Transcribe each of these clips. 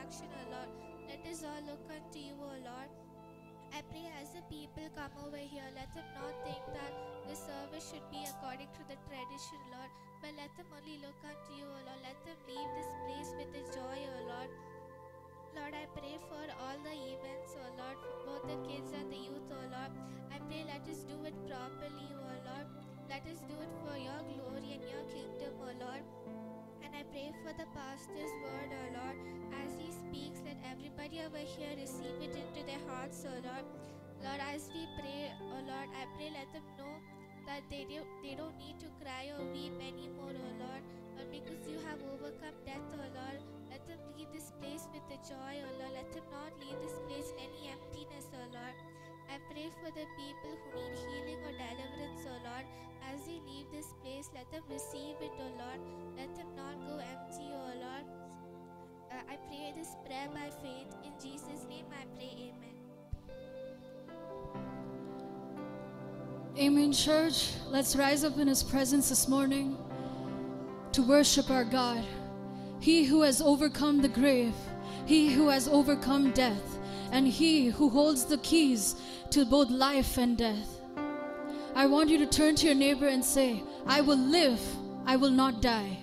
distraction, O Lord. Let us all look unto you, O Lord. I pray as the people come over here, let them not think that the service should be according to the tradition, Lord, but let them only look unto you, O Lord. Let them leave this place with the joy, O Lord. Lord, I pray for all the events, O Lord, for both the kids and the youth, O Lord. I pray let us do it properly, O Lord. Let us do it for your glory and your kingdom, O Lord. And I pray for the pastor's word, O Lord. As he speaks, let everybody over here receive it into their hearts, O Lord. Lord, as we pray, O Lord, I pray let them know that they don't need to cry or weep anymore, O Lord. Because you have overcome death, O Lord. Let them leave this place with the joy, O Lord. Let them not leave this place in any emptiness, O Lord. I pray for the people who need healing or deliverance, O Lord. As they leave this place, let them receive it, O Lord. Let them not go empty, O Lord. I pray this prayer by faith. In Jesus' name I pray, amen. Amen, church. Let's rise up in His presence this morning to worship our God. He who has overcome the grave, He who has overcome death, and He who holds the keys to both life and death. I want you to turn to your neighbor and say, I will live, I will not die.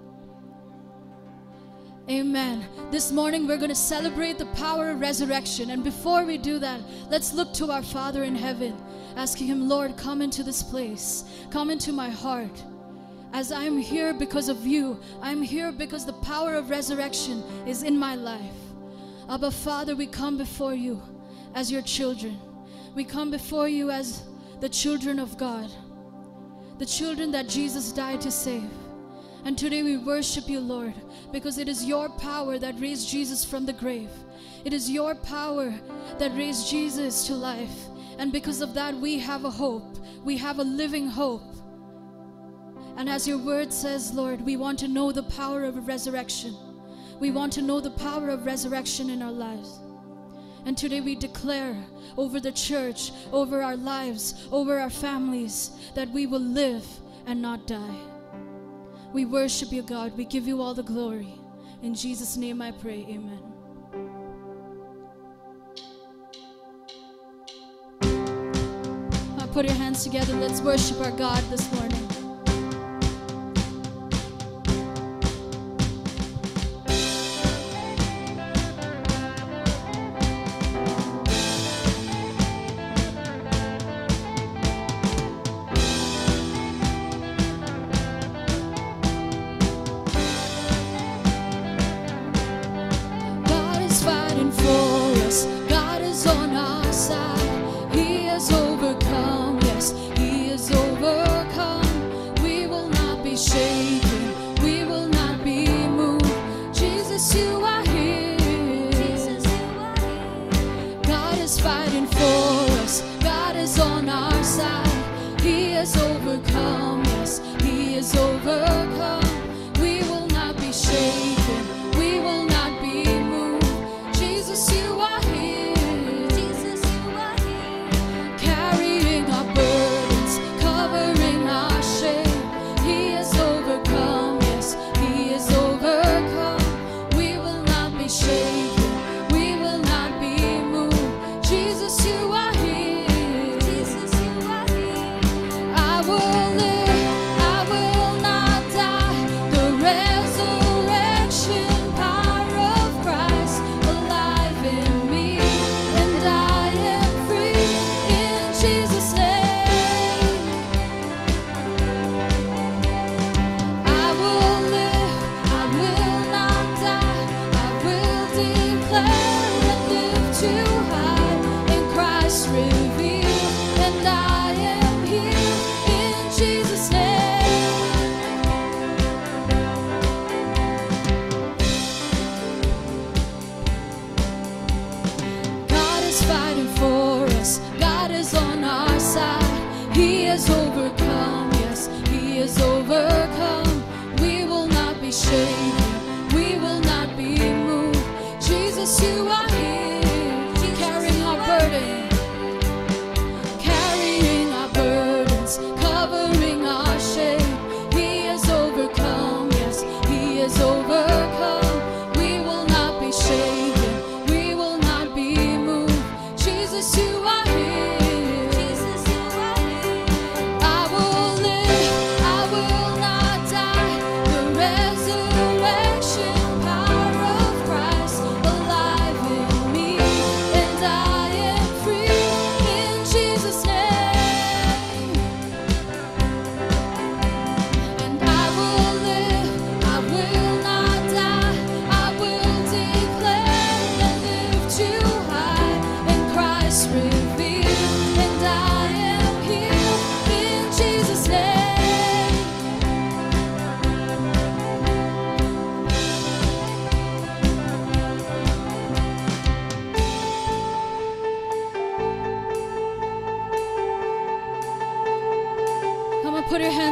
Amen. This morning we're going to celebrate the power of resurrection. And before we do that, let's look to our Father in heaven, asking Him, Lord, come into this place. Come into my heart. As I am here because of you, I am here because the power of resurrection is in my life. Abba, Father, we come before you as your children. We come before you as the children of God, the children that Jesus died to save. And today we worship you, Lord, because it is your power that raised Jesus from the grave. It is your power that raised Jesus to life. And because of that, we have a hope. We have a living hope. And as your word says, Lord, we want to know the power of resurrection. We want to know the power of resurrection in our lives. And today we declare over the church, over our lives, over our families, that we will live and not die. We worship you, God. We give you all the glory. In Jesus' name I pray, amen. Now put your hands together. Let's worship our God this morning. I will live.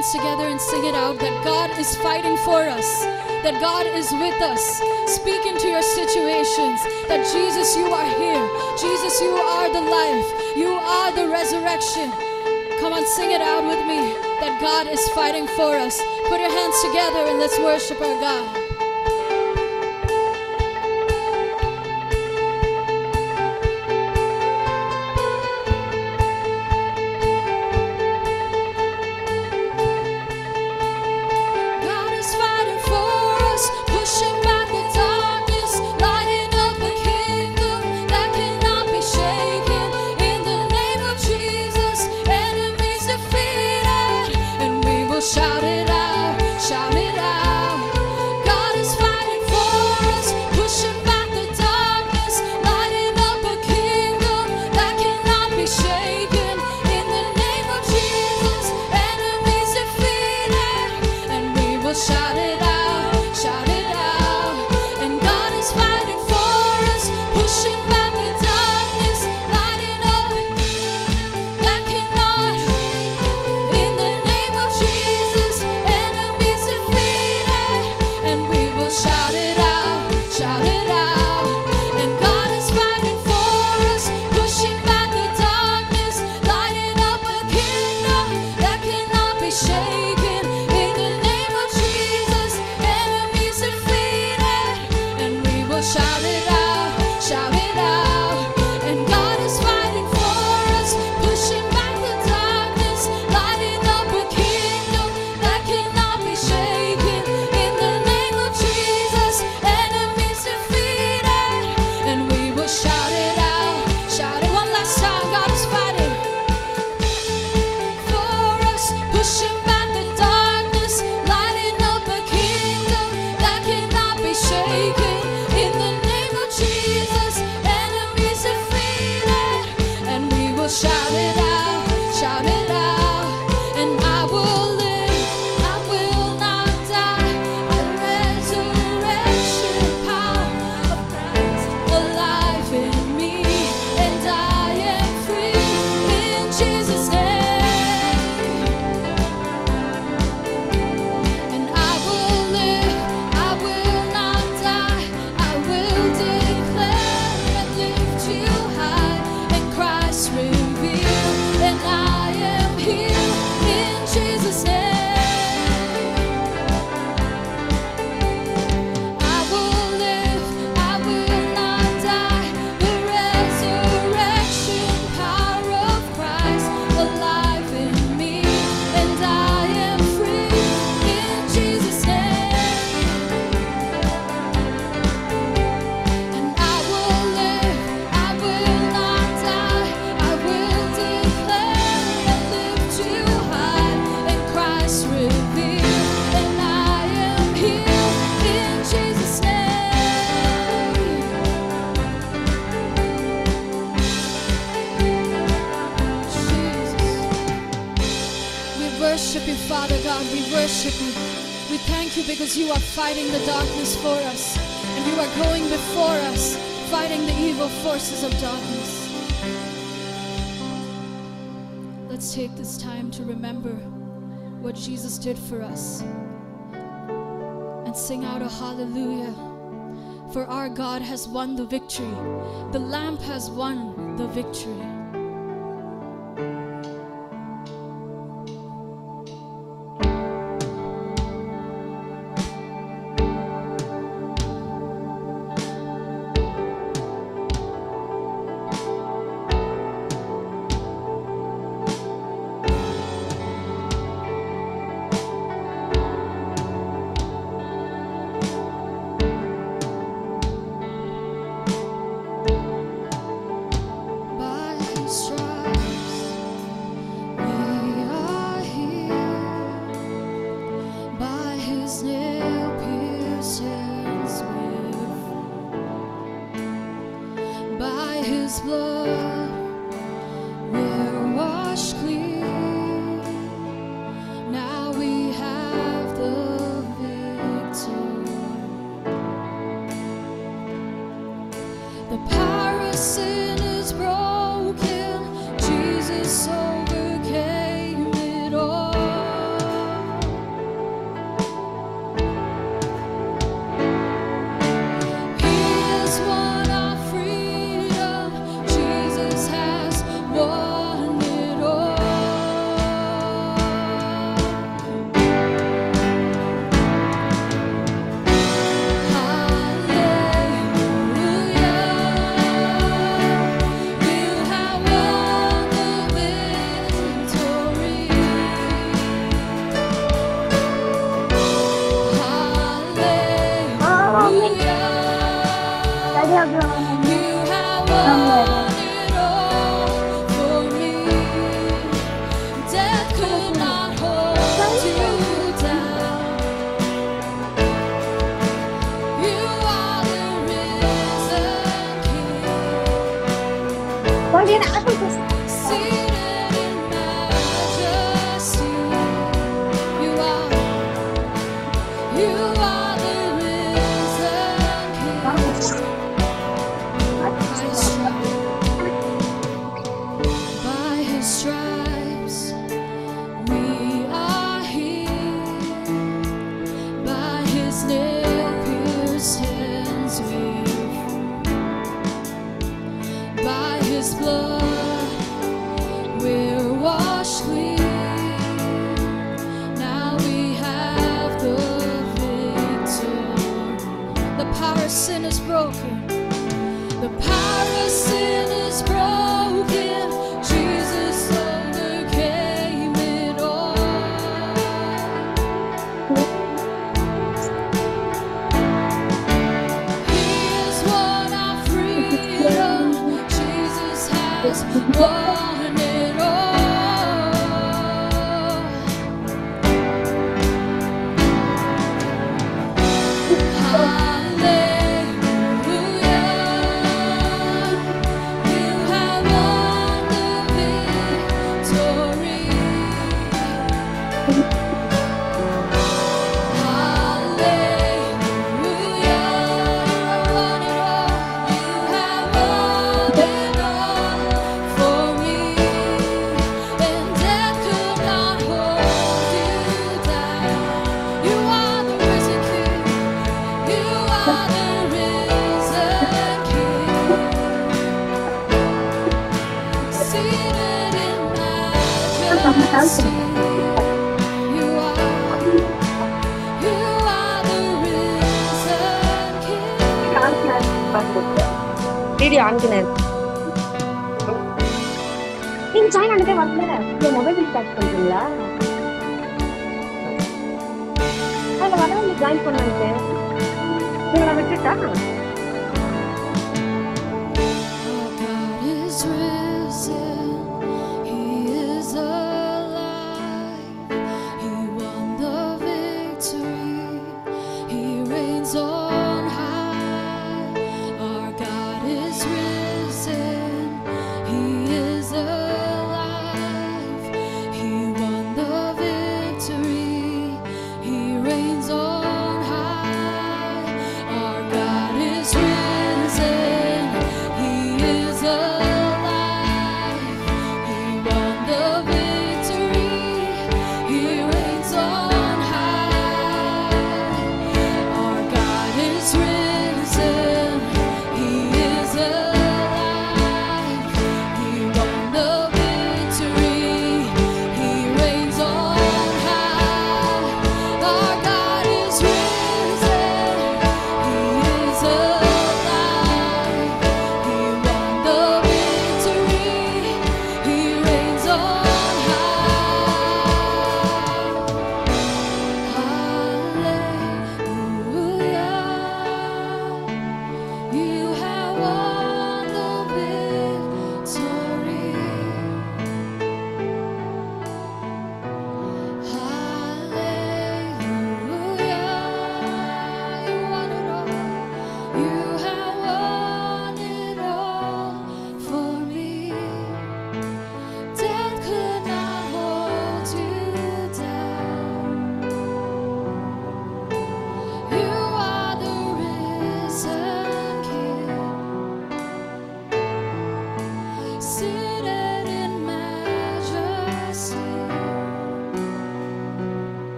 hands together and sing it out that God is fighting for us, that God is with us. Speak into your situations that Jesus, you are here. Jesus, you are the life. You are the resurrection. Come on, sing it out with me that God is fighting for us. Put your hands together and let's worship our God. Shout it out, shout it out. God is fighting for us, pushing back the darkness, lighting up a kingdom that cannot be shaken. In the name of Jesus, enemies defeated, and we will shout it out, shout it out. And God is fighting for us, pushing back the darkness, lighting up that cannot. In the name of Jesus, enemies defeated, and we will shout it out, shout it out. And God is fighting for us, pushing back the darkness, lighting up a kingdom that cannot be shaken. In the name of Jesus, enemies defeated, and we will shout it out, shout it out. And God is fighting for us, pushing back the darkness, lighting up a kingdom that cannot be shaken. In the name of Jesus, enemies defeated, and we will shout it out, shout it one last time. God is fighting for us, pushing back the darkness, lighting up a kingdom that cannot be shaken. In the name of Jesus, enemies defeated, and we will shout it out, shout it out. And I will live, I will not die. The resurrection power of Christ alive in me, and I am free in Jesus' name. And I will live, I will not die. I will declare and lift you high, and Christ revealed, and I am healed in Jesus' name. I will live, I will not die. The resurrection power of Christ alive in me, and I am free in Jesus' name. And I will live, I will not die. I will declare and lift you high, and Christ revealed, and I am healed in Jesus' name. Jesus. We worship you, Father God. We worship you. We thank you because you are fighting the darkness for us, and you are going before us, fighting the evil forces of darkness. Let's take this time to remember what Jesus did for us and sing out a hallelujah. For our God has won the victory. The Lamb has won the victory. His blood, we're washed clean. Now we have the victory. The power of sin is broken. Jesus overcame it all. You have won it all for me. Death could not hold you down. You are the risen King, seated in majesty. You are the risen King. By His stripes we are healed. By His nail-pierced hands by His blood we're washed clean. Now we have the victory. The power of sin is broken. The power of sin is broken. Jesus overcame it all. He has won our freedom. Jesus has won it all. Video ஆன்கினேன் நீங்க join ஆனதே வரல. உங்க mobile recharge பண்றீங்களா? அதில் வரவங்க join பண்ணாங்க. உங்களை விட்டுட்டா He reigns on high. Our God is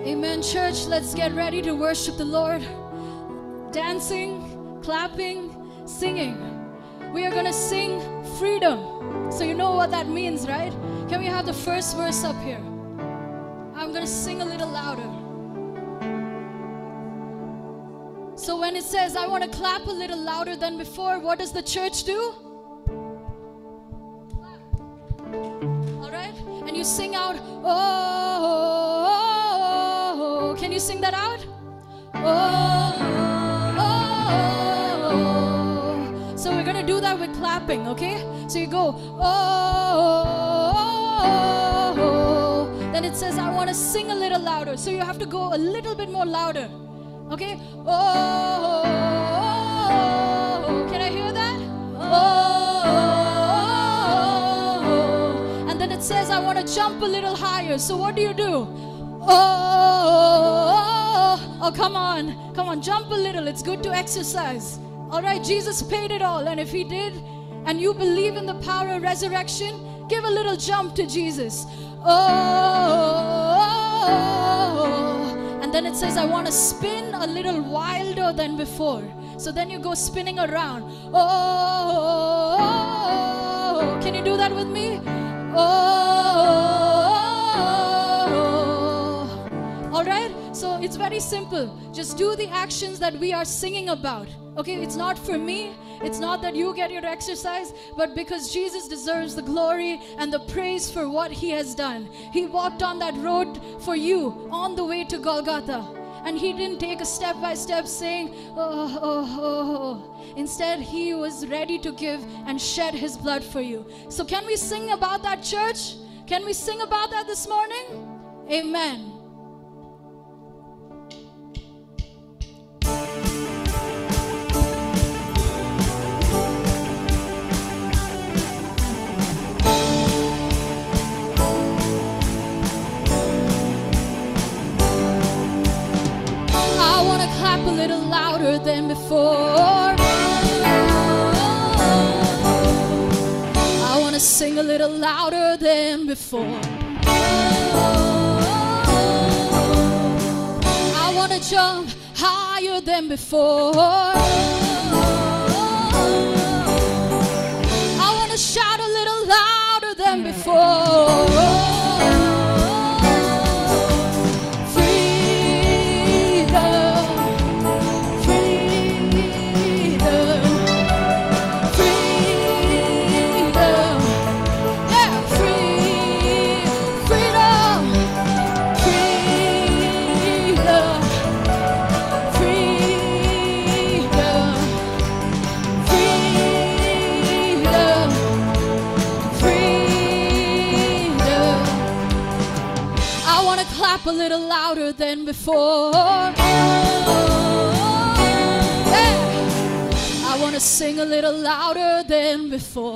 Amen, church. Let's get ready to worship the Lord. Dancing, clapping, singing. We are going to sing freedom. So you know what that means, right? Can we have the first verse up here? I'm going to sing a little louder. So when it says, I want to clap a little louder than before, what does the church do? Clap. All right? And you sing out, oh. Can you sing that out? Oh. So we're going to do that with clapping, okay? So you go, oh. Then it says, I want to sing a little louder. So you have to go a little bit more louder. Okay? Oh. Can I hear that? Oh. And then it says, I want to jump a little higher. So what do you do? Oh, come on. Come on, jump a little. It's good to exercise. All right, Jesus paid it all. And if he did, and you believe in the power of resurrection, give a little jump to Jesus. Oh. And then it says, I want to spin a little wilder than before. So then you go spinning around. Oh. Can you do that with me? Oh. All right? So it's very simple. Just do the actions that we are singing about. Okay? It's not for me. It's not that you get your exercise, but because Jesus deserves the glory and the praise for what he has done. He walked on that road for you on the way to Golgotha. And he didn't take a step by step saying, oh. Instead, he was ready to give and shed his blood for you. So can we sing about that, church? Can we sing about that this morning? Amen. A little louder than before. I want to sing a little louder than before. I want to jump higher than before. I want to shout a little louder than before. A little louder than before. Yeah. I want to sing a little louder than before.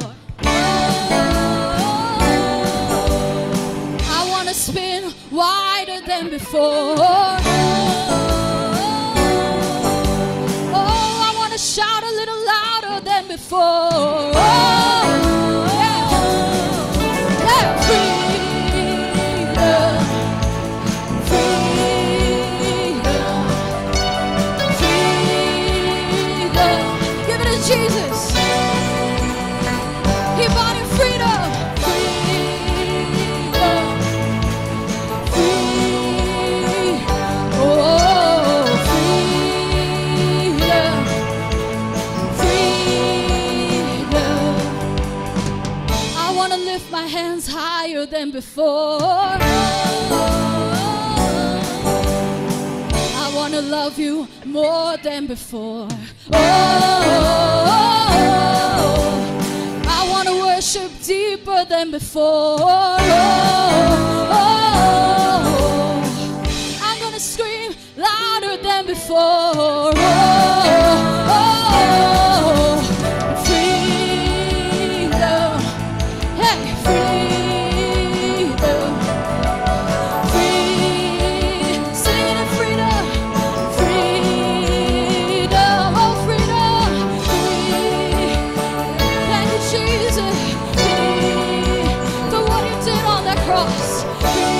I want to spin wider than before. Oh, I want to shout a little louder than before. Yeah. Yeah. Jesus, he bought you freedom. Freedom. Free. Oh, freedom. Freedom. I want to lift my hands higher than before. I want to love you more than before. Oh, I want to worship deeper than before. Oh, I'm going to scream louder than before. Oh, freedom. Hey, freedom. Singing in freedom. Freedom. Oh, freedom. Thank you, Jesus. For what you did on that cross.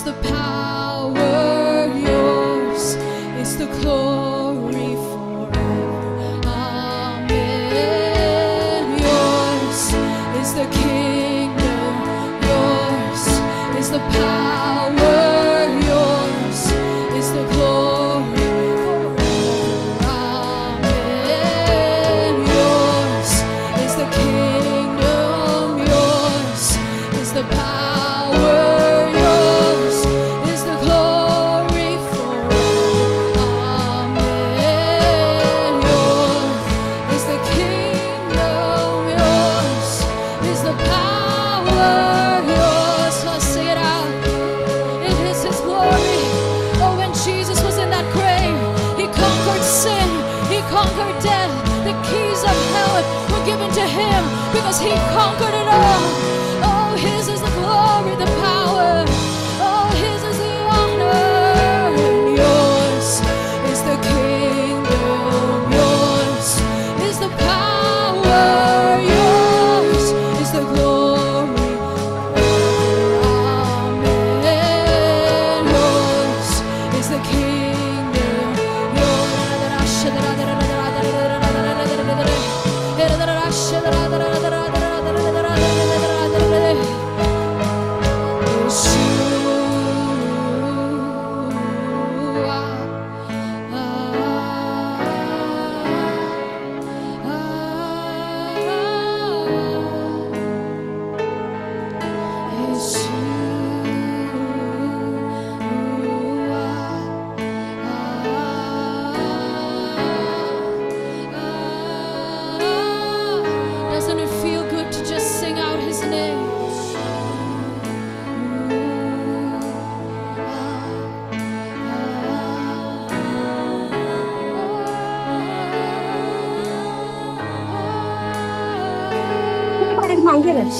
is the power, yours is the glory forever. Amen. Yours is the kingdom, yours is the power, yours is the glory forever. Amen. Yours is the kingdom, yours is the power, yours is the glory forever. Amen. Yours is the kingdom, yours is the power, yours. Let's sing it out. It is His glory. Oh, when Jesus was in that grave, He conquered sin, He conquered death. The keys of hell were given to Him because He conquered it all. Oh, His is the glory, the power. Oh, His is the honor. And yours is the kingdom, yours is the power, yours is the glory. Amen. Yours is the kingdom, Doesn't it feel good to just sing out His name? पाण्यात मागे रे.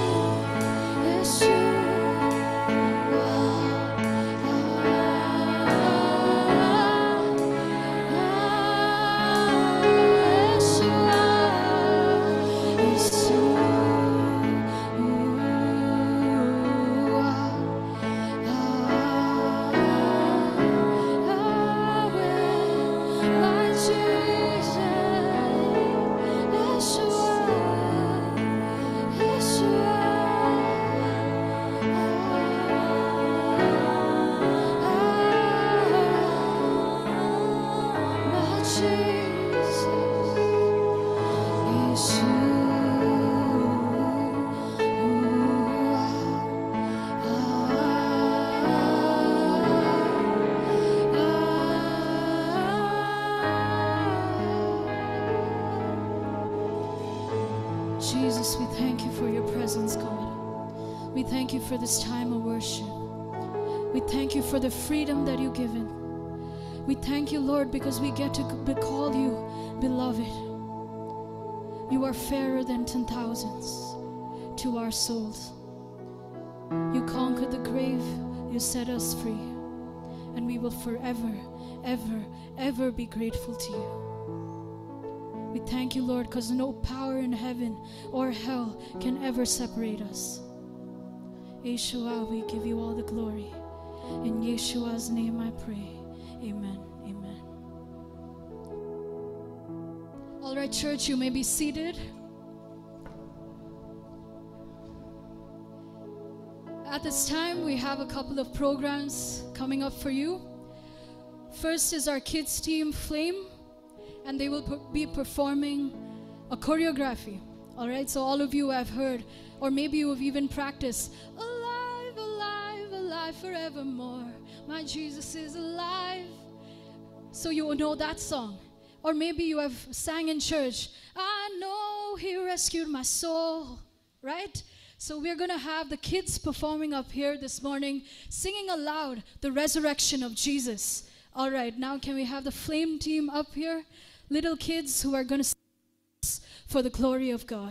Jesus, we thank you for your presence, God. We thank you for this time of worship. We thank you for the freedom that you've given. We thank you, Lord, because we get to call you beloved. You are fairer than 10,000s to our souls. You conquered the grave, you set us free, and we will forever, ever, ever be grateful to you. We thank you, Lord, because no power in heaven or hell can ever separate us. Yeshua, we give you all the glory. In Yeshua's name I pray. Amen. Amen. All right, church, you may be seated. At this time, we have a couple of programs coming up for you. First is our kids team, Flame, and they will be performing a choreography. All right, so all of you have heard, or maybe you have even practiced, alive, alive, alive forevermore. My Jesus is alive. So you will know that song. Or maybe you have sang in church, I know He rescued my soul, right? So we're going to have the kids performing up here this morning, singing aloud the resurrection of Jesus. All right, now can we have the Flame team up here? Little kids who are going to sing for the glory of God.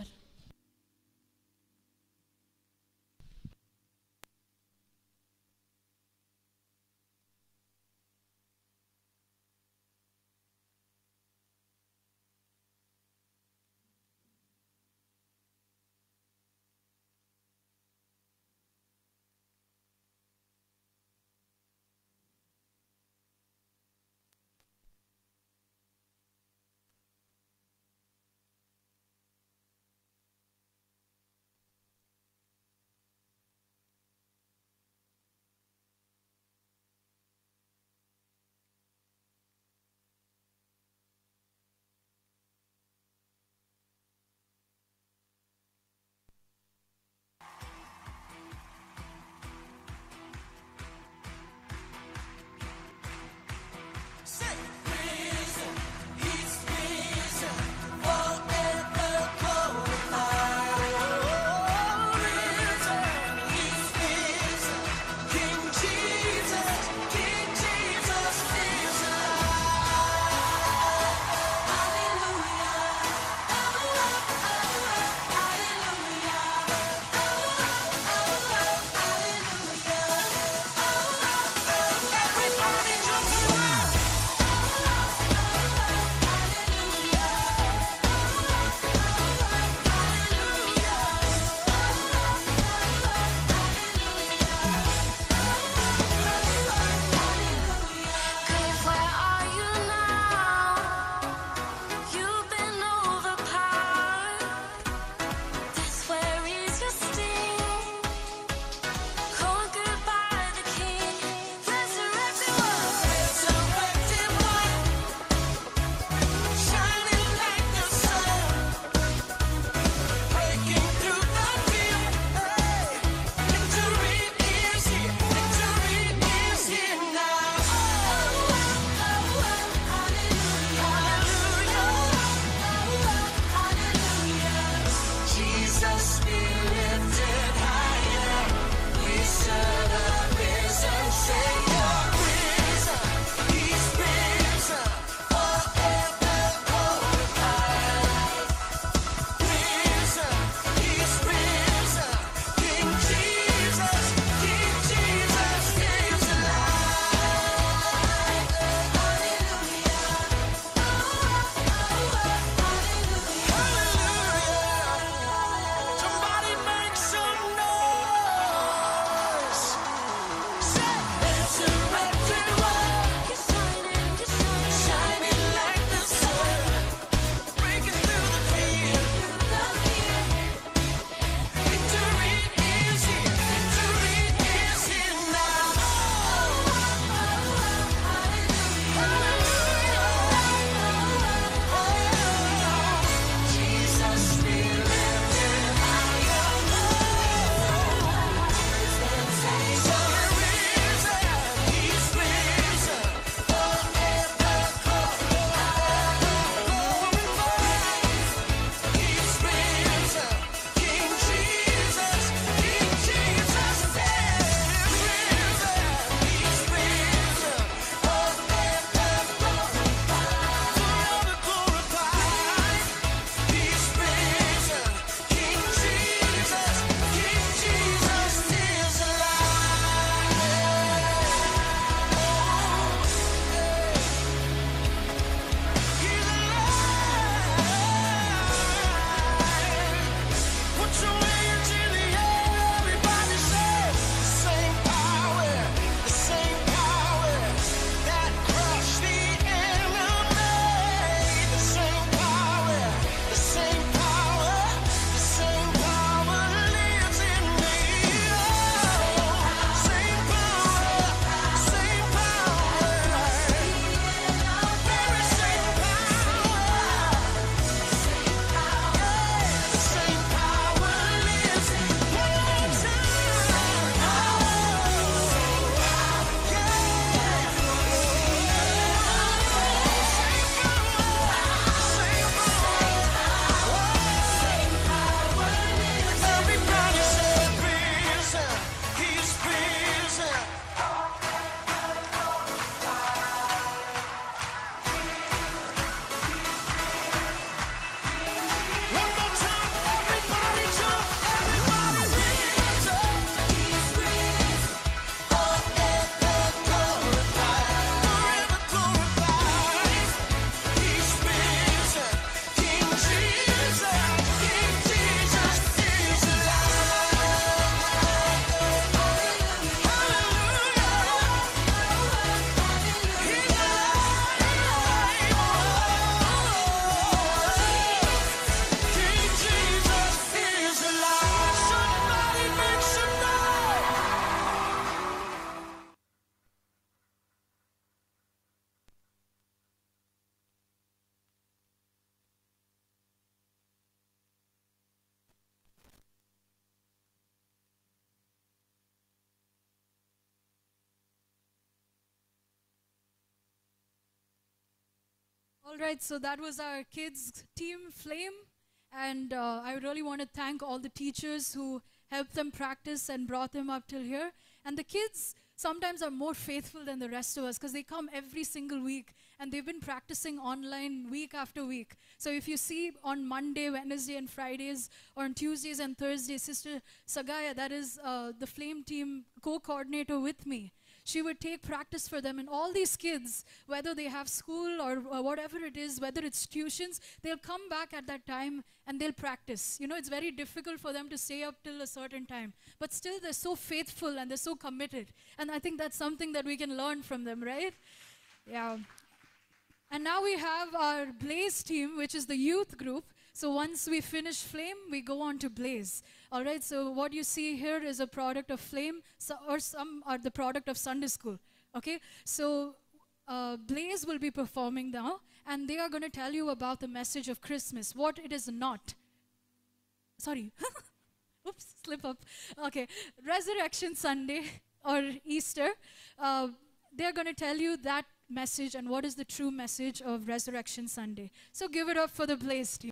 All right, so that was our kids team Flame, and I really want to thank all the teachers who helped them practice and brought them up till here. And the kids sometimes are more faithful than the rest of us because they come every single week and they've been practicing online week after week. So if you see on Monday, Wednesday, and Fridays, or on Tuesdays and Thursdays, Sister Sagaya, that is the Flame team co-coordinator with me, she would take practice for them, and all these kids, whether they have school or whatever it is, whether it's tuitions, they'll come back at that time and they'll practice. You know, it's very difficult for them to stay up till a certain time, but still they're so faithful and they're so committed, and I think that's something that we can learn from them, right? Yeah. And now we have our Blaze team, which is the youth group. So once we finish Flame, we go on to Blaze. All right, so what you see here is a product of Flame, or some are the product of Sunday school. Okay, so Blaze will be performing now, and they are going to tell you about the message of Christmas, what it is not. Sorry, oops, slip up. Okay, Resurrection Sunday or Easter, they're going to tell you that message and what is the true message of Resurrection Sunday. So give it up for the Blaze team.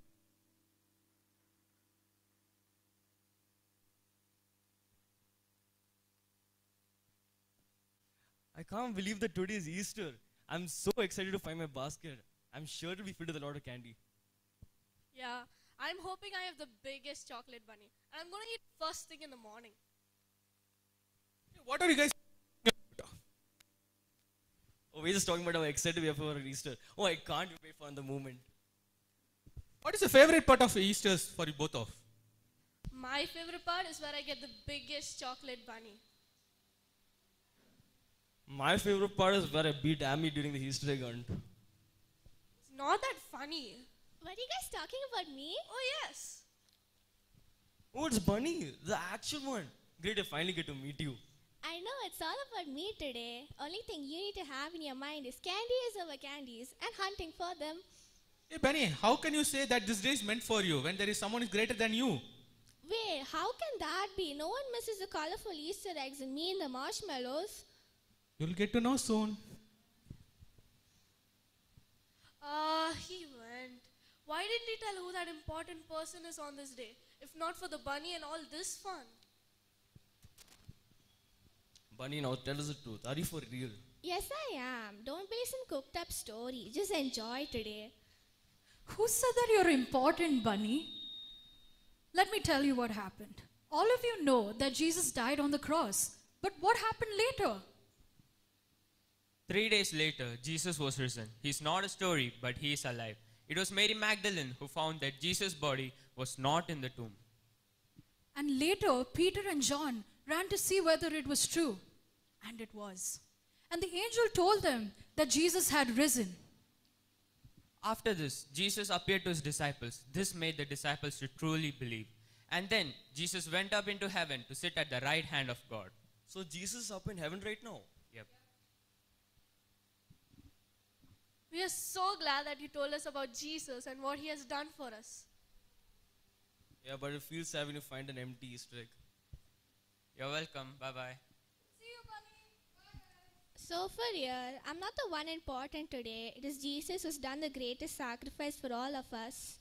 I can't believe that today is Easter. I'm so excited to find my basket. I'm sure it'll be filled with a lot of candy. Yeah, I'm hoping I have the biggest chocolate bunny. And I'm going to eat first thing in the morning. What are you guys? Oh, we're just talking about how excited we are for Easter. Oh, I can't wait for the moment. What is the favorite part of Easter's for you both of? My favorite part is where I get the biggest chocolate bunny. My favorite part is where I beat Amy during the Easter egg hunt. It's not that funny. What are you guys talking about me? Oh, yes. Oh, it's Bunny, the actual one. Great, I finally get to meet you. I know it's all about me today. Only thing you need to have in your mind is candies over candies and hunting for them. Hey Benny, how can you say that this day is meant for you when there is someone who is greater than you? Wait, how can that be? No one misses the colorful Easter eggs and me and the marshmallows. You'll get to know soon. He went. Why didn't he tell who that important person is on this day? If not for the bunny and all this fun. Bunny, now tell us the truth. Are you for real? Yes, I am. Don't believe some cooked up story. Just enjoy today. Who said that you're important, Bunny? Let me tell you what happened. All of you know that Jesus died on the cross. But what happened later? 3 days later, Jesus was risen. He's not a story, but he is alive. It was Mary Magdalene who found that Jesus' body was not in the tomb. And later, Peter and John ran to see whether it was true. And it was. And the angel told them that Jesus had risen. After this, Jesus appeared to his disciples. This made the disciples to truly believe. And then Jesus went up into heaven to sit at the right hand of God. So Jesus is up in heaven right now? Yep. We are so glad that you told us about Jesus and what he has done for us. Yeah, but it feels sad when you find an empty Easter egg. You're welcome. Bye-bye. So for real, I'm not the one important today. It is Jesus who's done the greatest sacrifice for all of us.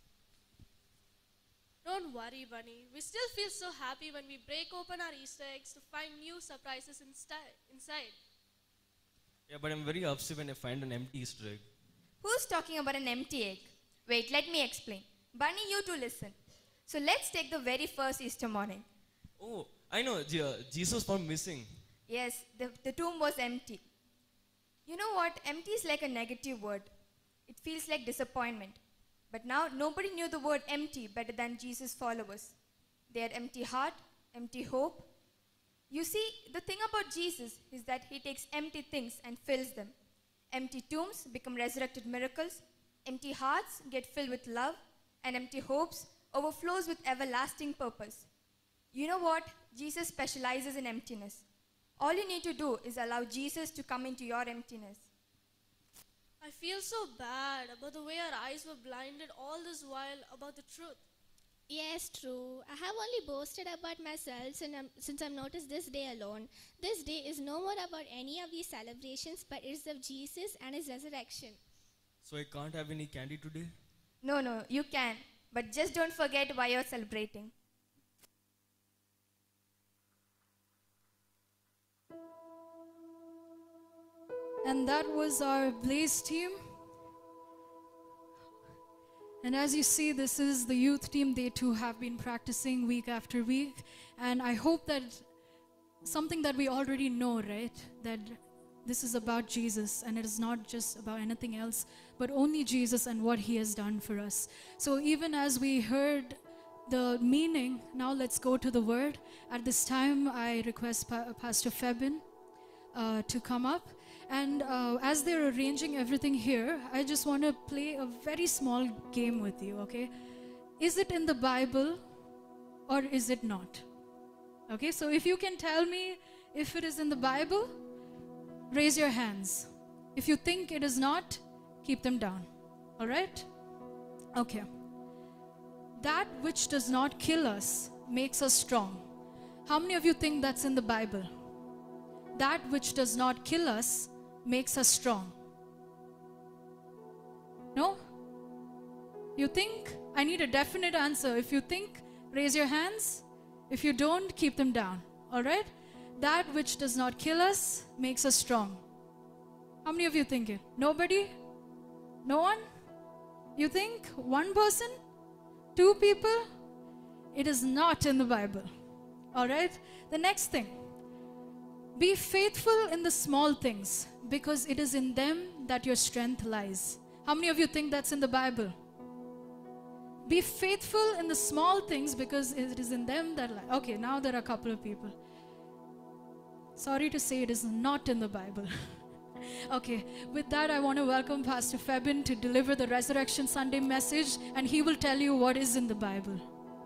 Don't worry, Bunny. We still feel so happy when we break open our Easter eggs to find new surprises inside. Yeah, but I'm very upset when I find an empty Easter egg. Who's talking about an empty egg? Wait, let me explain. Bunny, you two listen. So let's take the very first Easter morning. Oh, I know. Jesus was found missing. Yes, the tomb was empty. You know what? Empty is like a negative word. It feels like disappointment. But now nobody knew the word empty better than Jesus' followers. They had empty heart, empty hope. You see, the thing about Jesus is that he takes empty things and fills them. Empty tombs become resurrected miracles. Empty hearts get filled with love. And empty hopes overflows with everlasting purpose. You know what? Jesus specializes in emptiness. All you need to do is allow Jesus to come into your emptiness. I feel so bad about the way our eyes were blinded all this while about the truth. Yes, true. I have only boasted about myself since I've noticed this day alone. This day is no more about any of these celebrations, but it's of Jesus and his resurrection. So I can't have any candy today? No, no, you can. But just don't forget why you're celebrating. And that was our Blaze team. And as you see, this is the youth team. They too have been practicing week after week. And I hope that something that we already know, right? That this is about Jesus and it is not just about anything else, but only Jesus and what he has done for us. So even as we heard the meaning, now let's go to the word. At this time, I request Pastor Febin to come up. And as they're arranging everything here, I just want to play a very small game with you, okay? Is it in the Bible or is it not? Okay, so if you can tell me if it is in the Bible, raise your hands. If you think it is not, keep them down. All right? Okay. That which does not kill us makes us strong. How many of you think that's in the Bible? That which does not kill us makes us strong. No? You think? I need a definite answer. If you think, raise your hands. If you don't, keep them down. All right? That which does not kill us makes us strong. How many of you think it? Nobody? No one? You think? One person? Two people? It is not in the Bible. All right? The next thing. Be faithful in the small things, because it is in them that your strength lies. How many of you think that's in the Bible? Be faithful in the small things, because it is in them that lie. Okay, now there are a couple of people. Sorry to say, it is not in the Bible. Okay, with that I want to welcome Pastor Febin to deliver the Resurrection Sunday message, and he will tell you what is in the Bible.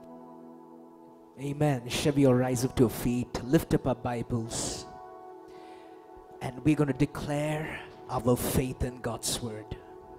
Amen. Shall we all rise up to our feet, lift up our Bibles, and we're going to declare our faith in God's word.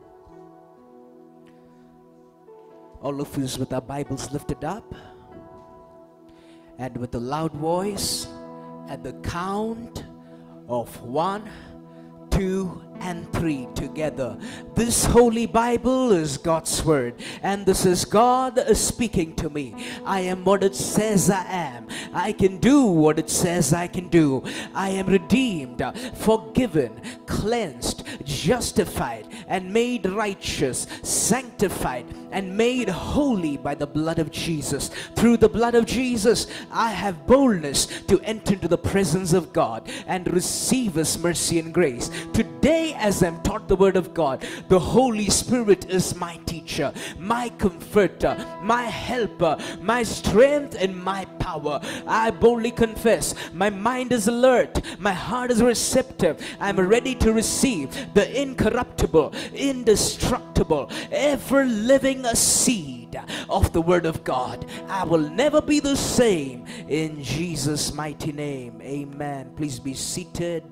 All of us with our Bibles lifted up, and with a loud voice, at the count of 1, 2, and 3 together. This Holy Bible is God's word, and this is God speaking to me. I am what it says I am. I can do what it says I can do. I am redeemed, forgiven, cleansed, justified, and made righteous, sanctified, and made holy by the blood of Jesus. Through the blood of Jesus, I have boldness to enter into the presence of God and receive His mercy and grace. Today, as I'm taught the word of God, the Holy Spirit is my teacher, my comforter, my helper, my strength, and my power. I boldly confess, my mind is alert, my heart is receptive. I'm ready to receive the incorruptible, indestructible, ever-living seed of the word of God. I will never be the same, in Jesus' mighty name. Amen. Please be seated.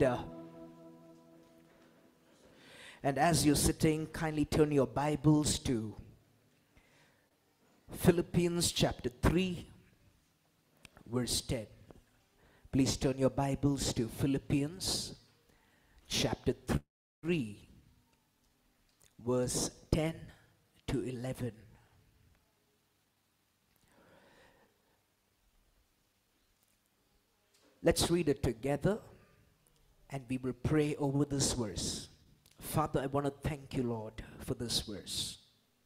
And as you're sitting, kindly turn your Bibles to Philippians chapter 3, verse 10. Please turn your Bibles to Philippians chapter 3, verse 10 to 11. Let's read it together, and we will pray over this verse. Father, I want to thank you, Lord, for this verse.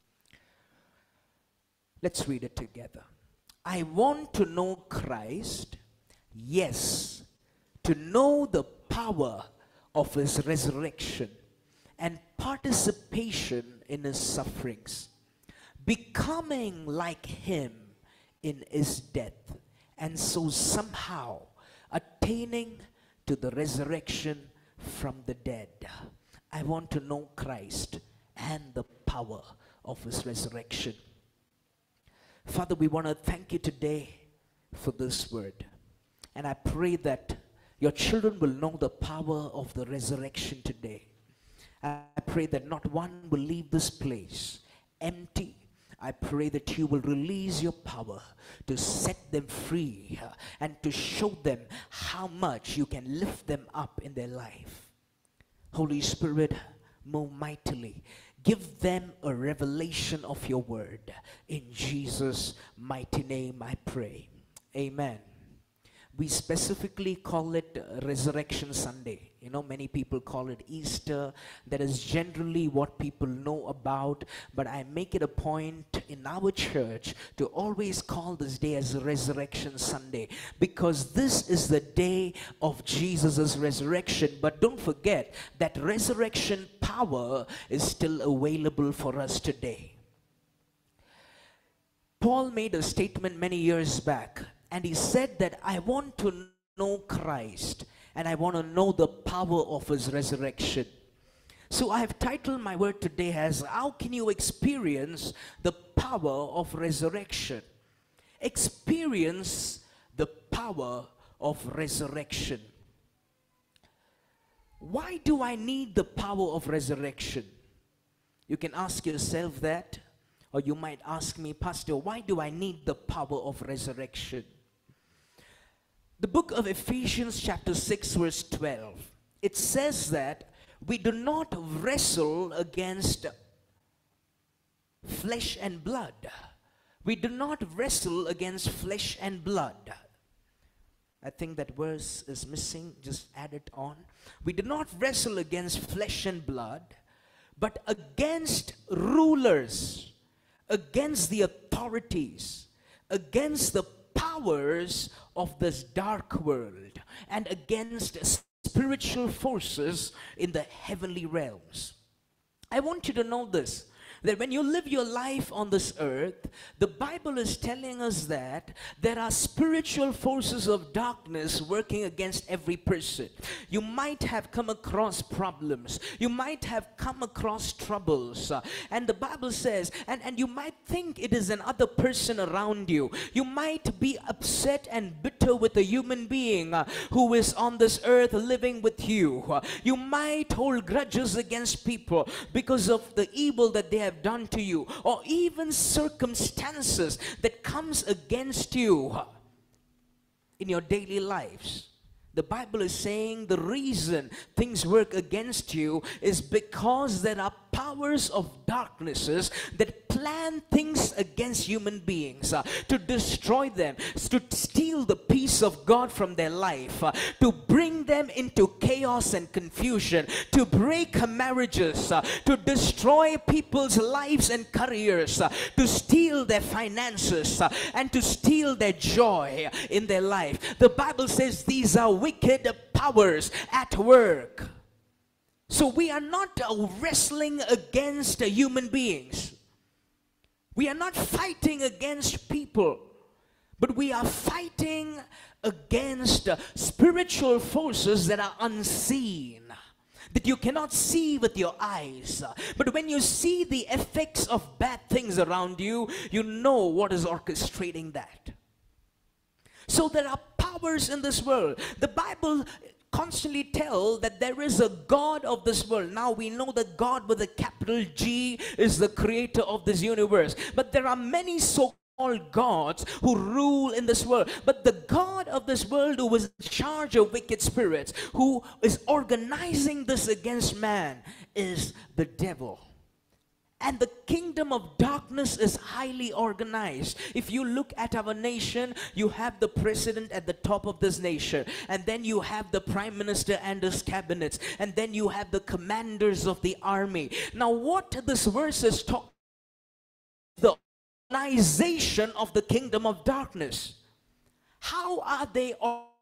Let's read it together. I want to know Christ, yes, to know the power of His resurrection and participation in His sufferings, becoming like Him in His death, and so somehow attaining to the resurrection from the dead. I want to know Christ and the power of His resurrection. Father, we want to thank you today for this word. And I pray that your children will know the power of the resurrection today. I pray that not one will leave this place empty. I pray that you will release your power to set them free and to show them how much you can lift them up in their life. Holy Spirit, move mightily. Give them a revelation of your word. In Jesus' mighty name I pray. Amen. We specifically call it Resurrection Sunday. You know, many people call it Easter. That is generally what people know about. But I make it a point in our church to always call this day as Resurrection Sunday, because this is the day of Jesus' resurrection. But don't forget that resurrection power is still available for us today. Paul made a statement many years back, and he said that I want to know Christ and I want to know the power of his resurrection. So I have titled my word today as, how can you experience the power of resurrection? Experience the power of resurrection. Why do I need the power of resurrection? You can ask yourself that, or you might ask me, Pastor, why do I need the power of resurrection? The book of Ephesians chapter 6 verse 12, it says that we do not wrestle against flesh and blood. We do not wrestle against flesh and blood. I think that verse is missing, just add it on. We do not wrestle against flesh and blood, but against rulers, against the authorities, against the powers of this dark world, and against spiritual forces in the heavenly realms. I want you to know this, that when you live your life on this earth, the Bible is telling us that there are spiritual forces of darkness working against every person. You might have come across problems. You might have come across troubles. And the Bible says, and you might think it is another person around you. You might be upset and bitter with a human being who is on this earth living with you. You might hold grudges against people because of the evil that they have done to you, or even circumstances that comes against you in your daily lives. The Bible is saying the reason things work against you is because there are powers of darknesses that plan things against human beings to destroy them, to steal the peace of God from their life, to bring them into chaos and confusion, to break marriages, to destroy people's lives and careers, to steal their finances, and to steal their joy in their life. The Bible says these are wicked powers at work. So we are not wrestling against human beings. We are not fighting against people, but we are fighting against spiritual forces that are unseen, that you cannot see with your eyes. But when you see the effects of bad things around you, you know what is orchestrating that. So there are powers in this world. The Bible constantly tell that there is a God of this world. Now we know that God with a capital G is the creator of this universe. But there are many so-called gods who rule in this world. But the God of this world, who is in charge of wicked spirits, who is organizing this against man, is the devil. And the kingdom of darkness is highly organized. If you look at our nation, you have the president at the top of this nation. And then you have the prime minister and his cabinets. And then you have the commanders of the army. Now what this verse is talking about, the organization of the kingdom of darkness. How are they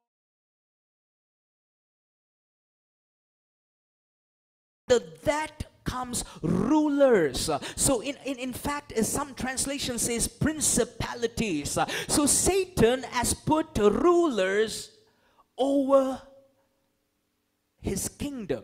that comes rulers. So in fact, some translation says principalities. So Satan has put rulers over his kingdom.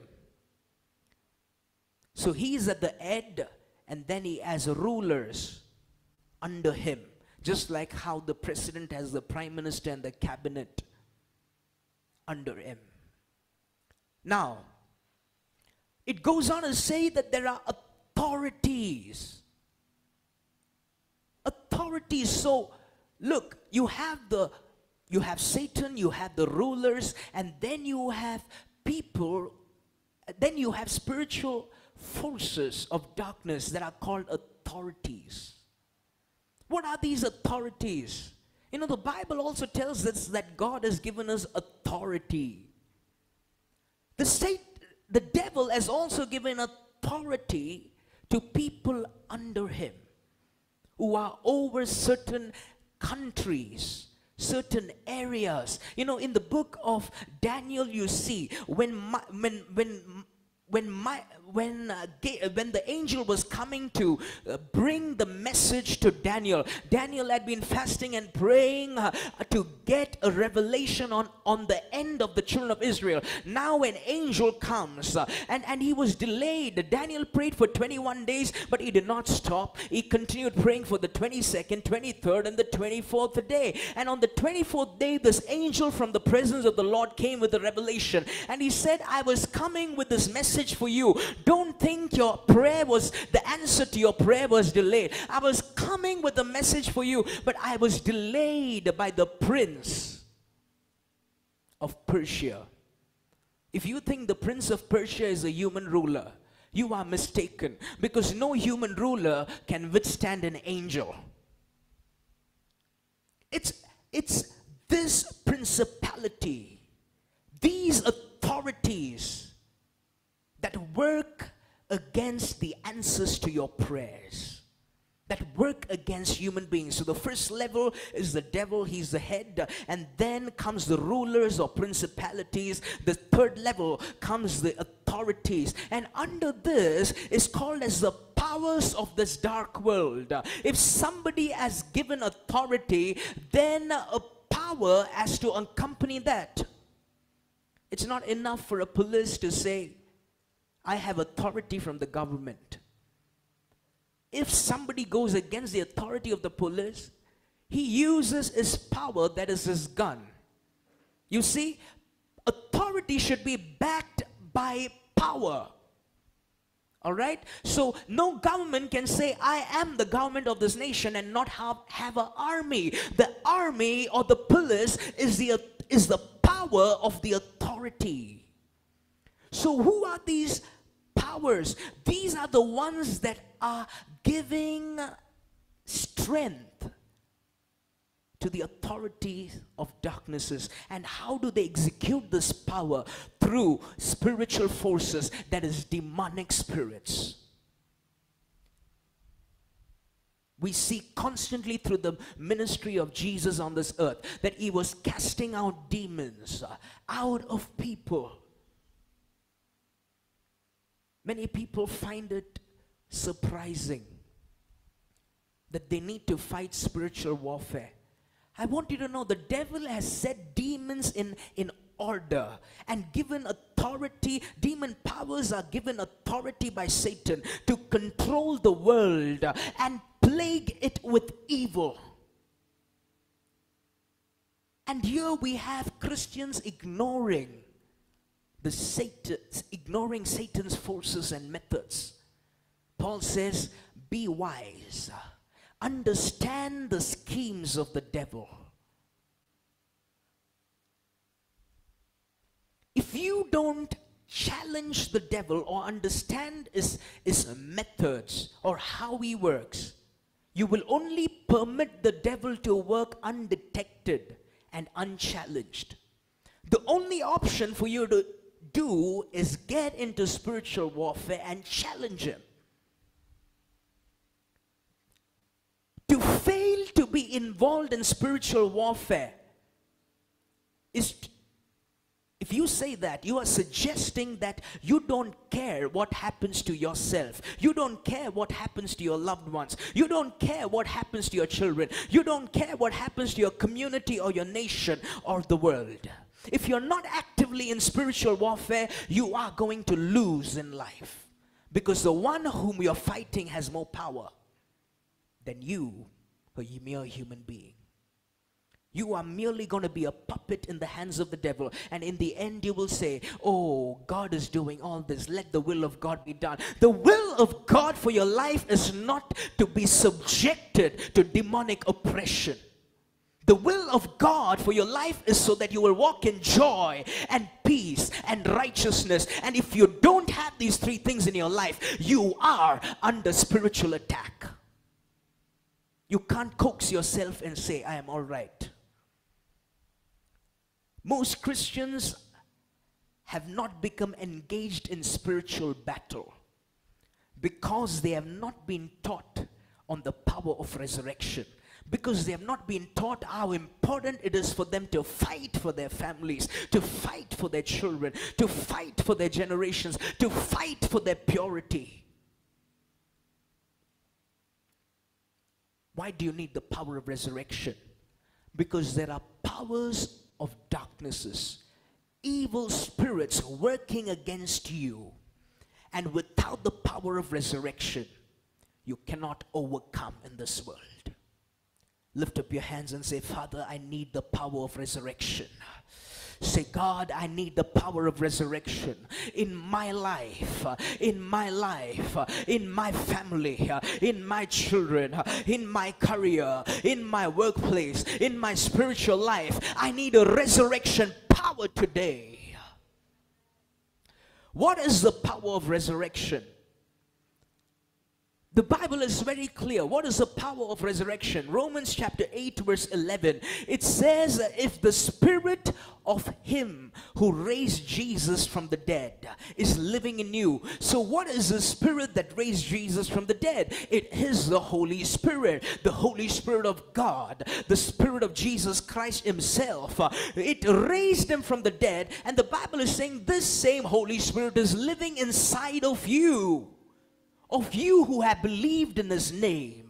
So he is at the head, and then he has rulers under him. Just like how the president has the prime minister and the cabinet under him. Now, it goes on to say that there are authorities. Authorities. So, look, you have Satan, you have the rulers, and then you have people, then you have spiritual forces of darkness that are called authorities. What are these authorities? You know, the Bible also tells us that God has given us authority. The devil has also given authority to people under him who are over certain countries, certain areas. You know, in the book of Daniel, you see when the angel was coming to bring the message to Daniel, Daniel had been fasting and praying to get a revelation on the end of the children of Israel. Now an angel comes and he was delayed. Daniel prayed for 21 days, but he did not stop. He continued praying for the 22nd, 23rd, and the 24th day. And on the 24th day, this angel from the presence of the Lord came with a revelation. And he said, I was coming with this message for you. Don't think your prayer was, the answer to your prayer was delayed. I was coming with a message for you, but I was delayed by the prince of Persia. If you think the prince of Persia is a human ruler, you are mistaken, because no human ruler can withstand an angel. It's this principality, these authorities that work against the answers to your prayers, that work against human beings. So the first level is the devil, he's the head, and then comes the rulers or principalities. The third level comes the authorities, and under this is called as the powers of this dark world. If somebody has given authority, then a power has to accompany that. It's not enough for a police to say, I have authority from the government. If somebody goes against the authority of the police, he uses his power, that is his gun. You see, authority should be backed by power. Alright? So no government can say, I am the government of this nation, and not have an army. The army or the police is the power of the authority. So who are these powers? These are the ones that are giving strength to the authority of darknesses. And how do they execute this power? Through spiritual forces, that is demonic spirits. We see constantly through the ministry of Jesus on this earth that he was casting out demons out of people. Many people find it surprising that they need to fight spiritual warfare. I want you to know the devil has set demons in order and given authority. Demon powers are given authority by Satan to control the world and plague it with evil. And here we have Christians ignoring Satan's forces and methods. Paul says, be wise. Understand the schemes of the devil. If you don't challenge the devil or understand his methods or how he works, you will only permit the devil to work undetected and unchallenged. The only option for you to do is get into spiritual warfare and challenge him. To fail to be involved in spiritual warfare is, if you say that, you are suggesting that you don't care what happens to yourself. You don't care what happens to your loved ones. You don't care what happens to your children. You don't care what happens to your community or your nation or the world. If you're not actively in spiritual warfare, you are going to lose in life. Because the one whom you're fighting has more power than you, a mere human being. You are merely going to be a puppet in the hands of the devil. And in the end you will say, oh, God is doing all this. Let the will of God be done. The will of God for your life is not to be subjected to demonic oppression. The will of God for your life is so that you will walk in joy and peace and righteousness. And if you don't have these three things in your life, you are under spiritual attack. You can't coax yourself and say, I am all right. Most Christians have not become engaged in spiritual battle because they have not been taught on the power of resurrection. Because they have not been taught how important it is for them to fight for their families, to fight for their children, to fight for their generations, to fight for their purity. Why do you need the power of resurrection? Because there are powers of darknesses, evil spirits working against you. And without the power of resurrection, you cannot overcome in this world. Lift up your hands and say, Father, I need the power of resurrection. Say, God, I need the power of resurrection in my life, in my family, in my children, in my career, in my workplace, in my spiritual life. I need a resurrection power today. What is the power of resurrection? The Bible is very clear. What is the power of resurrection? Romans chapter 8 verse 11. It says, if the spirit of him who raised Jesus from the dead is living in you. So what is the spirit that raised Jesus from the dead? It is the Holy Spirit. The Holy Spirit of God. The Spirit of Jesus Christ himself. It raised him from the dead. And the Bible is saying this same Holy Spirit is living inside of you. Of you who have believed in his name.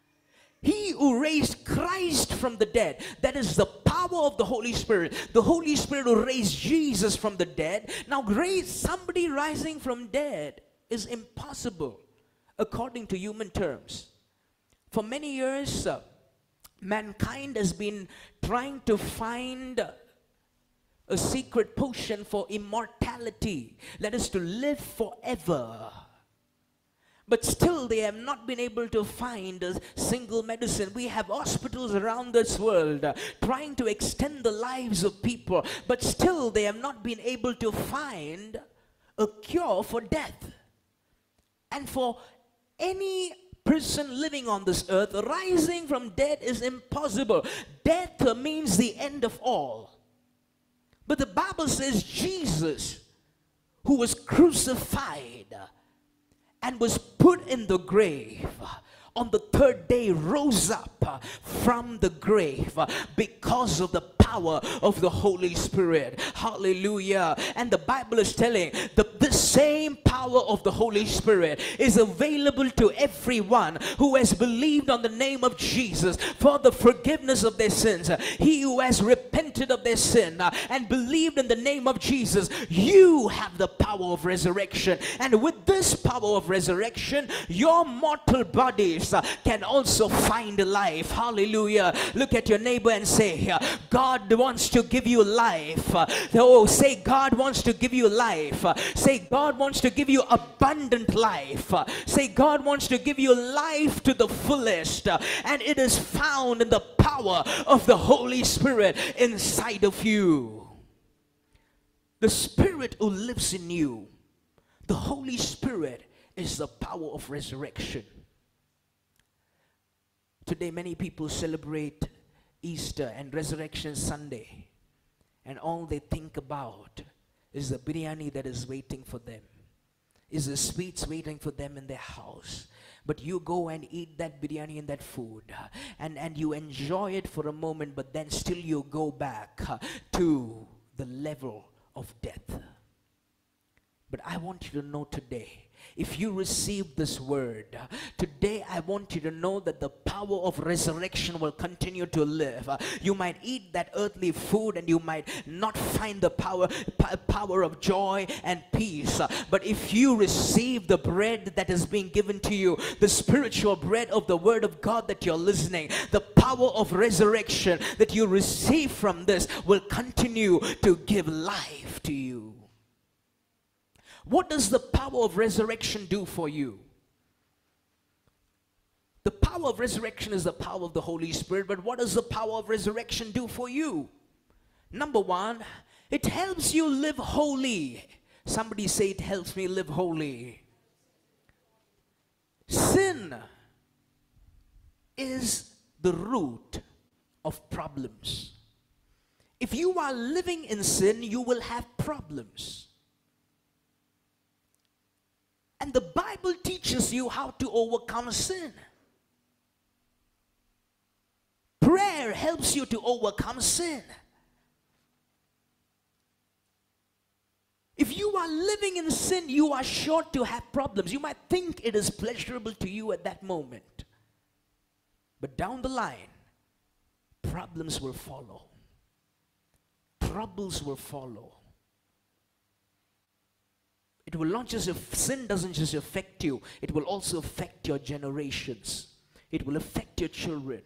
He who raised Christ from the dead. That is the power of the Holy Spirit. The Holy Spirit who raised Jesus from the dead. Now somebody rising from dead is impossible according to human terms. For many years, mankind has been trying to find a secret potion for immortality. That is to live forever. But still they have not been able to find a single medicine. We have hospitals around this world trying to extend the lives of people. But still they have not been able to find a cure for death. And for any person living on this earth, rising from dead is impossible. Death means the end of all. But the Bible says Jesus, who was crucified and was put in the grave, on the third day rose up from the grave because of the power of the Holy Spirit. Hallelujah. And the Bible is telling that this same power of the Holy Spirit is available to everyone who has believed on the name of Jesus for the forgiveness of their sins. He who has repented of their sin and believed in the name of Jesus, you have the power of resurrection. And with this power of resurrection, your mortal bodies can also find life. Hallelujah. Look at your neighbor and say, God wants to give you life. Oh, say God wants to give you life. Say God wants to give you abundant life. Say God wants to give you life to the fullest. And it is found in the power of the Holy Spirit inside of you. The Spirit who lives in you, the Holy Spirit, is the power of resurrection. Today many people celebrate Easter and Resurrection Sunday, and all they think about is the biryani that is waiting for them, is the sweets waiting for them in their house. But you go and eat that biryani and that food, and you enjoy it for a moment, but then still you go back to the level of death. But I want you to know today, if you receive this word, today I want you to know that the power of resurrection will continue to live. You might eat that earthly food and you might not find the power of joy and peace. But if you receive the bread that is being given to you, the spiritual bread of the word of God that you're listening, the power of resurrection that you receive from this will continue to give life to you. What does the power of resurrection do for you? The power of resurrection is the power of the Holy Spirit, but what does the power of resurrection do for you? Number one, it helps you live holy. Somebody say, it helps me live holy. Sin is the root of problems. If you are living in sin, you will have problems. And the Bible teaches you how to overcome sin. Prayer helps you to overcome sin. If you are living in sin, you are sure to have problems. You might think it is pleasurable to you at that moment. But down the line, problems will follow. Troubles will follow. It will not just, sin doesn't just affect you, it will also affect your generations. It will affect your children.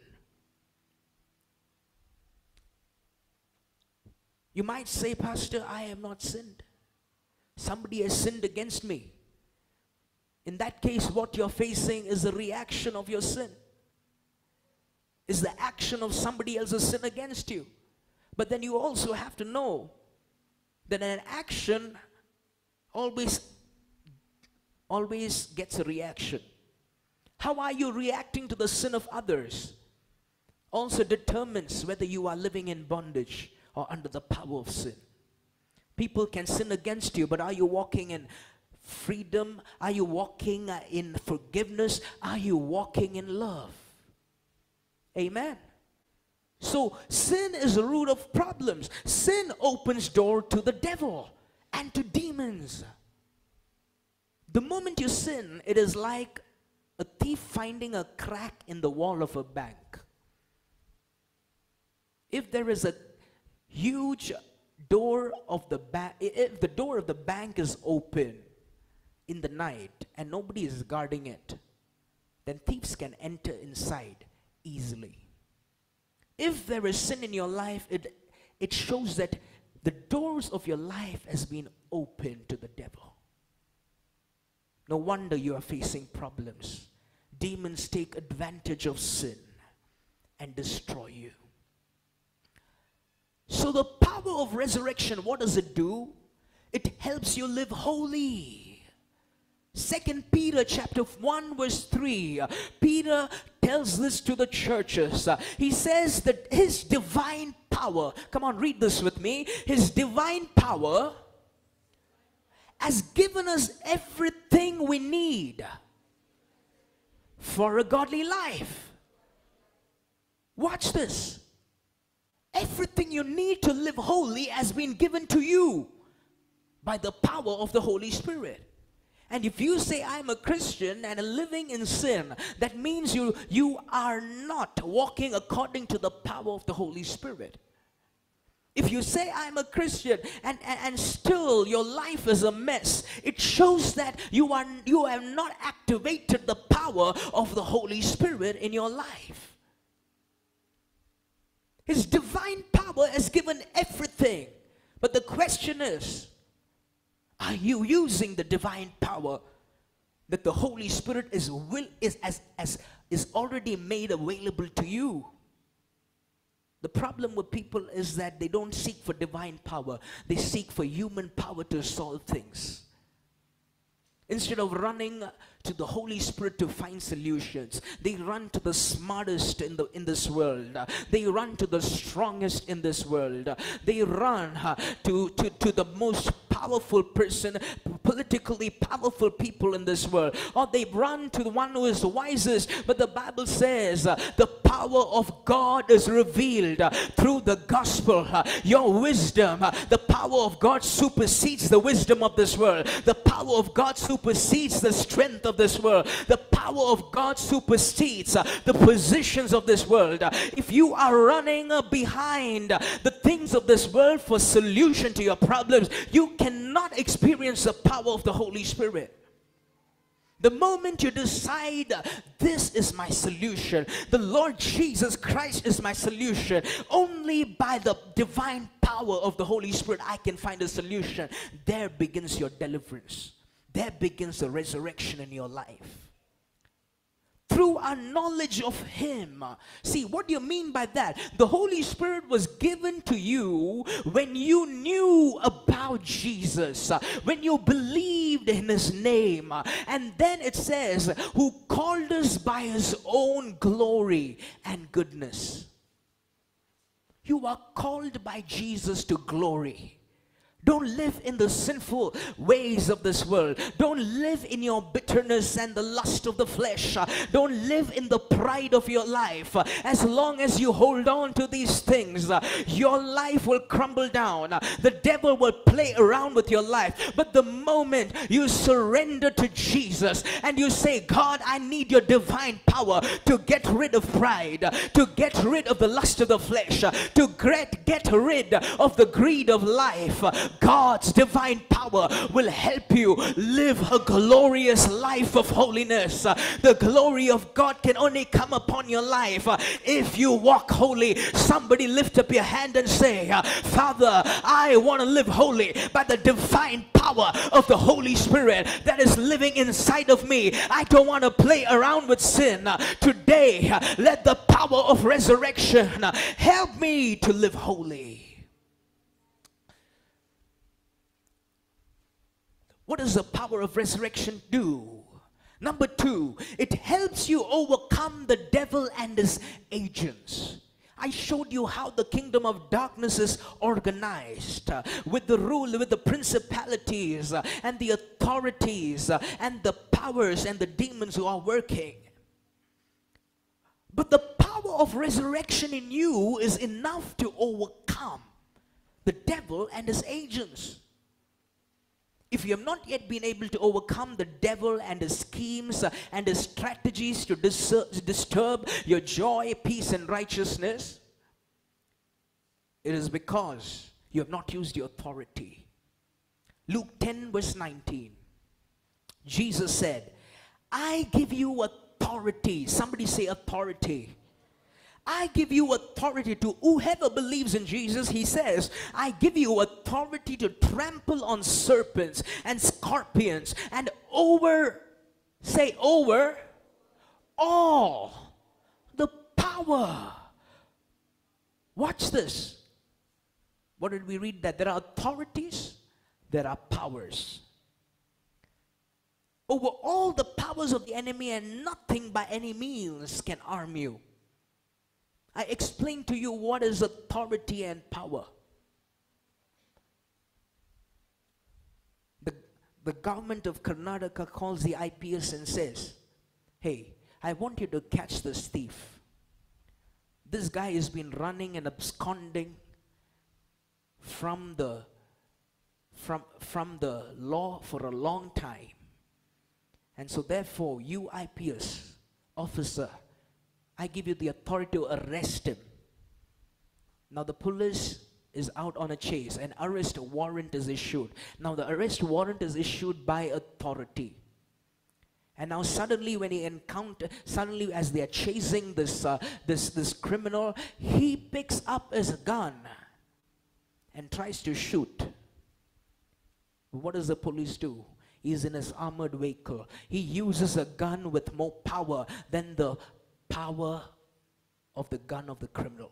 You might say, Pastor, I have not sinned. Somebody has sinned against me. In that case, what you're facing is a reaction of your sin. Is the action of somebody else's sin against you. But then you also have to know that an action always gets a reaction. How are you reacting to the sin of others also determines whether you are living in bondage or under the power of sin. People can sin against you, but are you walking in freedom? Are you walking in forgiveness? Are you walking in love? Amen. So sin is the root of problems. Sin opens door to the devil and to demons. The moment you sin, it is like a thief finding a crack in the wall of a bank. If there is a huge door of the bank, if the door of the bank is open in the night and nobody is guarding it, then thieves can enter inside easily. If there is sin in your life, it shows that the doors of your life has been opened to the devil. No wonder you are facing problems. Demons take advantage of sin and destroy you. So the power of resurrection, what does it do? It helps you live holy. 2 Peter chapter 1 verse 3. Peter tells this to the churches. He says that his divine power, come on, read this with me. His divine power has given us everything we need for a godly life. Watch this. Everything you need to live holy has been given to you by the power of the Holy Spirit. And if you say, I'm a Christian and living in sin, that means you are not walking according to the power of the Holy Spirit. If you say, I'm a Christian and still your life is a mess, it shows that you have not activated the power of the Holy Spirit in your life. His divine power has given everything. But the question is, are you using the divine power that the Holy Spirit is already made available to you? The problem with people is that they don't seek for divine power. They seek for human power to solve things. Instead of running to the Holy Spirit to find solutions, they run to the smartest in this world. They run to the strongest in this world. They run to the most powerful person, politically powerful people in this world. Or they run to the one who is the wisest. But the Bible says the power of God is revealed through the gospel. Your wisdom, the power of God supersedes the wisdom of this world. The power of God supersedes the strength of this world. The power of God supersedes the positions of this world. If you are running behind the things of this world for solution to your problems, you cannot experience the power of the Holy Spirit. The moment you decide, this is my solution, the Lord Jesus Christ is my solution, only by the divine power of the Holy Spirit I can find a solution, there begins your deliverance. There begins the resurrection in your life. through our knowledge of Him. See, what do you mean by that? The Holy Spirit was given to you when you knew about Jesus, when you believed in His name. And then it says, who called us by His own glory and goodness. You are called by Jesus to glory. Don't live in the sinful ways of this world. Don't live in your bitterness and the lust of the flesh. Don't live in the pride of your life. As long as you hold on to these things, your life will crumble down. The devil will play around with your life. But the moment you surrender to Jesus and you say, God, I need your divine power to get rid of pride, to get rid of the lust of the flesh, to get rid of the greed of life, God's divine power will help you live a glorious life of holiness. The glory of God can only come upon your life if you walk holy. Somebody lift up your hand and say, Father, I want to live holy by the divine power of the Holy Spirit that is living inside of me. I don't want to play around with sin. Today, let the power of resurrection help me to live holy. What does the power of resurrection do? Number 2, it helps you overcome the devil and his agents. I showed you how the kingdom of darkness is organized with the rule, with the principalities and the authorities and the powers and the demons who are working. But the power of resurrection in you is enough to overcome the devil and his agents. If you have not yet been able to overcome the devil and his schemes and his strategies to disturb your joy, peace, and righteousness, it is because you have not used your authority. Luke 10 verse 19. Jesus said, I give you authority. Somebody say authority. I give you authority to whoever believes in Jesus. He says, I give you authority to trample on serpents and scorpions and over all the power. Watch this. What did we read? That there are authorities, there are powers. Over all the powers of the enemy, and nothing by any means can harm you. I explained to you what is authority and power. The government of Karnataka calls the IPS and says, hey, I want you to catch this thief. This guy has been running and absconding from the law for a long time. And so therefore, you IPS officer, I give you the authority to arrest him. Now the police is out on a chase. An arrest warrant is issued. Now the arrest warrant is issued by authority. And now suddenly as they are chasing this criminal, he picks up his gun and tries to shoot. What does the police do? He's in his armored vehicle. He uses a gun with more power than the power of the gun of the criminal.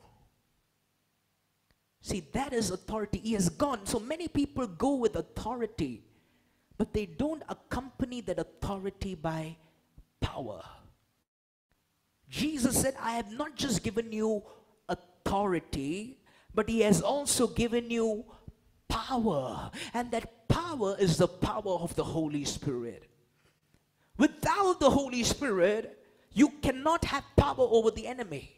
See, that is authority. He has gone. So many people go with authority, but they don't accompany that authority by power. Jesus said, I have not just given you authority, but He has also given you power. And that power is the power of the Holy Spirit. Without the Holy Spirit, you cannot have power over the enemy.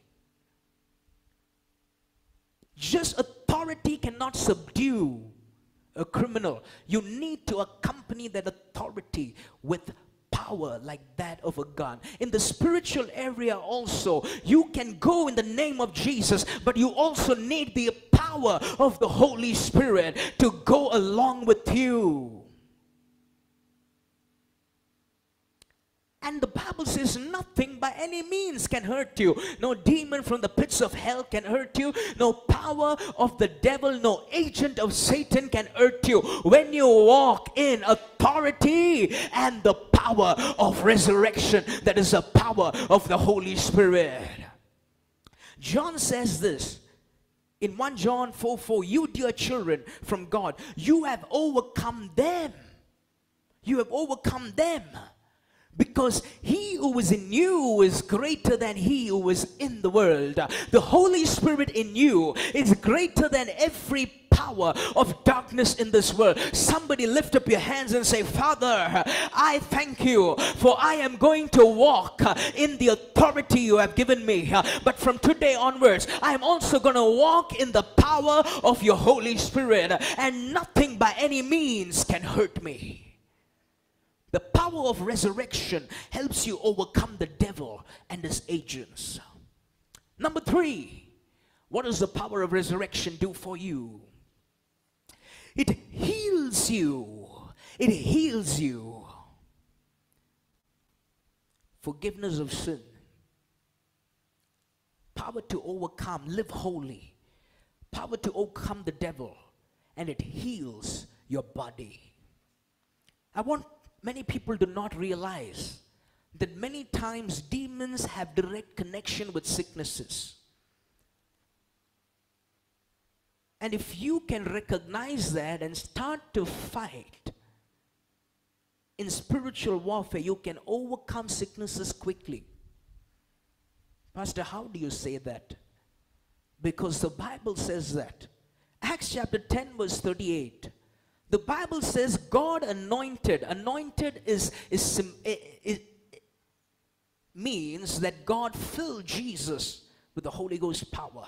Just authority cannot subdue a criminal. You need to accompany that authority with power like that of a gun. In the spiritual area also, you can go in the name of Jesus, but you also need the power of the Holy Spirit to go along with you. And the Bible says nothing by any means can hurt you. No demon from the pits of hell can hurt you. No power of the devil, no agent of Satan can hurt you. When you walk in authority and the power of resurrection, that is the power of the Holy Spirit. John says this in 1 John 4:4, you dear children from God, you have overcome them. You have overcome them. Because he who is in you is greater than he who is in the world. The Holy Spirit in you is greater than every power of darkness in this world. Somebody lift up your hands and say, Father, I thank you for I am going to walk in the authority you have given me. But from today onwards, I am also going to walk in the power of your Holy Spirit, and nothing by any means can hurt me. The power of resurrection helps you overcome the devil and his agents. Number 3, what does the power of resurrection do for you? It heals you. It heals you. Forgiveness of sin. Power to overcome, live holy. Power to overcome the devil. And it heals your body. Many people do not realize that many times demons have direct connection with sicknesses. And if you can recognize that and start to fight in spiritual warfare, you can overcome sicknesses quickly. Pastor, how do you say that? Because the Bible says that. Acts chapter 10 verse 38. The Bible says God anointed. Anointed means that God filled Jesus with the Holy Ghost power,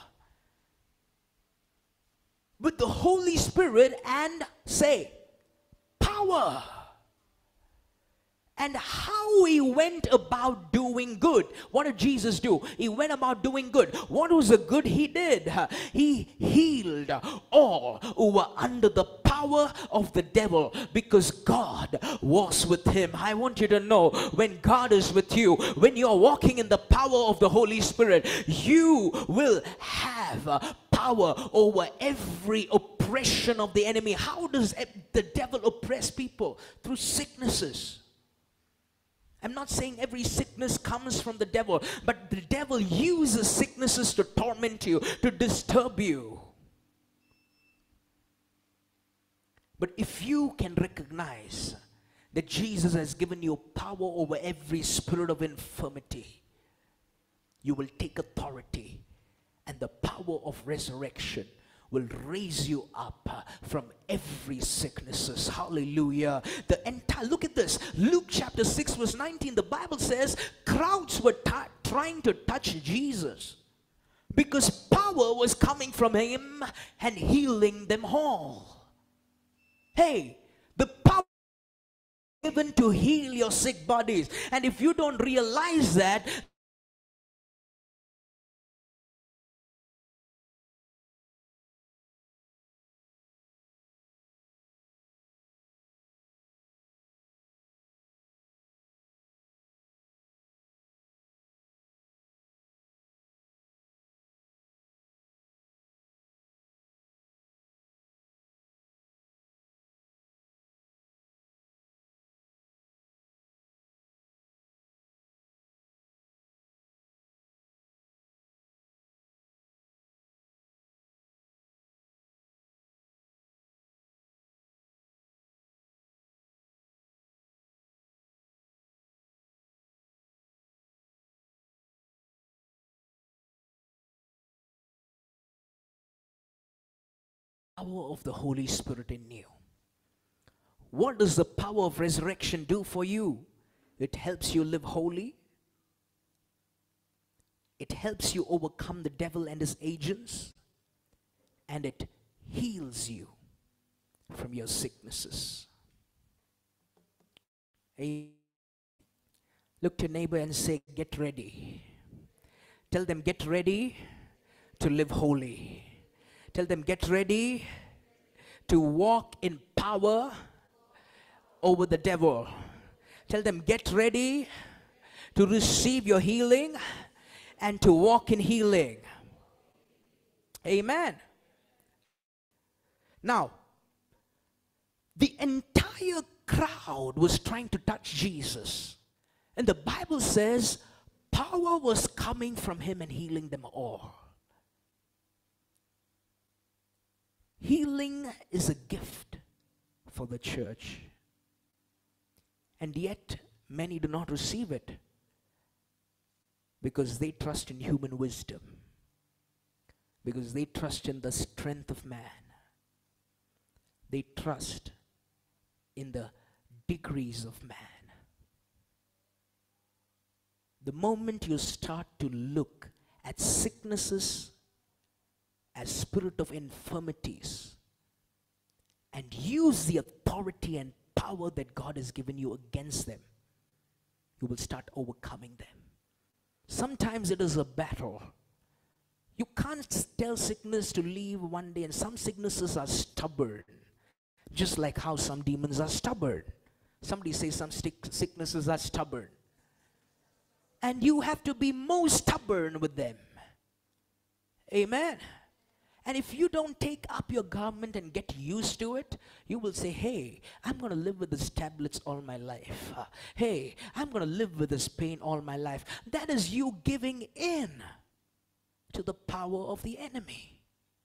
with the Holy Spirit, and say power. And how he went about doing good. What did Jesus do? He went about doing good. What was the good he did? He healed all who were under the power of the devil, because God was with him. I want you to know, when God is with you, when you are walking in the power of the Holy Spirit, you will have power over every oppression of the enemy. How does the devil oppress people? Through sicknesses. I'm not saying every sickness comes from the devil, but the devil uses sicknesses to torment you, to disturb you. But if you can recognize that Jesus has given you power over every spirit of infirmity, you will take authority, and the power of resurrection will raise you up from every sicknesses. Hallelujah. Look at this. Luke chapter 6 verse 19. The Bible says crowds were trying to touch Jesus because power was coming from him and healing them all. Hey, the power given to heal your sick bodies. And if you don't realize that, power of the Holy Spirit in you. What does the power of resurrection do for you? It helps you live holy. It helps you overcome the devil and his agents. And it heals you from your sicknesses. Hey, look to your neighbor and say, get ready. Tell them, get ready to live holy. Tell them, get ready to walk in power over the devil. Tell them, get ready to receive your healing and to walk in healing. Amen. Now, the entire crowd was trying to touch Jesus. And the Bible says power was coming from him and healing them all. Healing is a gift for the church. And yet, many do not receive it because they trust in human wisdom, because they trust in the strength of man. They trust in the degrees of man. The moment you start to look at sicknesses as spirit of infirmities and use the authority and power that God has given you against them, you will start overcoming them. Sometimes it is a battle. You can't tell sickness to leave one day, and some sicknesses are stubborn, just like how some demons are stubborn. Somebody say some sicknesses are stubborn. And you have to be more stubborn with them. Amen. And if you don't take up your garment and get used to it, you will say, hey, I'm going to live with these tablets all my life. Hey, I'm going to live with this pain all my life. That is you giving in to the power of the enemy.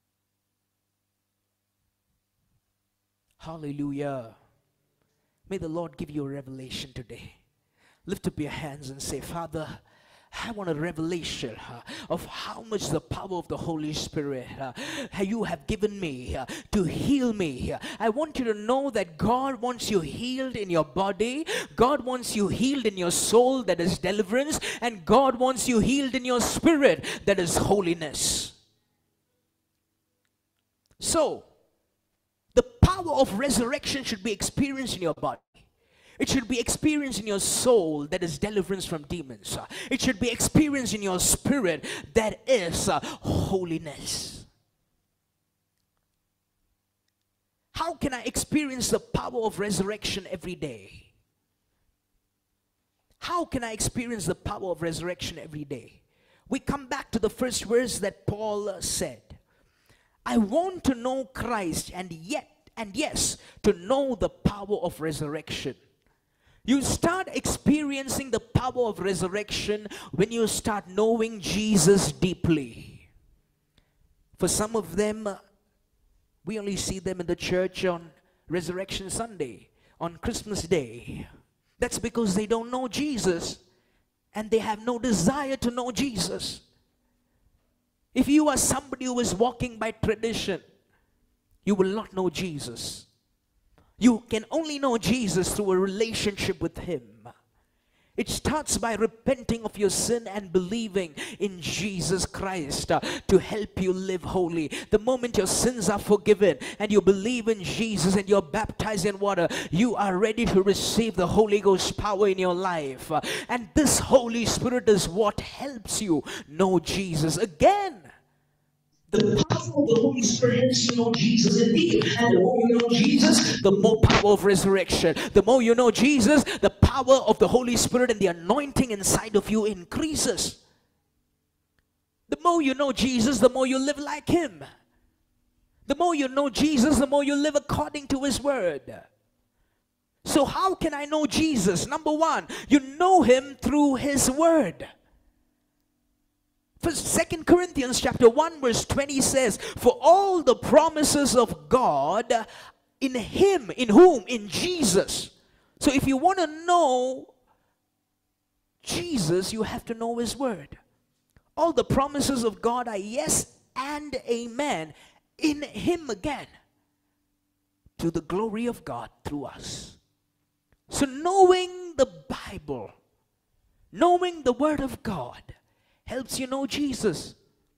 Hallelujah. May the Lord give you a revelation today. Lift up your hands and say, Father, I want a revelation of how much the power of the Holy Spirit you have given me to heal me. I want you to know that God wants you healed in your body. God wants you healed in your soul, that is deliverance. And God wants you healed in your spirit, that is holiness. So, the power of resurrection should be experienced in your body. It should be experienced in your soul, that is deliverance from demons. It should be experienced in your spirit, that is holiness. How can I experience the power of resurrection every day? How can I experience the power of resurrection every day? We come back to the first verse that Paul said. I want to know Christ and yes, to know the power of resurrection. You start experiencing the power of resurrection when you start knowing Jesus deeply. For some of them, we only see them in the church on Resurrection Sunday, on Christmas Day. That's because they don't know Jesus and they have no desire to know Jesus. If you are somebody who is walking by tradition, you will not know Jesus. You can only know Jesus through a relationship with him. It starts by repenting of your sin and believing in Jesus Christ to help you live holy. The moment your sins are forgiven and you believe in Jesus and you're baptized in water, you are ready to receive the Holy Ghost power in your life. And this Holy Spirit is what helps you know Jesus again. The power of the Holy Spirit helps you know Jesus indeed. And the more you know Jesus, the more power of resurrection. The more you know Jesus, the power of the Holy Spirit and the anointing inside of you increases. The more you know Jesus, the more you live like him. The more you know Jesus, the more you live according to his word. So how can I know Jesus? Number one, you know him through his word. For 2 Corinthians chapter 1 verse 20 says, for all the promises of God in him, in whom? In Jesus. So if you want to know Jesus, you have to know his word. All the promises of God are yes and amen in him again, to the glory of God through us. So knowing the Bible, knowing the word of God, helps you know Jesus.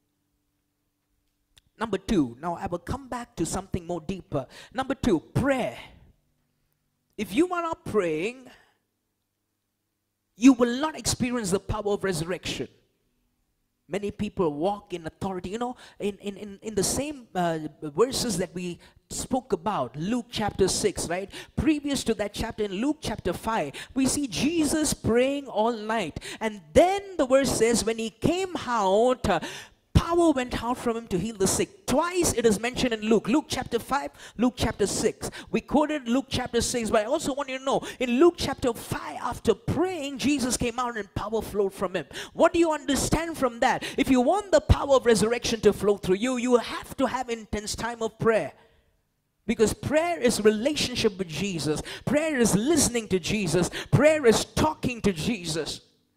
Number two, now I will come back to something more deeper. Number two, prayer. If you are not praying, you will not experience the power of resurrection. Many people walk in authority. You know, in the same verses that we spoke about, Luke chapter 6, right? Previous to that chapter, in Luke chapter 5, we see Jesus praying all night. And then the verse says, when he came out, power went out from him to heal the sick. Twice it is mentioned in Luke. Luke chapter 5, Luke chapter 6. We quoted Luke chapter 6, but I also want you to know, in Luke chapter 5, after praying, Jesus came out and power flowed from him. What do you understand from that? If you want the power of resurrection to flow through you, you have to have intense time of prayer. Because prayer is relationship with Jesus. Prayer is listening to Jesus. Prayer is talking to Jesus.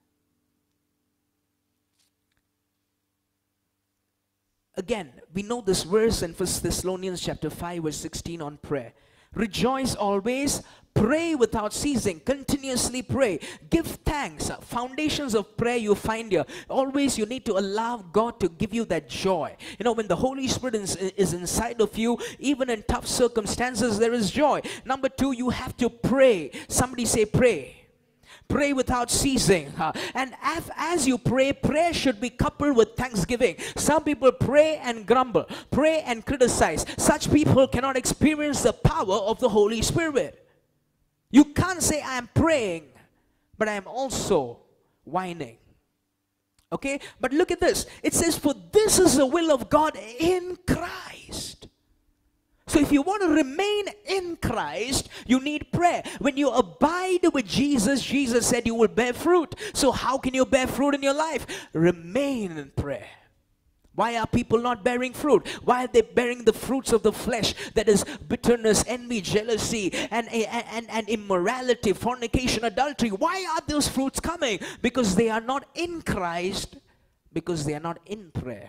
Again, we know this verse in 1 Thessalonians chapter 5 verse 16 on prayer. Rejoice always, pray without ceasing, continuously pray, give thanks. Foundations of prayer you find here. Always you need to allow God to give you that joy. You know, when the Holy Spirit is inside of you, even in tough circumstances, there is joy. Number 2, you have to pray. Somebody say pray. Pray without ceasing. And as you pray, prayer should be coupled with thanksgiving. Some people pray and grumble, pray and criticize. Such people cannot experience the power of the Holy Spirit. You can't say, I am praying, but I am also whining. Okay? But look at this. It says, for this is the will of God in Christ. So if you want to remain in Christ, you need prayer. When you abide with Jesus, Jesus said you will bear fruit. So how can you bear fruit in your life? Remain in prayer. Why are people not bearing fruit? Why are they bearing the fruits of the flesh? That is bitterness, envy, jealousy, and immorality, fornication, adultery. Why are those fruits coming? Because they are not in Christ, because they are not in prayer.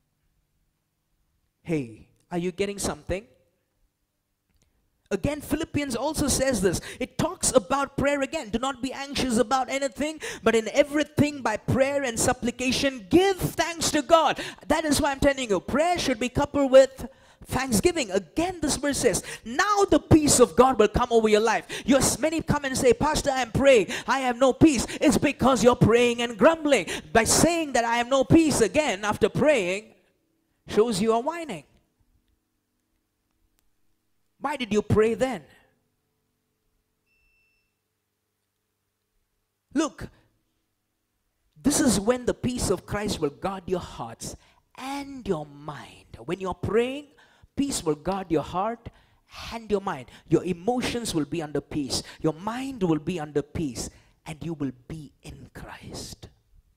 Hey, are you getting something? Again, Philippians also says this. It talks about prayer again. Do not be anxious about anything, but in everything by prayer and supplication, give thanks to God. That is why I'm telling you, prayer should be coupled with thanksgiving. Again, this verse says, now the peace of God will come over your life. Yes, many come and say, Pastor, I am praying, I have no peace. It's because you're praying and grumbling. By saying that I have no peace again after praying, shows you are whining. Why did you pray then? Look, this is when the peace of Christ will guard your hearts and your mind. When you're praying, peace will guard your heart and your mind. Your emotions will be under peace. Your mind will be under peace. And you will be in Christ.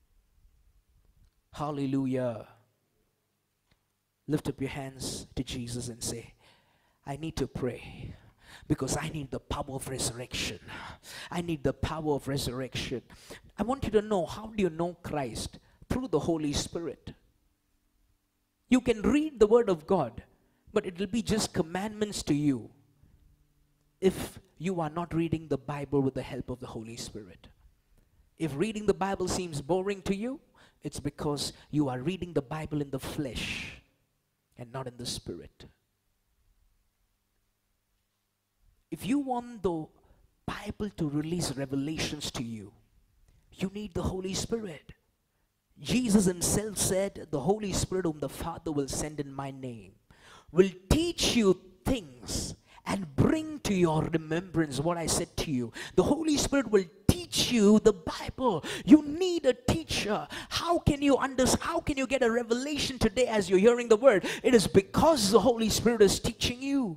Hallelujah. Lift up your hands to Jesus and say, I need to pray because I need the power of resurrection. I need the power of resurrection. I want you to know, how do you know Christ? Through the Holy Spirit. You can read the Word of God, but it will be just commandments to you if you are not reading the Bible with the help of the Holy Spirit. If reading the Bible seems boring to you, it's because you are reading the Bible in the flesh and not in the Spirit. If you want the Bible to release revelations to you, you need the Holy Spirit. Jesus himself said, the Holy Spirit whom the Father will send in my name will teach you things and bring to your remembrance what I said to you. The Holy Spirit will teach you the Bible. You need a teacher. How can you get a revelation today as you're hearing the word? It is because the Holy Spirit is teaching you.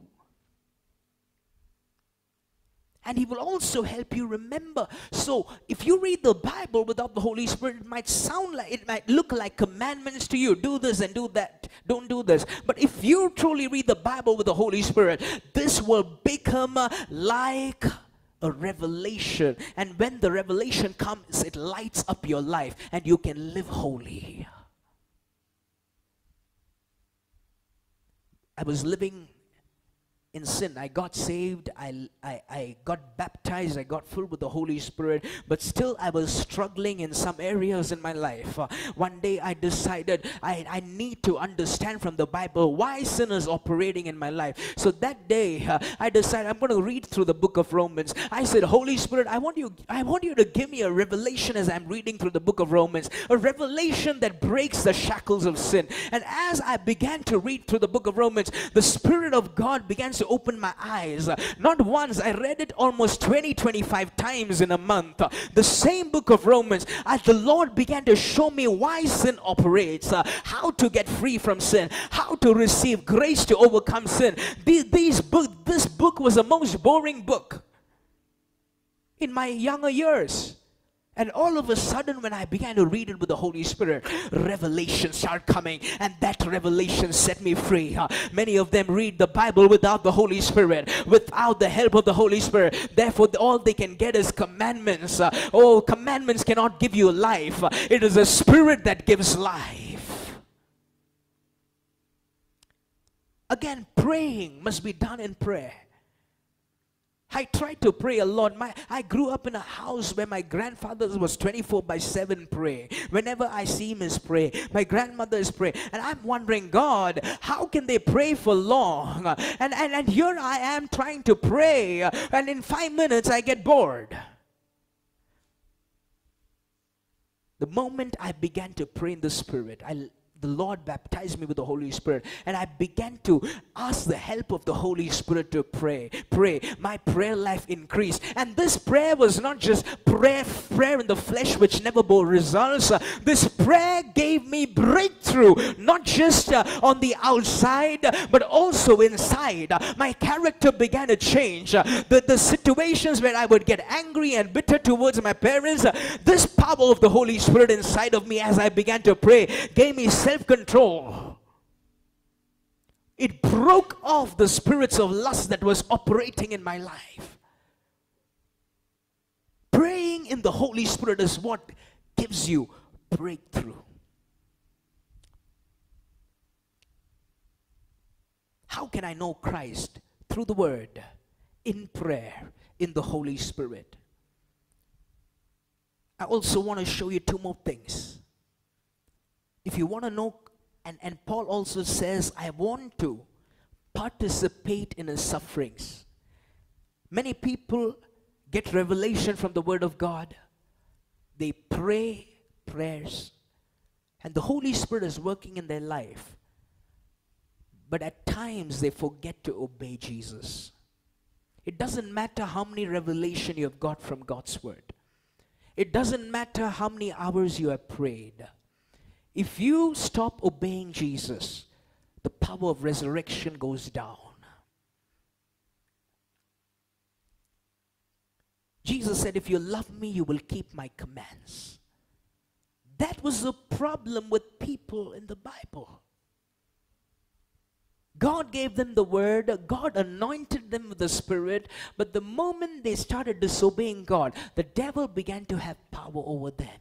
And he will also help you remember. So if you read the Bible without the Holy Spirit, it might look like commandments to you. Do this and do that. Don't do this. But if you truly read the Bible with the Holy Spirit, this will become like a revelation. And when the revelation comes, it lights up your life and you can live holy. I was living in sin. I got saved, I got baptized, I got filled with the Holy Spirit, but still I was struggling in some areas in my life. One day I decided I need to understand from the Bible why sin is operating in my life. So that day I decided I'm going to read through the book of Romans. I said, Holy Spirit, I want you to give me a revelation as I'm reading through the book of Romans, a revelation that breaks the shackles of sin. And as I began to read through the book of Romans, the Spirit of God began to open my eyes. Not once, I read it almost 20-25 times in a month. The same book of Romans, as the Lord began to show me why sin operates, how to get free from sin, how to receive grace to overcome sin. This book was the most boring book in my younger years. And all of a sudden, when I began to read it with the Holy Spirit, revelations start coming, and that revelation set me free. Many of them read the Bible without the Holy Spirit, without the help of the Holy Spirit. Therefore, all they can get is commandments. Commandments cannot give you life. It is the Spirit that gives life. Again, praying must be done in prayer. I tried to pray a lot. I grew up in a house where my grandfather was 24/7 pray. Whenever I see him is pray. My grandmother is pray. And I'm wondering, God, how can they pray for long? And here I am trying to pray, and in 5 minutes I get bored. The moment I began to pray in the Spirit, the Lord baptized me with the Holy Spirit, and I began to ask the help of the Holy Spirit to pray. My prayer life increased, and this prayer was not just prayer in the flesh which never bore results. This prayer gave me breakthrough, not just on the outside but also inside. My character began to change. The situations where I would get angry and bitter towards my parents, this power of the Holy Spirit inside of me as I began to pray gave me self-control. It broke off the spirits of lust that was operating in my life. Praying in the Holy Spirit is what gives you breakthrough. How can I know Christ? Through the Word, in prayer, in the Holy Spirit. I also want to show you two more things. If you want to know, and Paul also says, I want to participate in his sufferings. Many people get revelation from the Word of God. They pray prayers, and the Holy Spirit is working in their life. But at times they forget to obey Jesus. It doesn't matter how many revelation you have got from God's Word. It doesn't matter how many hours you have prayed. If you stop obeying Jesus, the power of resurrection goes down. Jesus said, if you love me, you will keep my commands. That was the problem with people in the Bible. God gave them the Word, God anointed them with the Spirit, but the moment they started disobeying God, the devil began to have power over them.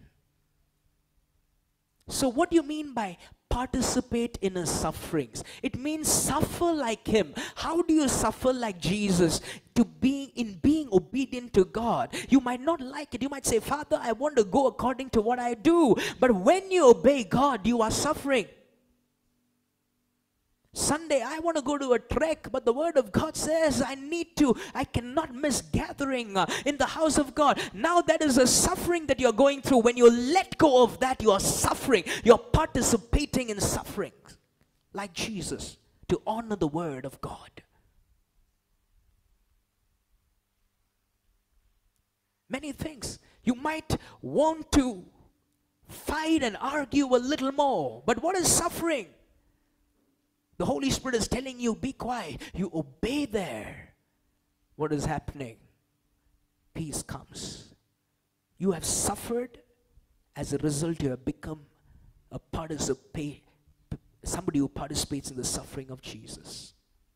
So what do you mean by participate in his sufferings? It means suffer like him. How do you suffer like Jesus? In being obedient to God. You might not like it. You might say, Father, I want to go according to what I do. But when you obey God, you are suffering. Sunday, I want to go to a trek, but the Word of God says I cannot miss gathering in the house of God. Now that is a suffering that you're going through. When you let go of that, you are suffering. You're participating in suffering like Jesus to honor the Word of God. Many things. You might want to fight and argue a little more, but what is suffering? The Holy Spirit is telling you, be quiet. You obey there. What is happening? Peace comes. You have suffered. As a result, you have become somebody who participates in the suffering of Jesus.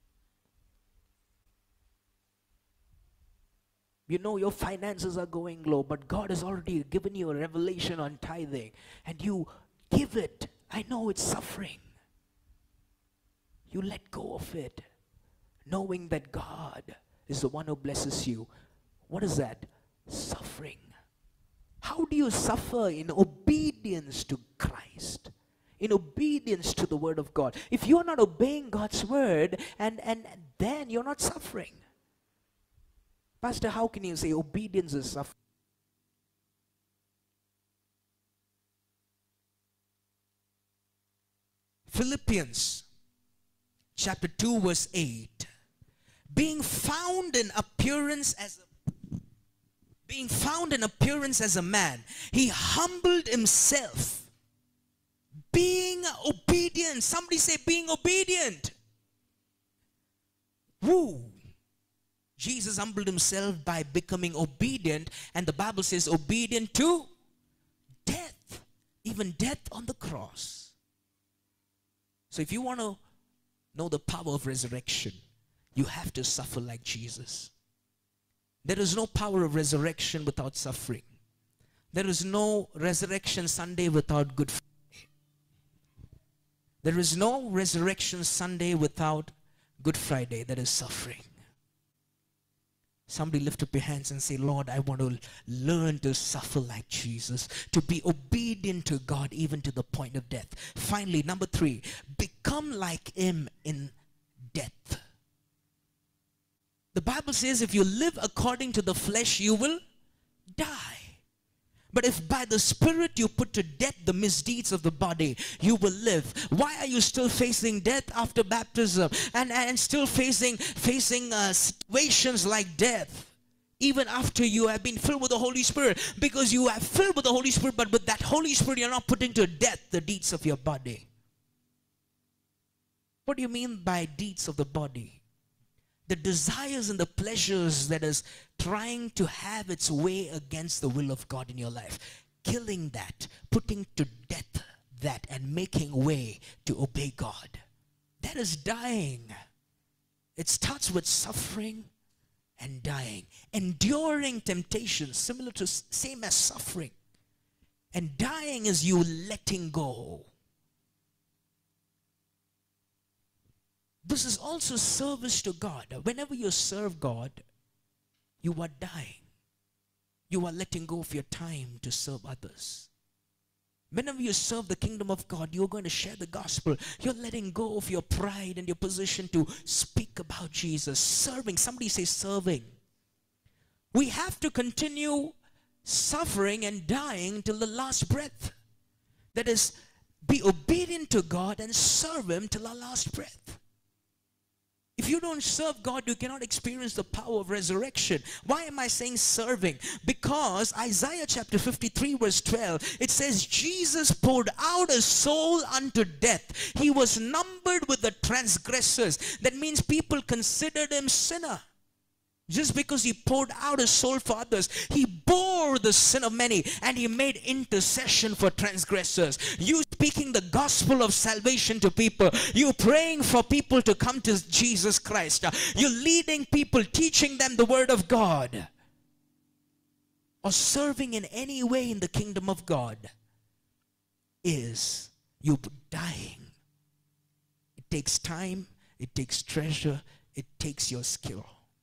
You know your finances are going low, but God has already given you a revelation on tithing. And you give it. I know it's suffering. You let go of it. knowing that God is the one who blesses you. What is that? Suffering. How do you suffer? In obedience to Christ, in obedience to the word of God. If you're not obeying God's word, and then you're not suffering. Pastor, how can you say obedience is suffering? Philippians chapter 2 verse 8. Being found in appearance as a man, he humbled himself. Being obedient. Somebody say being obedient. Woo. Jesus humbled himself by becoming obedient, and the Bible says obedient to death, even death on the cross. So if you want to know the power of resurrection, you have to suffer like Jesus. There is no power of resurrection without suffering. There is no resurrection Sunday without Good Friday. There is no resurrection Sunday without Good Friday. There is suffering. Somebody lift up your hands and say, Lord, I want to learn to suffer like Jesus, to be obedient to God even to the point of death. Finally, number 3, become like him in death. The Bible says if you live according to the flesh, you will die. But if by the Spirit you put to death the misdeeds of the body, you will live. Why are you still facing death after baptism and still facing situations like death even after you have been filled with the Holy Spirit? Because you are filled with the Holy Spirit, but with that Holy Spirit you're not putting to death the deeds of your body. What do you mean by deeds of the body? The desires and the pleasures that is trying to have its way against the will of God in your life. Killing that, putting to death that, and making way to obey God. That is dying. It starts with suffering and dying. Enduring temptation, similar to same as suffering. And dying is you letting go. This is also service to God. Whenever you serve God, you are dying. You are letting go of your time to serve others. Whenever you serve the kingdom of God, you're going to share the gospel. You're letting go of your pride and your position to speak about Jesus. Serving. Somebody say serving. We have to continue suffering and dying till the last breath. That is, be obedient to God and serve Him till our last breath. If you don't serve God, you cannot experience the power of resurrection. Why am I saying serving? Because Isaiah chapter 53 verse 12, it says, Jesus poured out his soul unto death. He was numbered with the transgressors. That means people considered him sinner. Just because he poured out his soul for others, he bore the sin of many and he made intercession for transgressors. You speaking the gospel of salvation to people, you praying for people to come to Jesus Christ, you leading people, teaching them the word of God, or serving in any way in the kingdom of God, is you dying. It takes time, it takes treasure, it takes your skill.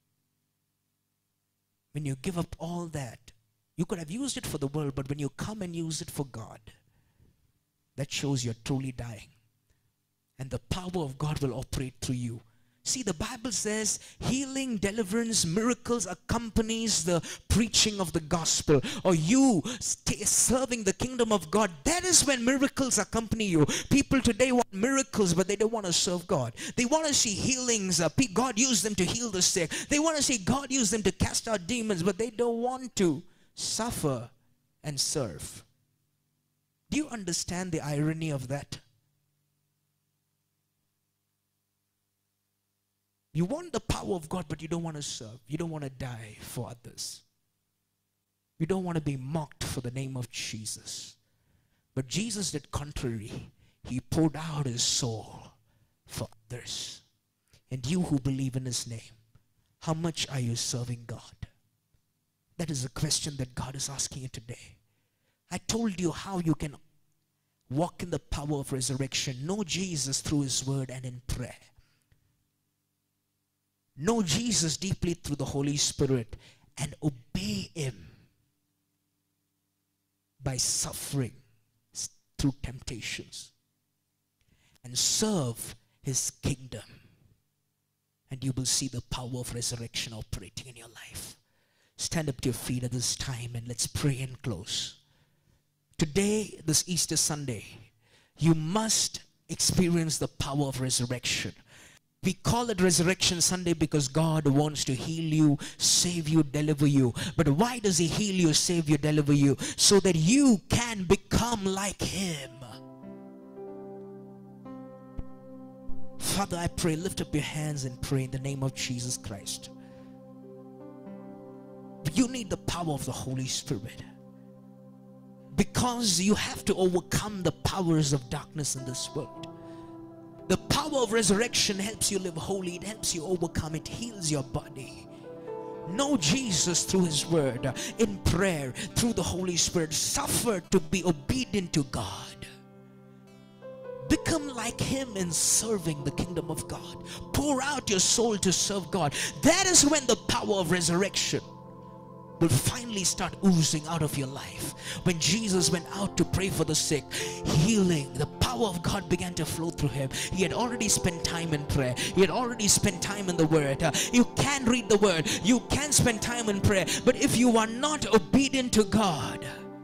When you give up all that, you could have used it for the world, but when you come and use it for God, that shows you're truly dying. And the power of God will operate through you. See, the Bible says healing, deliverance, miracles accompanies the preaching of the gospel, or you serving the kingdom of God. That is when miracles accompany you. People today want miracles, but they don't want to serve God. They want to see healings. God used them to heal the sick. They want to see God use them to cast out demons, but they don't want to suffer and serve. Do you understand the irony of that? You want the power of God, but you don't want to serve. You don't want to die for others. You don't want to be mocked for the name of Jesus. But Jesus did contrary. He poured out his soul for others. And you who believe in his name, how much are you serving God? That is a question that God is asking you today. I told you how you can walk in the power of resurrection. Know Jesus through his word and in prayer. Know Jesus deeply through the Holy Spirit and obey Him by suffering through temptations, and serve His kingdom, and you will see the power of resurrection operating in your life. Stand up to your feet at this time and let's pray and close. Today, this Easter Sunday, you must experience the power of resurrection. We call it Resurrection Sunday because God wants to heal you, save you, deliver you. But why does He heal you, save you, deliver you? So that you can become like Him. Father, I pray, lift up your hands and pray in the name of Jesus Christ. You need the power of the Holy Spirit, because you have to overcome the powers of darkness in this world. The power of resurrection helps you live holy. It helps you overcome. It heals your body. Know Jesus through His word, in prayer, through the Holy Spirit. Suffer to be obedient to God. Become like Him in serving the kingdom of God. Pour out your soul to serve God. That is when the power of resurrection will finally start oozing out of your life. When Jesus went out to pray for the sick, healing, the power of God began to flow through Him. He had already spent time in prayer. He had already spent time in the Word. You can read the Word. You can spend time in prayer. But if you are not obedient to God,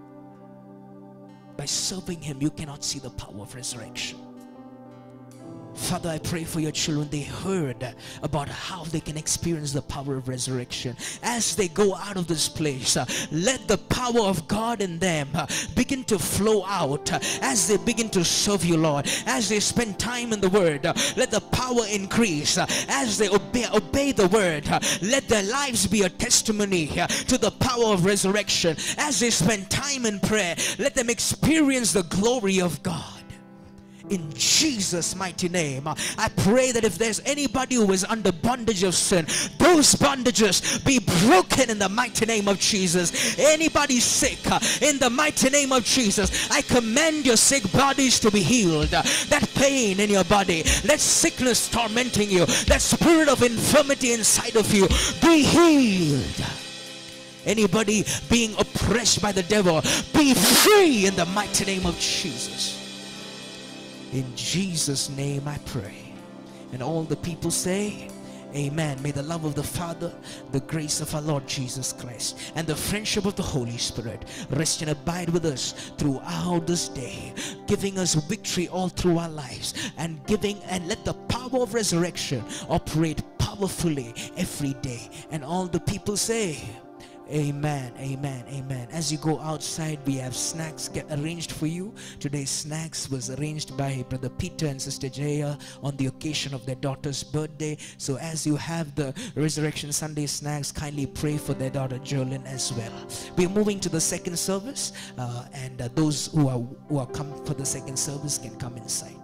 by serving Him, you cannot see the power of resurrection. Father, I pray for your children. They heard about how they can experience the power of resurrection. As they go out of this place, let the power of God in them begin to flow out as they begin to serve you, Lord. As they spend time in the Word, let the power increase. As they obey the Word, let their lives be a testimony to the power of resurrection. As they spend time in prayer, let them experience the glory of God. In Jesus' mighty name, I pray that if there's anybody who is under bondage of sin, those bondages be broken in the mighty name of Jesus. Anybody sick, in the mighty name of Jesus, I command your sick bodies to be healed. That pain in your body, that sickness tormenting you, that spirit of infirmity inside of you, be healed. Anybody being oppressed by the devil, be free in the mighty name of Jesus. In Jesus' name I pray. And all the people say, amen. May the love of the Father, the grace of our Lord Jesus Christ, and the friendship of the Holy Spirit rest and abide with us throughout this day, giving us victory all through our lives, and let the power of resurrection operate powerfully every day. And all the people say, amen, amen, amen. As you go outside, we have snacks arranged for you. Today's snacks was arranged by Brother Peter and Sister Jaya on the occasion of their daughter's birthday. So as you have the Resurrection Sunday snacks, kindly pray for their daughter Jolene as well. We're moving to the second service, and those who are come for the second service can come inside.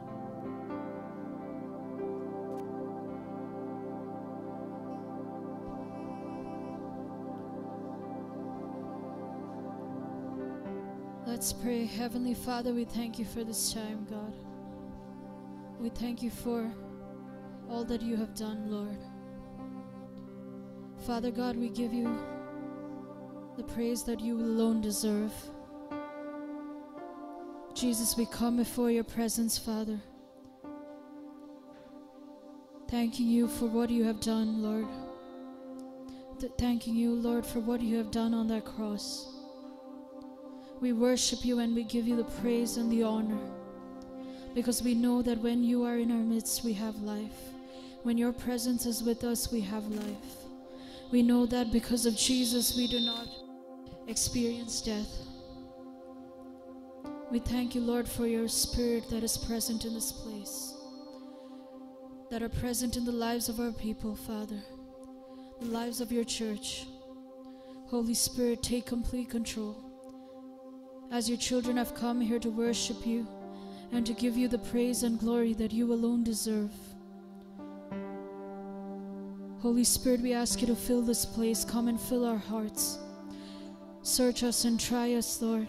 Let's pray. Heavenly Father, we thank you for this time, God. We thank you for all that you have done, Lord. Father God, we give you the praise that you alone deserve. Jesus, we come before your presence, Father, thanking you for what you have done, Lord. Thanking you, Lord, for what you have done on that cross. We worship you and we give you the praise and the honor, because we know that when you are in our midst, we have life. When your presence is with us, we have life. We know that because of Jesus, we do not experience death. We thank you, Lord, for your Spirit that is present in this place, that are present in the lives of our people, Father, the lives of your church. Holy Spirit, take complete control. As your children have come here to worship you and to give you the praise and glory that you alone deserve. Holy Spirit, we ask you to fill this place. Come and fill our hearts. Search us and try us, Lord.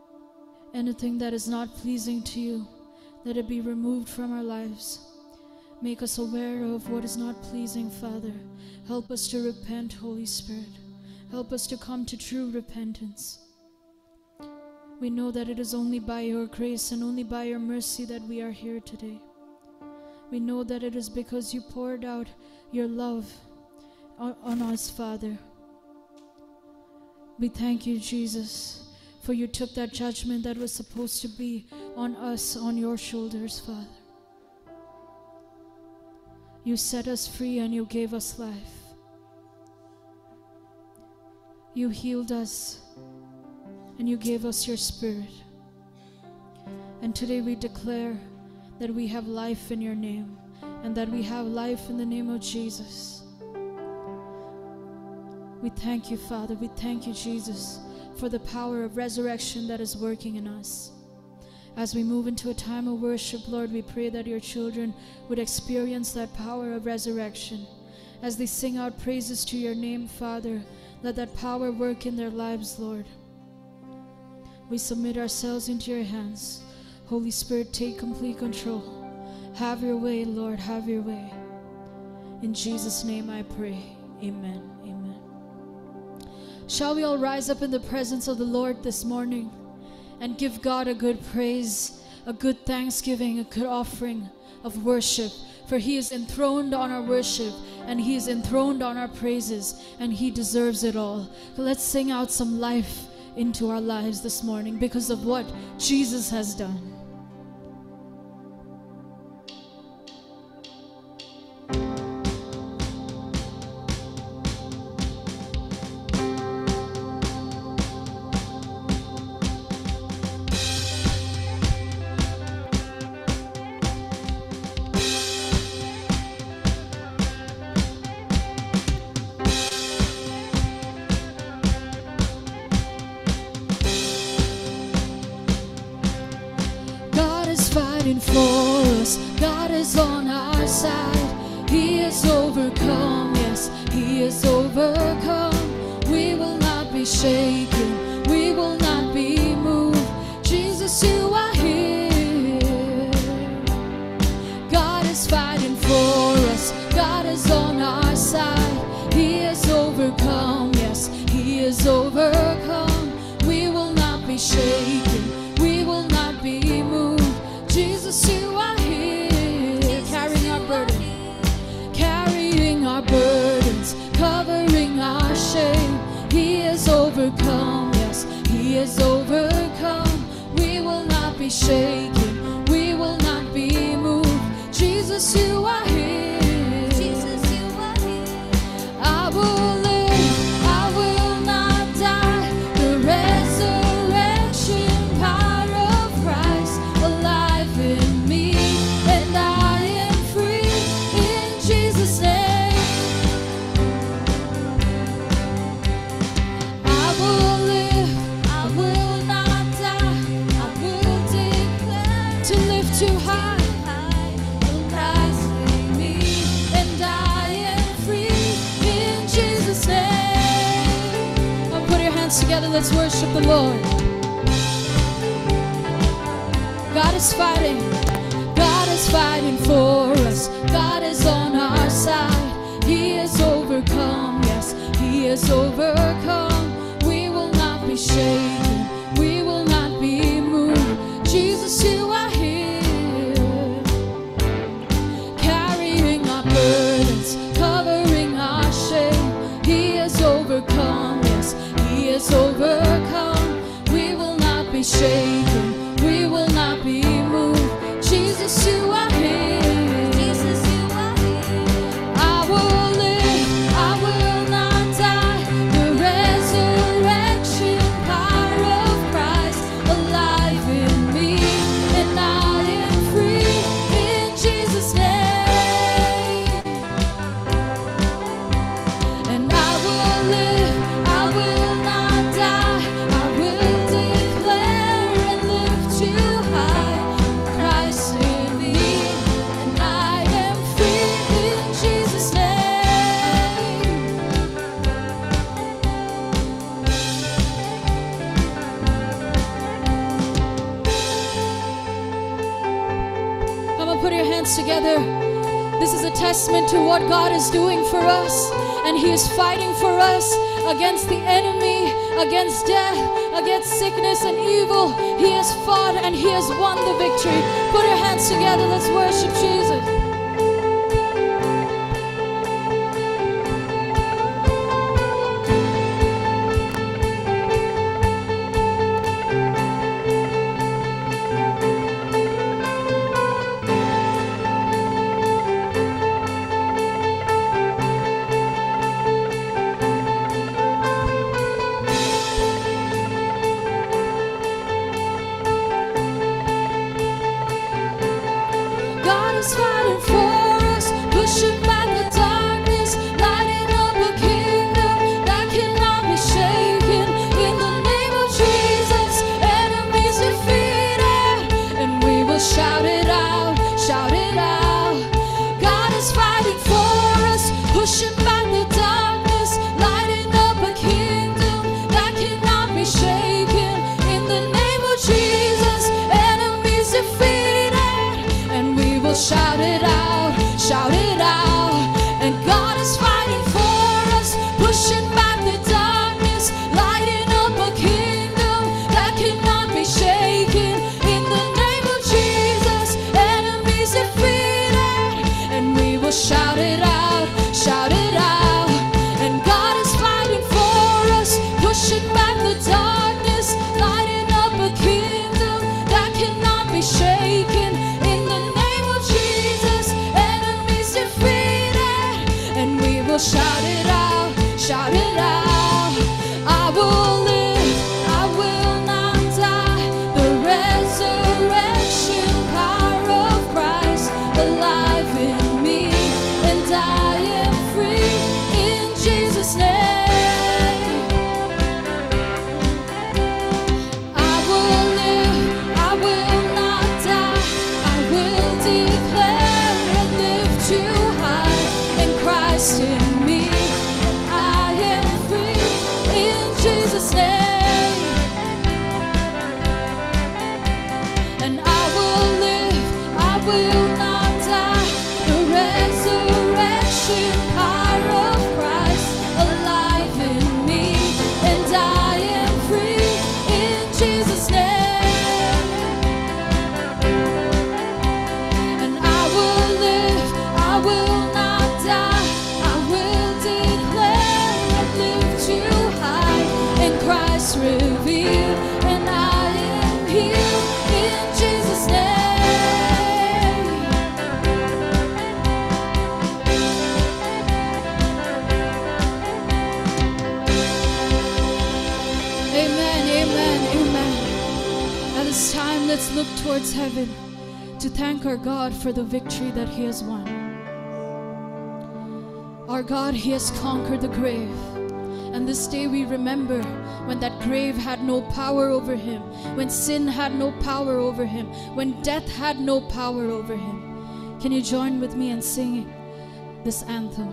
Anything that is not pleasing to you, let it be removed from our lives. Make us aware of what is not pleasing, Father. Help us to repent, Holy Spirit. Help us to come to true repentance. We know that it is only by your grace and only by your mercy that we are here today. We know that it is because you poured out your love on us, Father. We thank you, Jesus, for you took that judgment that was supposed to be on us, on your shoulders, Father. You set us free and you gave us life. You healed us and you gave us your Spirit. And today we declare that we have life in your name and that we have life in the name of Jesus. We thank you, Father. We thank you, Jesus, for the power of resurrection that is working in us. As we move into a time of worship, Lord, we pray that your children would experience that power of resurrection. As they sing out praises to your name, Father, let that power work in their lives, Lord. We submit ourselves into your hands. Holy Spirit, take complete control. Have your way, Lord, have your way. In Jesus' name I pray. Amen. Amen. Shall we all rise up in the presence of the Lord this morning and give God a good praise, a good thanksgiving, a good offering of worship? For he is enthroned on our worship and he is enthroned on our praises, and he deserves it all. Let's sing out some life into our lives this morning because of what Jesus has done. Fighting for us, God is on our side. He has overcome, yes, he has overcome. We will not be shaken, we will not be moved. Jesus, you are here. God is fighting for us, God is on our side. He has overcome, yes, he has overcome. We will not be shaken, we will not be moved. Jesus, you are here, carrying our burdens, covering our shame. He has overcome, yes, he has overcome. We will not be shaken, we will not be moved. Jesus, you are here. Jesus, you are here. I will live, I will not die. The resurrection power of Christ alive in me, and I am free in Jesus' name. I will live, I will not die. I will declare to live too high. Christ in me, and I am free in Jesus' name. Now put your hands together, let's worship the Lord. God is fighting for us. God is on our side. He has overcome, yes, he has overcome. We will not be shaken, we will not be moved. Jesus, you are here, carrying our burdens, covering our shame. He has overcome, yes, he has overcome. We will not be shaken, we will not be moved. Jesus, you are here. Jesus, you are here. I will live, I will not die. The resurrection power of Christ alive in me, and I am free in Jesus' name. And I will live, I will not die. I will declare and live too high. Christ in me, and I am free in Jesus' name. Come on, put your hands together. This is a testament to what God is doing for us. And He is fighting for us against the enemy, against death, against sickness and evil. He has fought and He has won the victory. Put your hands together. Let's worship Jesus. God is fighting for us, pushing back the darkness, lighting up a kingdom that cannot be shaken. In the name of Jesus, enemies defeated, and we will shout it out, shout it out. God is fighting for us, pushing back the darkness, lighting up a kingdom that cannot be shaken. In the name of Jesus, enemies defeated, and we will shout it out, shout it out. And God is fighting for us, pushing back the darkness, lighting up a kingdom that cannot be shaken. In the name of Jesus, enemies defeated, and we will shout it out, shout it out. And God is fighting for us, pushing back the darkness, lighting up a kingdom that cannot be shaken. In the name of Jesus, enemies defeated, and we will shout it out, shout it out. I will live, I will not die. The resurrection power of Christ alive in me, and I am free in Jesus' name. I will live, I will not die. I will declare and live too high in Christ in me, and I am free in Jesus' name. And I will live, I will not die. The resurrection power of Christ alive in me, and I am free in Jesus' name. And I will live, I will not die. I will declare and live too high in Christ revealed, and I am healed in Jesus' name. Amen, amen, amen. At this time, let's look towards heaven to thank our God for the victory that He has won. Our God, He has conquered the grave. And this day we remember when that grave had no power over Him, when sin had no power over Him, when death had no power over Him. Can you join with me in singing this anthem?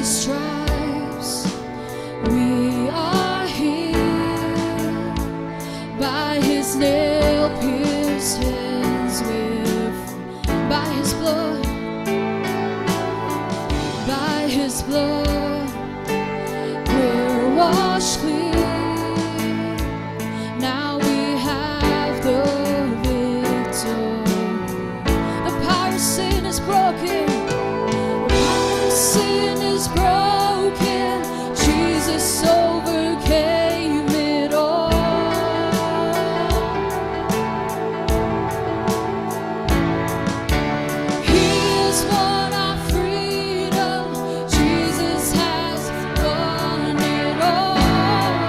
stripes we are healed. By his nail-pierced hands we're free. By his blood, we're washed clean. Now we have the victory. The power of sin is broken. Sin is broken. Jesus overcame it all. He has won our freedom. Jesus has won it all.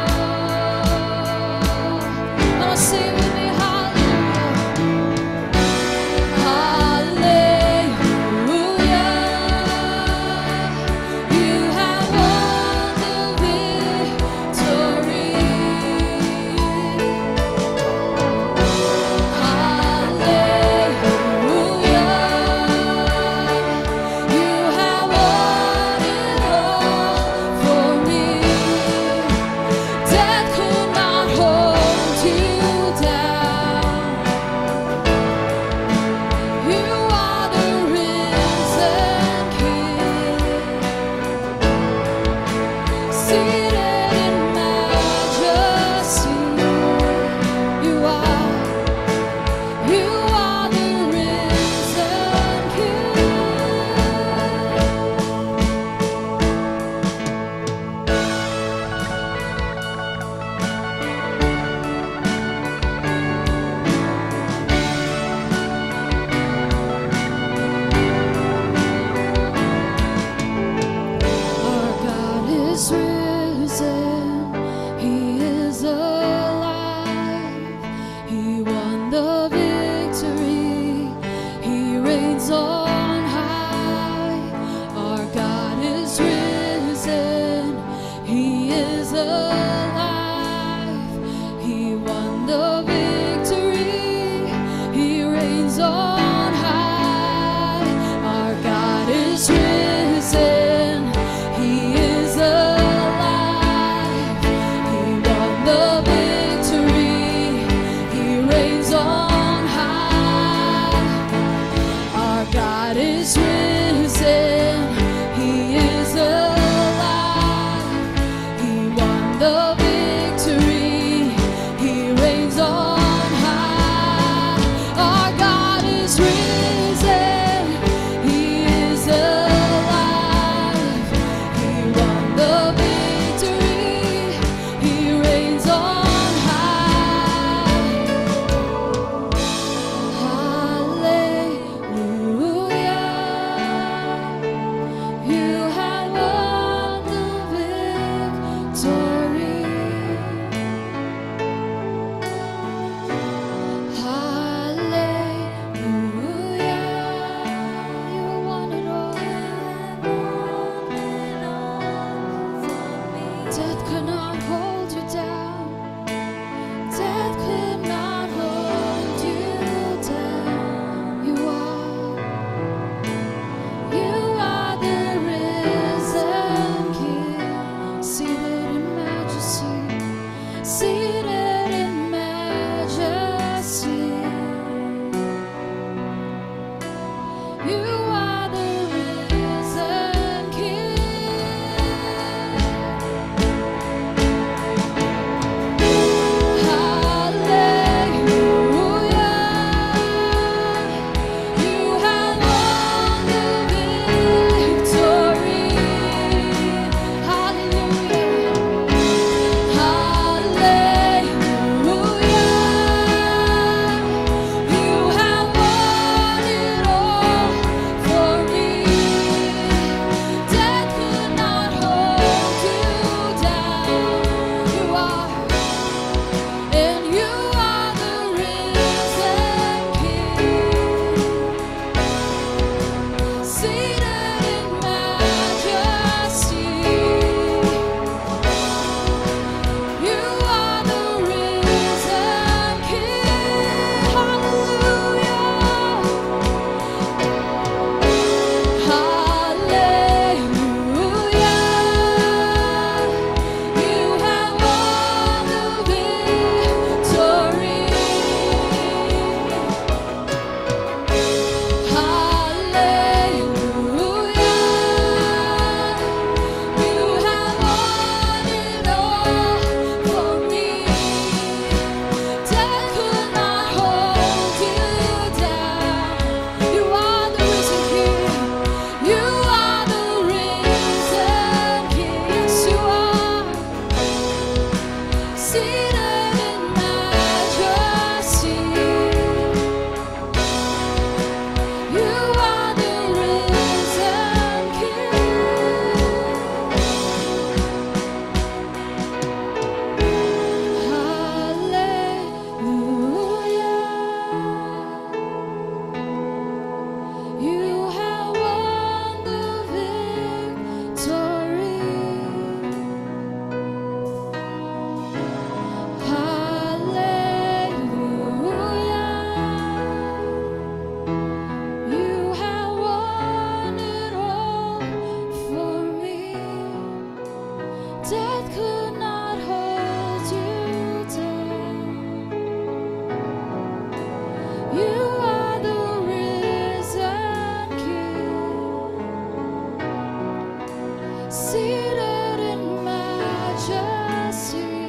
seated in majesty.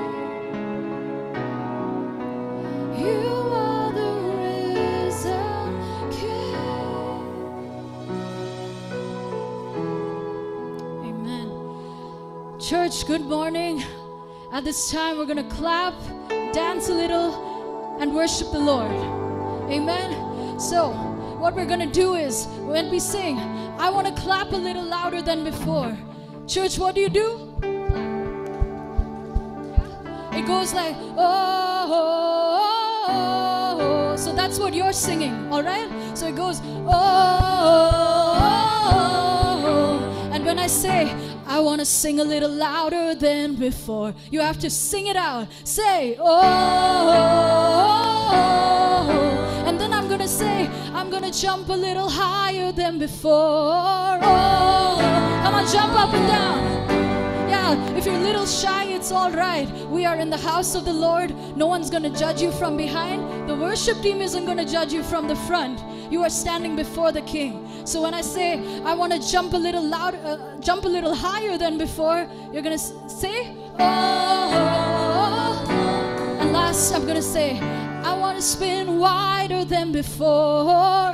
You are the risen King. Amen. Church, good morning. At this time, we're going to clap, dance a little, and worship the Lord. Amen. So, what we're going to do is, when we sing, I want to clap a little louder than before. Church, what do you do? It goes like, oh, oh, oh, oh. So that's what you're singing, all right? So it goes, oh, oh, oh. And when I say, I want to sing a little louder than before, you have to sing it out. Say, oh, oh, oh. And then I'm going to say, I'm going to jump a little higher than before. Oh, come on, jump up and down. Yeah, if you're a little shy, it's all right. We are in the house of the Lord. No one's going to judge you from behind. The worship team isn't going to judge you from the front. You are standing before the King. So when I say, I want to jump a little louder, jump a little higher than before, you're going to say, oh. And last, I'm going to say, I want to spin wider than before.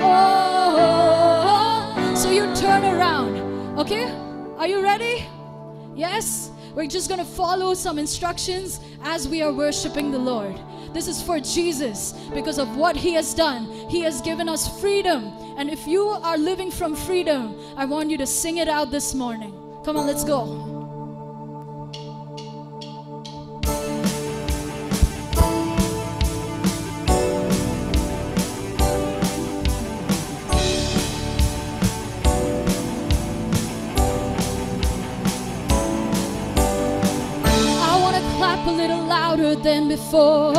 Oh. So you turn around. Okay? Are you ready? Yes? We're just going to follow some instructions as we are worshiping the Lord. This is for Jesus because of what He has done. He has given us freedom. And if you are living from freedom, I want you to sing it out this morning. Come on, let's go. A little louder than before.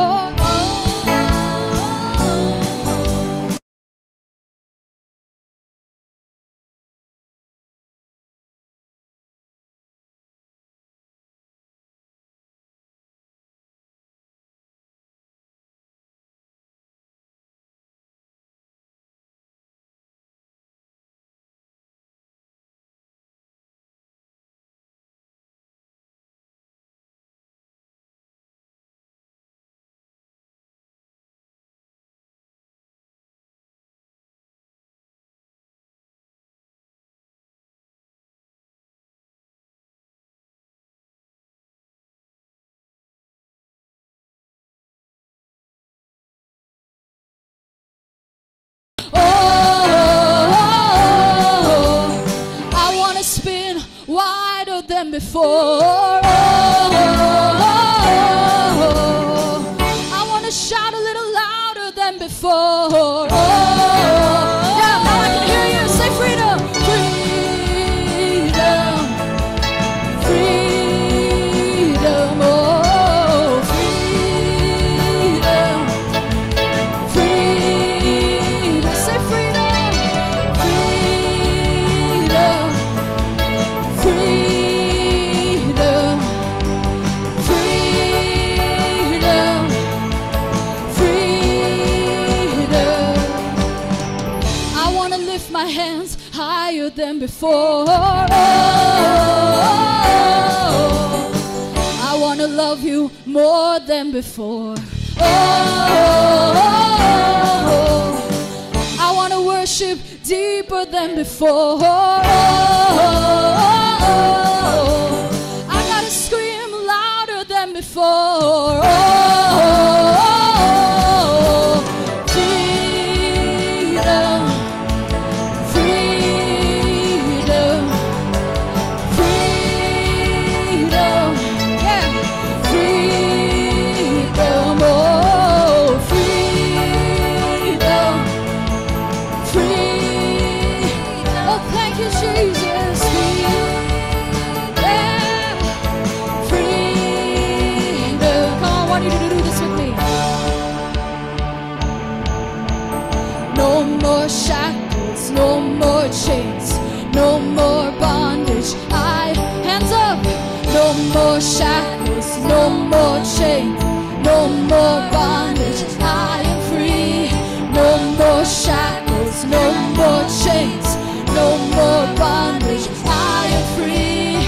Than before. I want to shout a little louder than before. Yeah, now I can hear you. Say freedom. Freedom. Freedom. Oh, freedom. Freedom. Say freedom. Freedom. Freedom. My hands higher than before. I want to love you more than before. I want to worship deeper than before. I gotta scream louder than before. Shackles, no more chains, no more bondage. Hands up. No more shackles, no more chains, no more bondage. I am free. No more shackles, no more chains, no more bondage. I am free.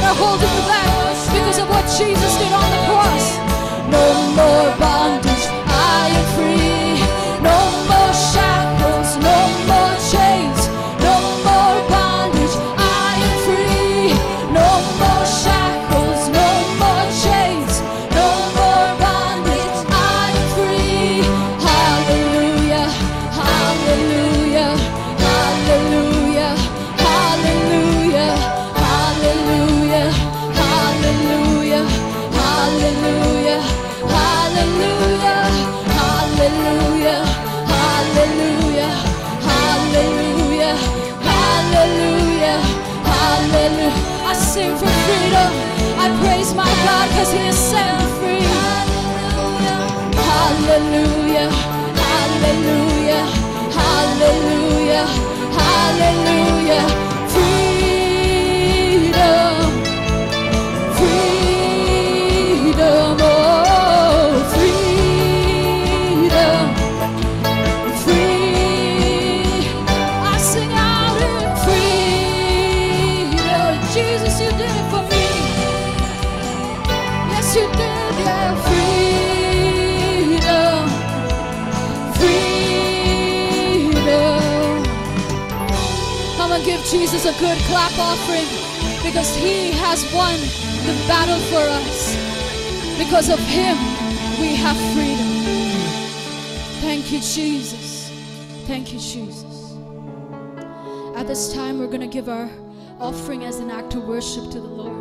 are holding you back because of what Jesus did on the cross. No more bondage, I am free. No more shackles, no more chains. No more bondage, I am free. No more shackles, no more chains. No more bondage, I am free. Hallelujah, hallelujah, hallelujah, hallelujah, hallelujah, hallelujah, hallelujah, hallelujah, hallelujah, hallelujah, hallelujah, hallelujah, hallelujah. I sing for freedom. I praise my God because He has set me free. Hallelujah, hallelujah, hallelujah, hallelujah. Freedom, freedom, oh, freedom, free. I sing out in freedom. Jesus, you did it for me. Yes, you did, yeah. Freedom, freedom. Come and give Jesus a good clap offering because He has won the battle for us. Because of Him, we have freedom. Thank you, Jesus. Thank you, Jesus. At this time, we're going to give our offering as an act of worship to the Lord.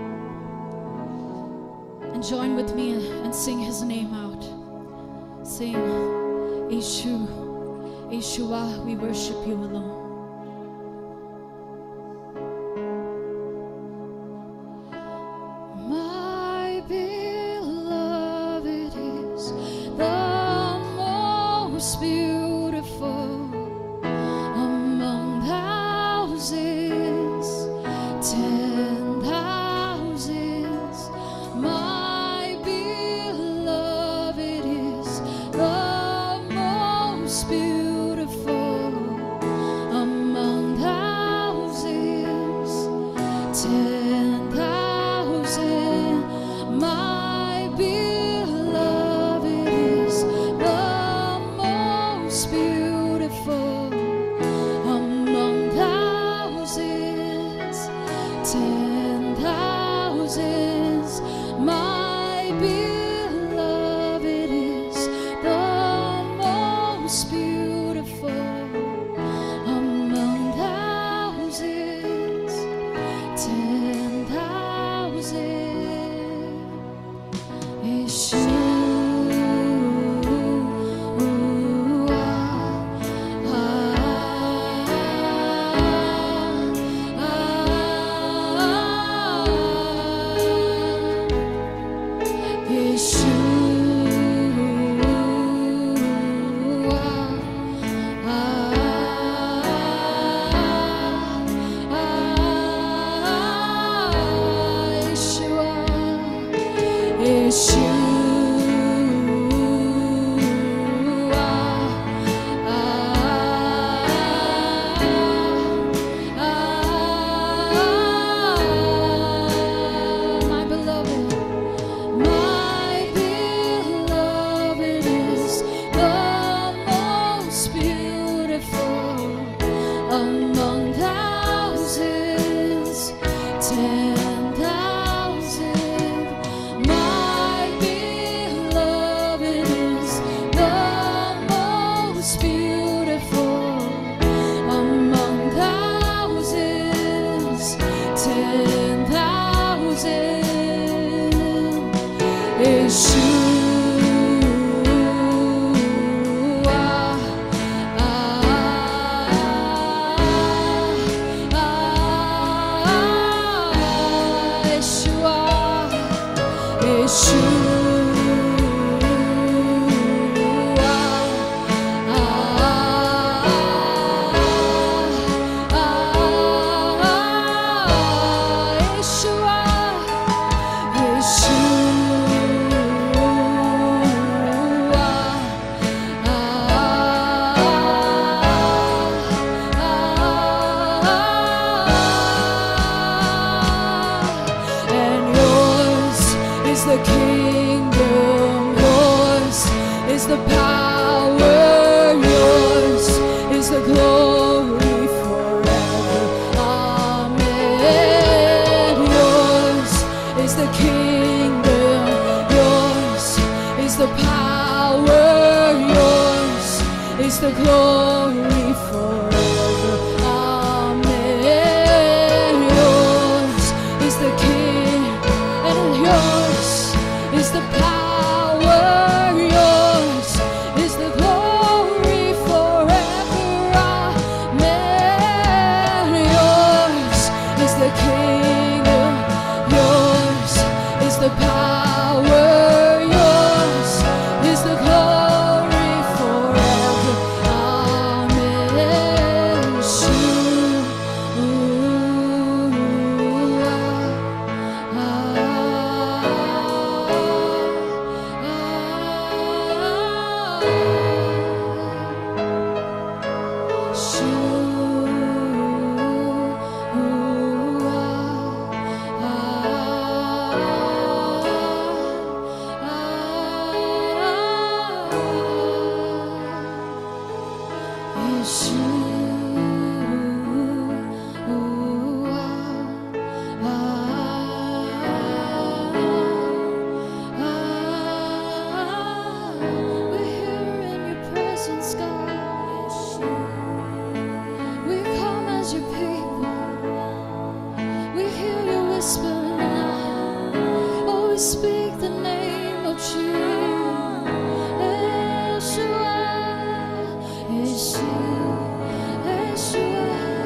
And join with me and sing His name out. Sing, Yeshua, Yeshua, we worship you alone. My beloved is the most beautiful among thousands, 10,000s. My beloved is the most beautiful among thousands, 10,000. My beloved is the most beautiful among thousands, 10,000s. My beloved is the most beautiful among thousands, 10,000s. Yeshua, is the glory forever. Amen. Yours is the King, and yours is the power. Yours is the glory forever. Amen. Yours is the kingdom. Yours is the power. Yours is the glory forever. Amen. We're here in your presence, God. We come as your people. We hear you whisper now. Oh, we speak the name of Jesus. Yeshua, Yeshua.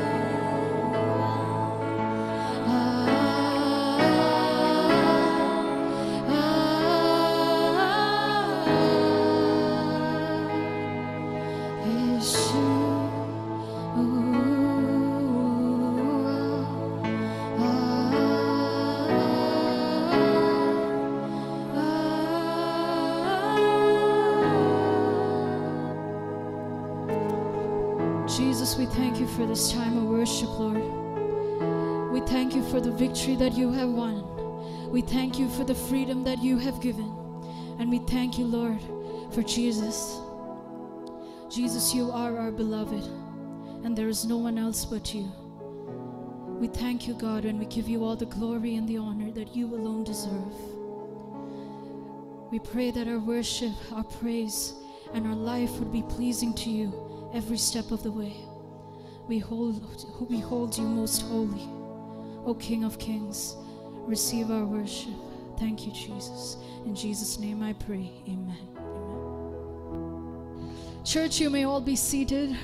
Jesus, we thank you for this time of worship, Lord. We thank you for the victory that you have won. We thank you for the freedom that you have given. And we thank you, Lord, for Jesus. Jesus, you are our beloved, and there is no one else but you. We thank you, God, and we give you all the glory and the honor that you alone deserve. We pray that our worship, our praise, and our life would be pleasing to you every step of the way. We hold you most holy. O King of Kings, receive our worship. Thank you, Jesus. In Jesus' name I pray. Amen. Amen. Church, you may all be seated.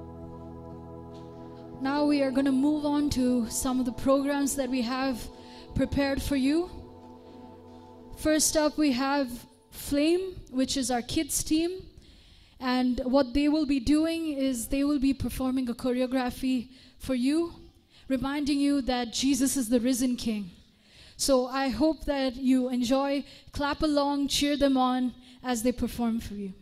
Now we are going to move on to some of the programs that we have prepared for you. First up, we have Flame, which is our kids team. And what they will be doing is they will be performing a choreography for you, reminding you that Jesus is the risen King. So I hope that you enjoy, clap along, cheer them on as they perform for you.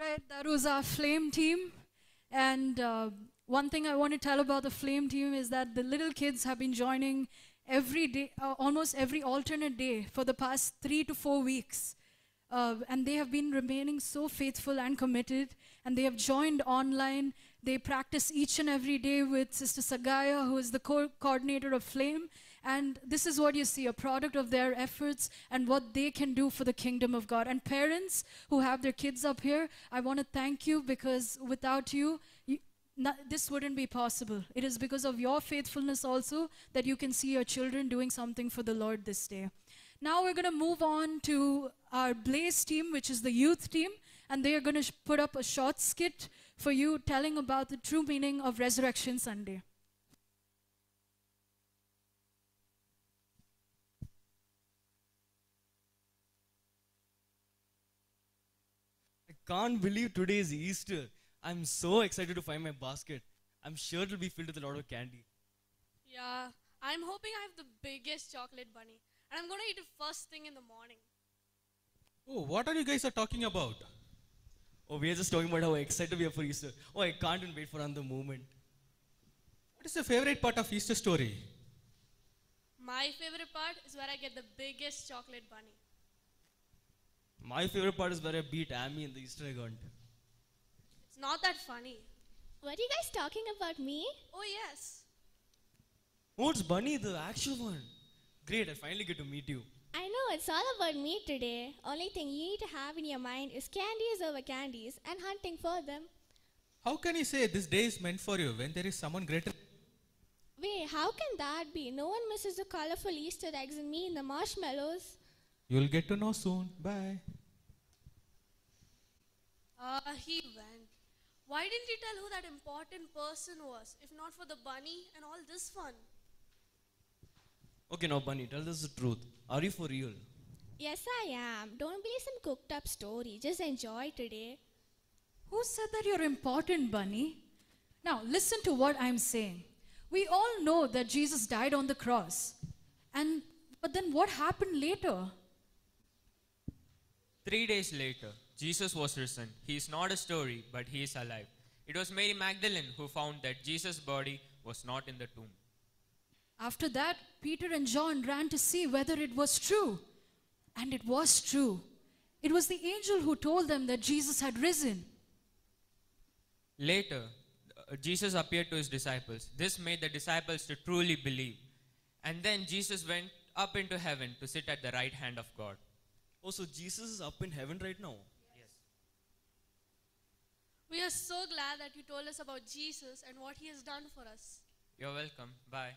Right, that was our flame team. And one thing I want to tell about the flame team is that the little kids have been joining every day, almost every alternate day for the past 3 to 4 weeks. And they have been remaining so faithful and committed. And they have joined online. They practice each and every day with Sister Sagaya, who is the coordinator of Flame. And this is what you see, a product of their efforts and what they can do for the kingdom of God. And parents who have their kids up here, I want to thank you, because without you, this wouldn't be possible. It is because of your faithfulness also that you can see your children doing something for the Lord this day. Now we're going to move on to our Blaze team, which is the youth team. And they are going to put up a short skit for you telling about the true meaning of Resurrection Sunday. I can't believe today is Easter. I'm so excited to find my basket. I'm sure it'll be filled with a lot of candy. Yeah, I'm hoping I have the biggest chocolate bunny. And I'm going to eat it first thing in the morning. Oh, what are you guys are talking about? Oh, we are just talking about how excited we are for Easter. Oh, I can't even wait for another moment. What is your favorite part of Easter story? My favorite part is where I get the biggest chocolate bunny. My favorite part is where I beat Amy in the Easter egg hunt. It's not that funny. What are you guys talking about, me? Oh, yes. Oh, it's Bunny, the actual one. Great, I finally get to meet you. I know, it's all about me today. Only thing you need to have in your mind is candies over candies and hunting for them. How can you say this day is meant for you when there is someone greater? Wait, how can that be? No one misses the colorful Easter eggs and me in the marshmallows. You'll get to know soon. Bye. He went. Why didn't he tell who that important person was, if not for the bunny and all this fun? Okay, now Bunny, tell us the truth. Are you for real? Yes, I am. Don't believe some cooked up story. Just enjoy today. Who said that you're important, Bunny? Now, listen to what I'm saying. We all know that Jesus died on the cross. But then what happened later? 3 days later, Jesus was risen. He is not a story, but he is alive. It was Mary Magdalene who found that Jesus' body was not in the tomb. After that, Peter and John ran to see whether it was true. And it was true. It was the angel who told them that Jesus had risen. Later, Jesus appeared to his disciples. This made the disciples to truly believe. And then Jesus went up into heaven to sit at the right hand of God. Oh, so Jesus is up in heaven right now? Yes. We are so glad that you told us about Jesus and what he has done for us. You're welcome. Bye.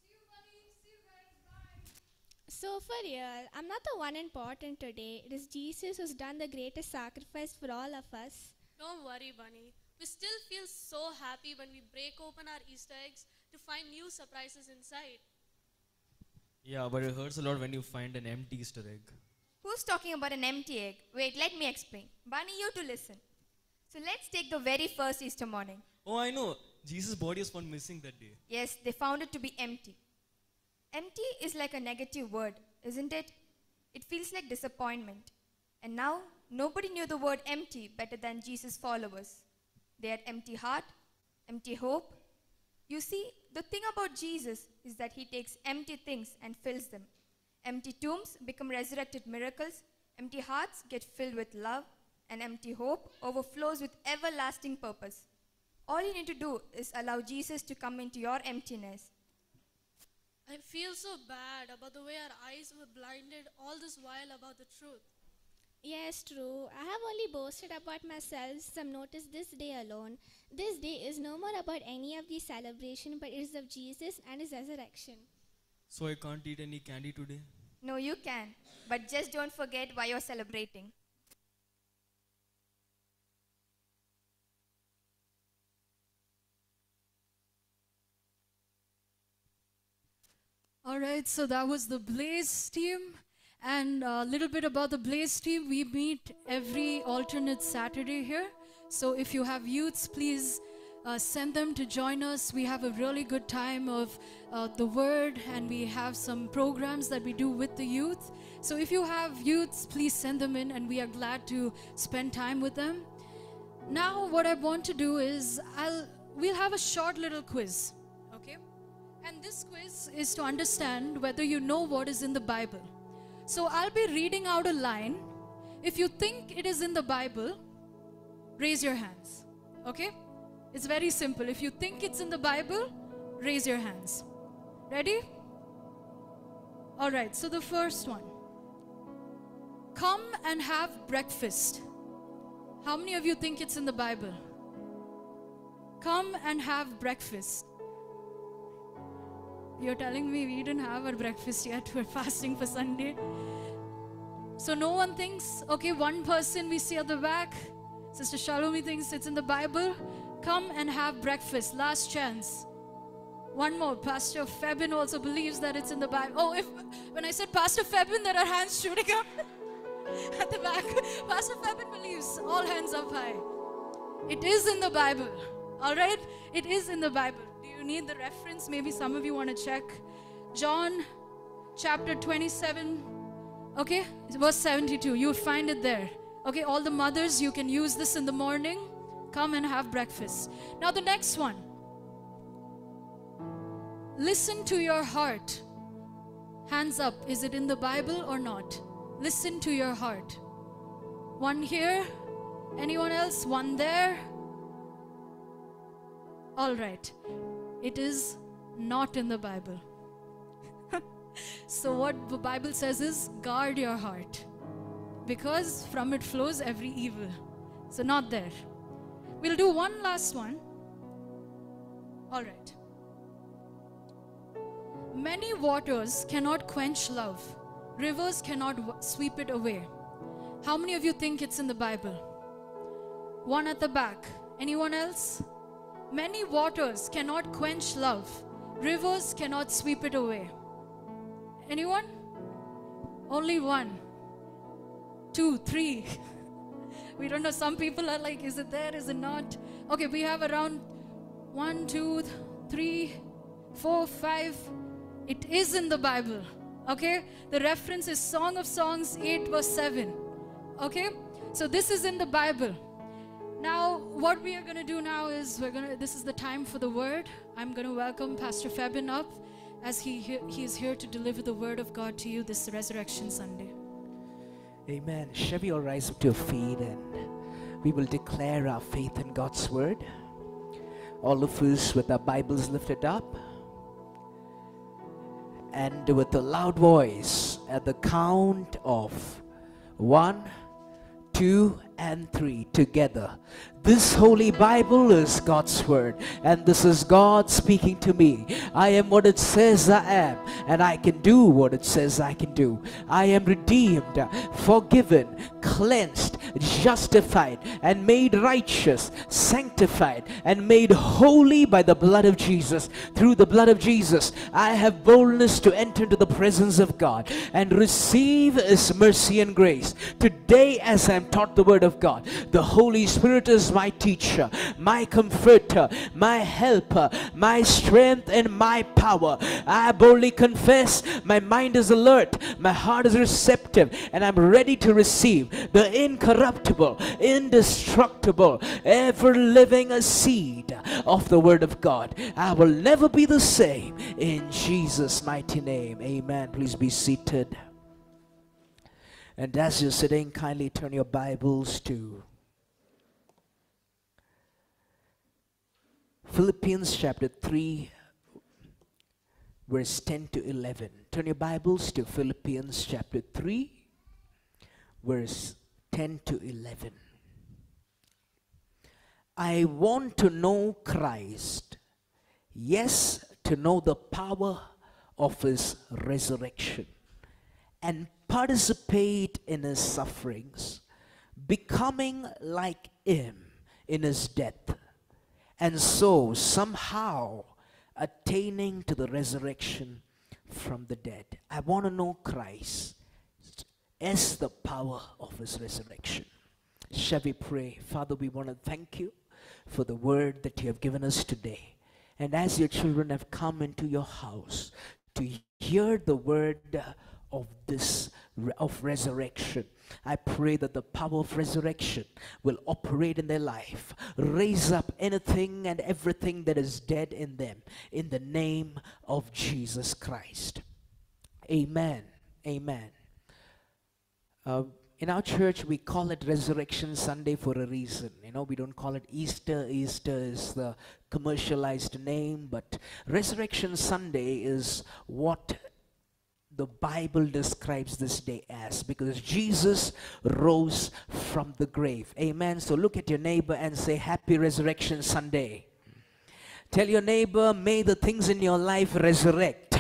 So for real, I'm not the one important today. It is Jesus who's done the greatest sacrifice for all of us. Don't worry, Bunny. We still feel so happy when we break open our Easter eggs to find new surprises inside. Yeah, but it hurts a lot when you find an empty Easter egg. Who's talking about an empty egg? Wait, let me explain. Bunny, you to listen. So let's take the very first Easter morning. Oh, I know. Jesus' body was found missing that day. Yes, they found it to be empty. Empty is like a negative word, isn't it? It feels like disappointment. And now, nobody knew the word empty better than Jesus' followers. They had empty heart, empty hope. You see, the thing about Jesus is that he takes empty things and fills them. Empty tombs become resurrected miracles, empty hearts get filled with love, and empty hope overflows with everlasting purpose. All you need to do is allow Jesus to come into your emptiness. I feel so bad about the way our eyes were blinded all this while about the truth. Yes, true. I have only boasted about myself some notice this day alone. This day is no more about any of the celebration, but it is of Jesus and his resurrection. So I can't eat any candy today? No, you can. But just don't forget why you're celebrating. All right, so that was the Blaze team. And a little bit about the Blaze team. We meet every alternate Saturday here. So if you have youths, please send them to join us. We have a really good time of the word, and we have some programs that we do with the youth. So if you have youths, please send them in, and we are glad to spend time with them. Now what I want to do is we'll have a short little quiz, okay? And this quiz is to understand whether you know what is in the Bible. So I'll be reading out a line. If you think it is in the Bible, raise your hands, okay? It's very simple. If you think it's in the Bible, raise your hands. Ready? All right, so the first one. Come and have breakfast. How many of you think it's in the Bible? Come and have breakfast. You're telling me we didn't have our breakfast yet. We're fasting for Sunday. So no one thinks, okay, one person we see at the back. Sister Shalomi thinks it's in the Bible. Come and have breakfast. Last chance. One more. Pastor Febin also believes that it's in the Bible. Oh, when I said Pastor Febin, there are hands shooting up at the back. Pastor Febin believes. All hands up high. It is in the Bible. All right? It is in the Bible. Do you need the reference? Maybe some of you want to check. John chapter 27. Okay? Verse 72. You'll find it there. Okay? All the mothers, you can use this in the morning. Come and have breakfast. Now the next one. Listen to your heart. Hands up. Is it in the Bible or not? Listen to your heart. One here. Anyone else? One there. All right. It is not in the Bible. So what the Bible says is guard your heart, because from it flows every evil. So not there. We'll do one last one. All right. Many waters cannot quench love. Rivers cannot sweep it away. How many of you think it's in the Bible? One at the back. Anyone else? Many waters cannot quench love. Rivers cannot sweep it away. Anyone? Only one. 2, 3. We don't know. Some people are like, is it there? Is it not? Okay, we have around 1, 2, 3, 4, 5. It is in the Bible. Okay? The reference is Song of Songs 8 verse 7. Okay? So this is in the Bible. Now, what we are going to do now is this is the time for the word. I'm going to welcome Pastor Febin up as he is here to deliver the word of God to you this Resurrection Sunday. Amen. Shall we all rise up to our feet and we will declare our faith in God's word? All of us with our Bibles lifted up and with a loud voice at the count of 1, 2, and 3 together. This Holy Bible is God's word, and this is God speaking to me. I am what it says I am, and I can do what it says I can do. I am redeemed, forgiven, cleansed, justified, and made righteous, sanctified, and made holy by the blood of Jesus. Through the blood of Jesus, I have boldness to enter into the presence of God and receive His mercy and grace. Today, as I am taught the word of God, the Holy Spirit is my teacher, my comforter, my helper, my strength, and my power. I boldly confess, my mind is alert, my heart is receptive, and I'm ready to receive the incorruptible, indestructible, ever-living seed of the word of God. I will never be the same. In Jesus' mighty name, amen. Please be seated. And as you're sitting, kindly turn your Bibles to Philippians chapter 3, verse 10 to 11. Turn your Bibles to Philippians chapter 3, verse 10 to 11. I want to know Christ, yes, to know the power of His resurrection, and participate in His sufferings, becoming like Him in His death, and so somehow attaining to the resurrection from the dead. I want to know Christ as the power of His resurrection. Shall we pray? Father, we want to thank You for the word that You have given us today. And as Your children have come into Your house to hear the word of this of resurrection. I pray that the power of resurrection will operate in their life. Raise up anything and everything that is dead in them in the name of Jesus Christ. Amen. Amen. In our church, we call it Resurrection Sunday for a reason. You know, we don't call it Easter. Easter is the commercialized name, but Resurrection Sunday is what the Bible describes this day as, because Jesus rose from the grave. Amen. So look at your neighbor and say, Happy Resurrection Sunday. Tell your neighbor, may the things in your life resurrect.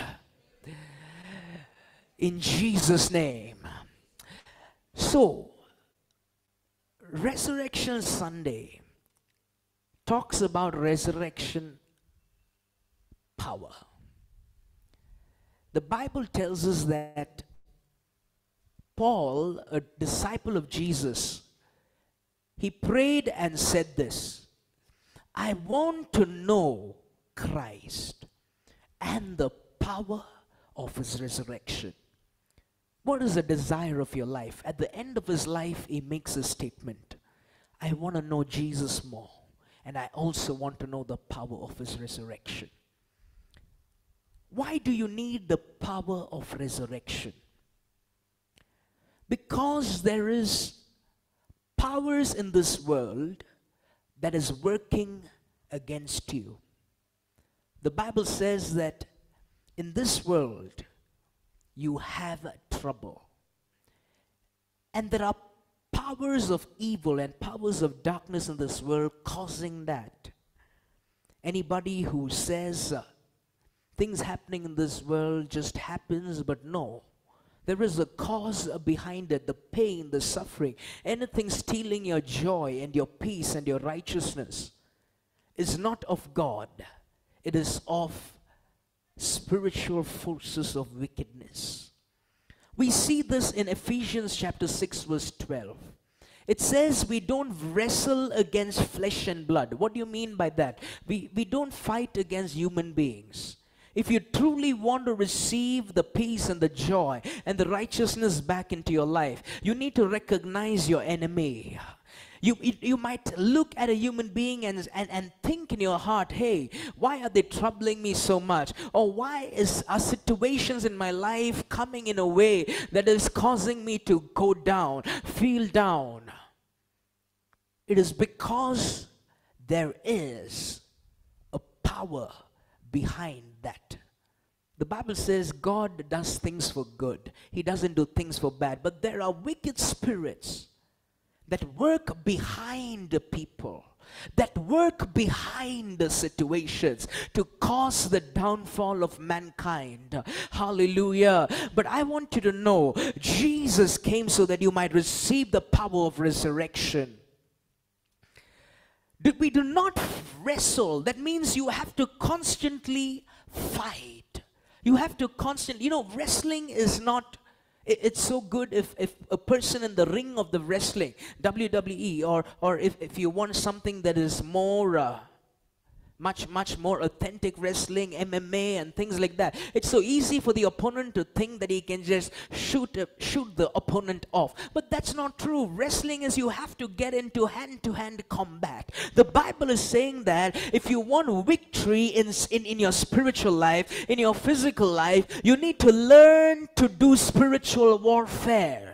In Jesus' name. So, Resurrection Sunday talks about resurrection power. The Bible tells us that Paul, a disciple of Jesus, he prayed and said this: I want to know Christ and the power of his resurrection. What is the desire of your life? At the end of his life, he makes a statement: I want to know Jesus more, and I also want to know the power of his resurrection. Why do you need the power of resurrection? Because there is powers in this world that is working against you. The Bible says that in this world you have trouble. And there are powers of evil and powers of darkness in this world causing that. Anybody who says things happening in this world just happens, but no. There is a cause behind it, the pain, the suffering. Anything stealing your joy and your peace and your righteousness is not of God. It is of spiritual forces of wickedness. We see this in Ephesians chapter 6 verse 12. It says we don't wrestle against flesh and blood. What do you mean by that? We don't fight against human beings. If you truly want to receive the peace and the joy and the righteousness back into your life, you need to recognize your enemy. You might look at a human being and think in your heart, hey, why are they troubling me so much? Or why are situations in my life coming in a way that is causing me to go down, feel down? It is because there is a power behind that. The Bible says God does things for good. He doesn't do things for bad. But there are wicked spirits that work behind the people, that work behind the situations to cause the downfall of mankind. Hallelujah. But I want you to know, Jesus came so that you might receive the power of resurrection. We do not wrestle. That means you have to constantly fight. You have to constantly, wrestling is not, it's so good if a person in the ring of the wrestling, WWE, or if you want something that is more, much more authentic wrestling, MMA and things like that. It's so easy for the opponent to think that he can just shoot the opponent off. But that's not true. Wrestling is you have to get into hand-to-hand combat. The Bible is saying that if you want victory in your spiritual life, in your physical life, you need to learn to do spiritual warfare.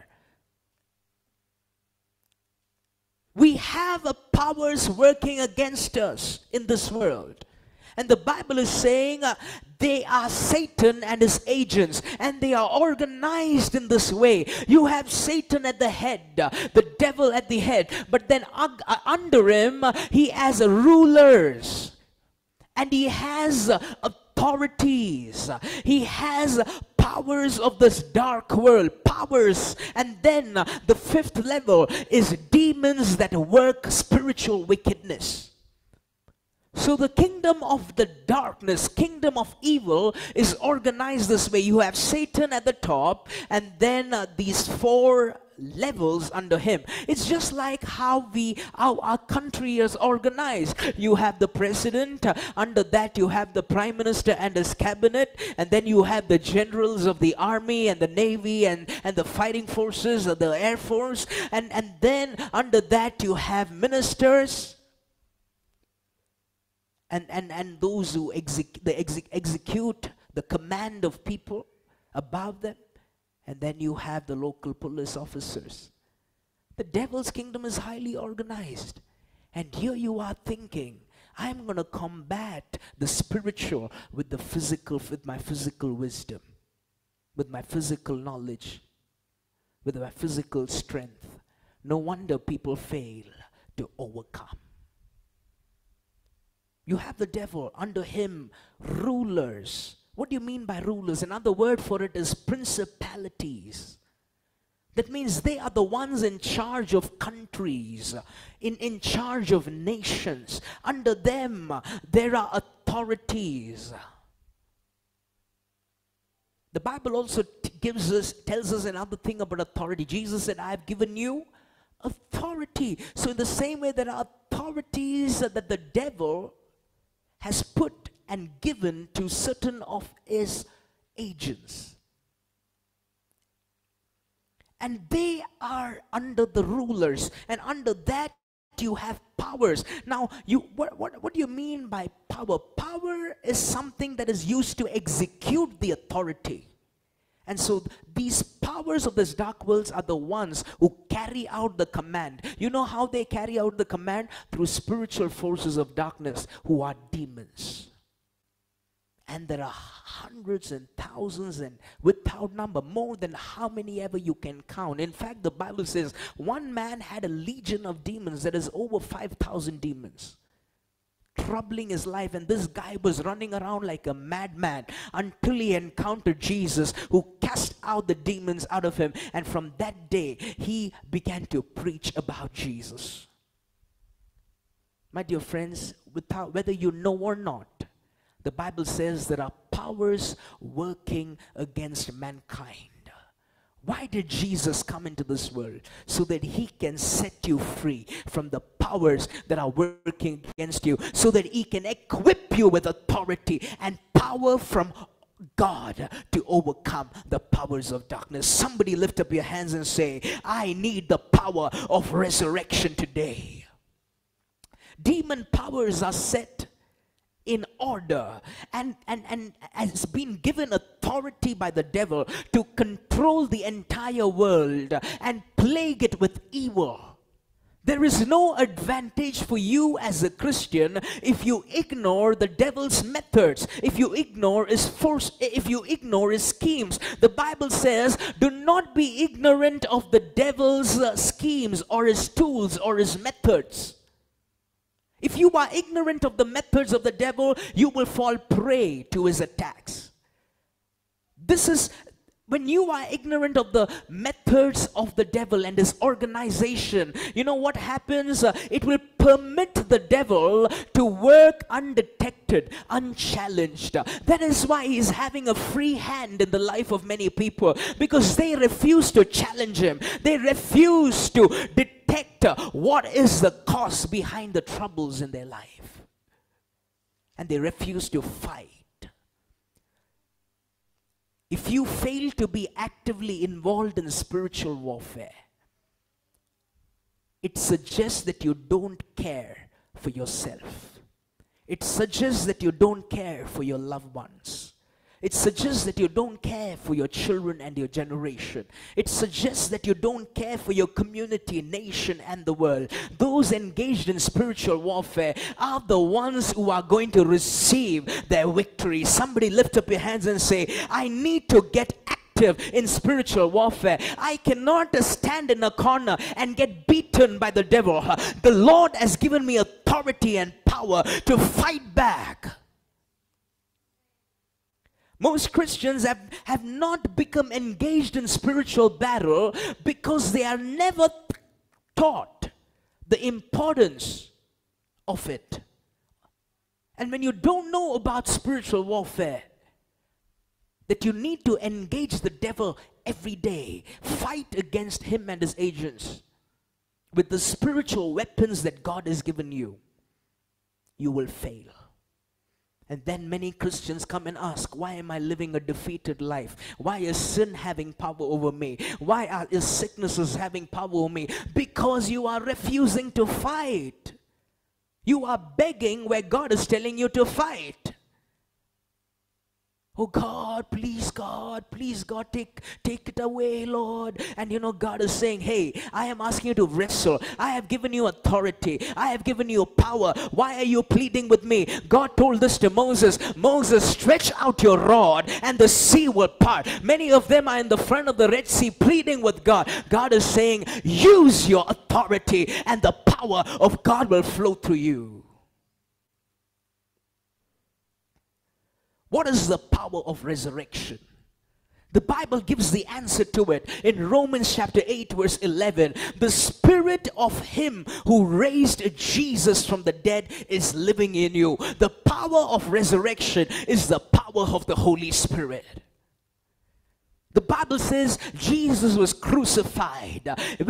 We have powers working against us in this world. And the Bible is saying they are Satan and his agents, and they are organized in this way. You have Satan at the head, the devil at the head, but then under him he has rulers, and he has authorities. He has powers of this dark world, powers. And then the fifth level is demons that work spiritual wickedness. So the kingdom of the darkness, kingdom of evil is organized this way. You have Satan at the top, and then these four levels under him. It's just like how our country is organized. You have the president, under that you have the prime minister and his cabinet, and then you have the generals of the army and the navy and the fighting forces of the air force, and then under that you have ministers and those who execute the command of people above them. And then you have the local police officers. The devil's kingdom is highly organized. And here you are thinking, I'm going to combat the spiritual with the physical, with my physical wisdom, with my physical knowledge, with my physical strength. No wonder people fail to overcome. You have the devil, under him rulers. What do you mean by rulers? Another word for it is principalities. That means they are the ones in charge of countries, in charge of nations. Under them, there are authorities. The Bible also tells us another thing about authority. Jesus said, I have given you authority. So in the same way, there are authorities that the devil has put and given to certain of his agents. And they are under the rulers, and under that you have powers. Now, what do you mean by power? Power is something that is used to execute the authority. And so these powers of this dark world are the ones who carry out the command. You know how they carry out the command? Through spiritual forces of darkness who are demons. And there are hundreds and thousands and without number, more than how many ever you can count. In fact, the Bible says one man had a legion of demons. That is over 5,000 demons troubling his life, and this guy was running around like a madman until he encountered Jesus, who cast out the demons out of him. And from that day he began to preach about Jesus. My dear friends, whether you know or not, the Bible says there are powers working against mankind. Why did Jesus come into this world? So that he can set you free from the powers that are working against you, so that he can equip you with authority and power from God to overcome the powers of darkness. Somebody lift up your hands and say, I need the power of resurrection today. Demon powers are set in order and has been given authority by the devil to control the entire world and plague it with evil. There is no advantage for you as a Christian if you ignore the devil's methods, if you ignore his force, if you ignore his schemes. The Bible says, do not be ignorant of the devil's schemes or his tools or his methods. If you are ignorant of the methods of the devil, you will fall prey to his attacks. This is when you are ignorant of the methods of the devil and his organization. You know what happens? It will permit the devil to work undetected, unchallenged. That is why he is having a free hand in the life of many people, because they refuse to challenge him. They refuse to detect what is the cause behind the troubles in their life. And they refuse to fight. If you fail to be actively involved in spiritual warfare, it suggests that you don't care for yourself. It suggests that you don't care for your loved ones. It suggests that you don't care for your children and your generation. It suggests that you don't care for your community, nation, and the world. Those engaged in spiritual warfare are the ones who are going to receive their victory. Somebody lift up your hands and say, I need to get active in spiritual warfare. I cannot stand in a corner and get beaten by the devil. The Lord has given me authority and power to fight back. Most Christians have not become engaged in spiritual battle because they are never taught the importance of it. And when you don't know about spiritual warfare, that you need to engage the devil every day. Fight against him and his agents with the spiritual weapons that God has given you. You will fail. And then many Christians come and ask, why am I living a defeated life? Why is sin having power over me? Why is sicknesses having power over me? Because you are refusing to fight. You are begging where God is telling you to fight. Oh God, please God, take it away, Lord. And you know, God is saying, hey, I am asking you to wrestle. I have given you authority. I have given you power. Why are you pleading with me? God told this to Moses. Moses, stretch out your rod and the sea will part. Many of them are in the front of the Red Sea pleading with God. God is saying, use your authority and the power of God will flow through you. What is the power of resurrection? The Bible gives the answer to it in Romans chapter 8 verse 11. The spirit of him who raised Jesus from the dead is living in you. The power of resurrection is the power of the Holy Spirit. The Bible says Jesus was crucified.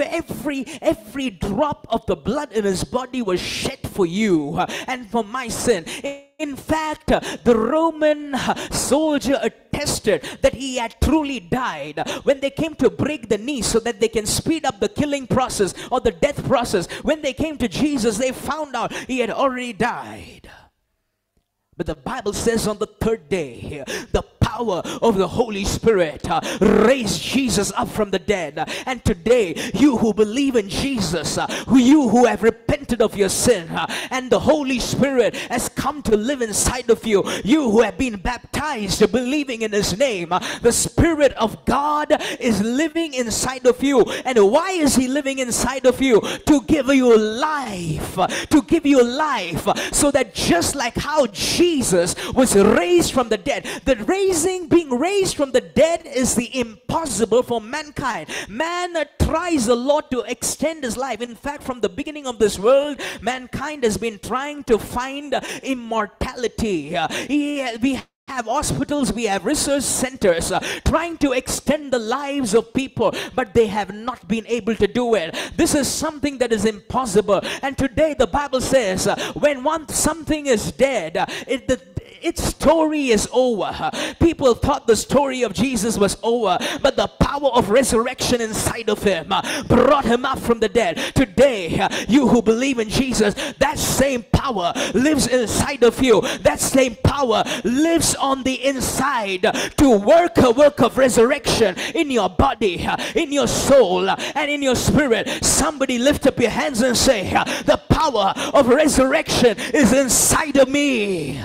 Every drop of the blood in his body was shed for you and for my sin. In fact, the Roman soldier attested that he had truly died. When they came to break the knee so that they can speed up the killing process or the death process, when they came to Jesus, they found out he had already died. But the Bible says on the third day, the power of the Holy Spirit raised Jesus up from the dead. And today, you who believe in Jesus, you who have repented of your sin, and the Holy Spirit has come to live inside of you, you who have been baptized believing in his name, the Spirit of God is living inside of you. And why is he living inside of you? To give you life. To give you life. So that just like how Jesus was raised from the dead, being raised from the dead is the impossible for mankind. Man tries a lot to extend his life. In fact, from the beginning of this world, mankind has been trying to find immortality. We have hospitals, we have research centers trying to extend the lives of people, but they have not been able to do it. This is something that is impossible. And today the Bible says when something is dead, its story is over. People thought the story of Jesus was over, but the power of resurrection inside of him brought him up from the dead. Today, you who believe in Jesus, that same power lives inside of you. That same power lives on the inside to work a work of resurrection in your body, in your soul, and in your spirit. Somebody lift up your hands and say, the power of resurrection is inside of me.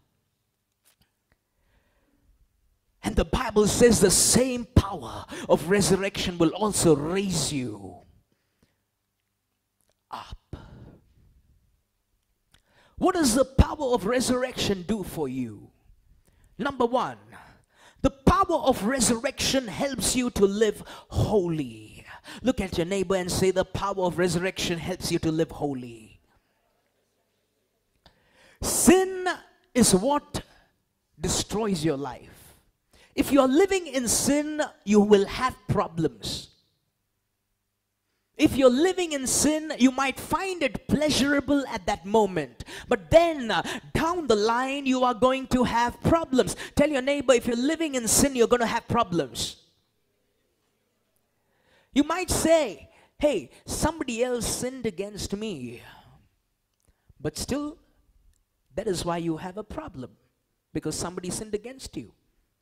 And the Bible says the same power of resurrection will also raise you up. What does the power of resurrection do for you? Number one, the power of resurrection helps you to live holy. Look at your neighbor and say, the power of resurrection helps you to live holy. Sin is what destroys your life. If you are living in sin, you will have problems. If you're living in sin, you might find it pleasurable at that moment. But then, down the line, you are going to have problems. Tell your neighbor, if you're living in sin, you're going to have problems. You might say, hey, somebody else sinned against me. But still, that is why you have a problem. Because somebody sinned against you.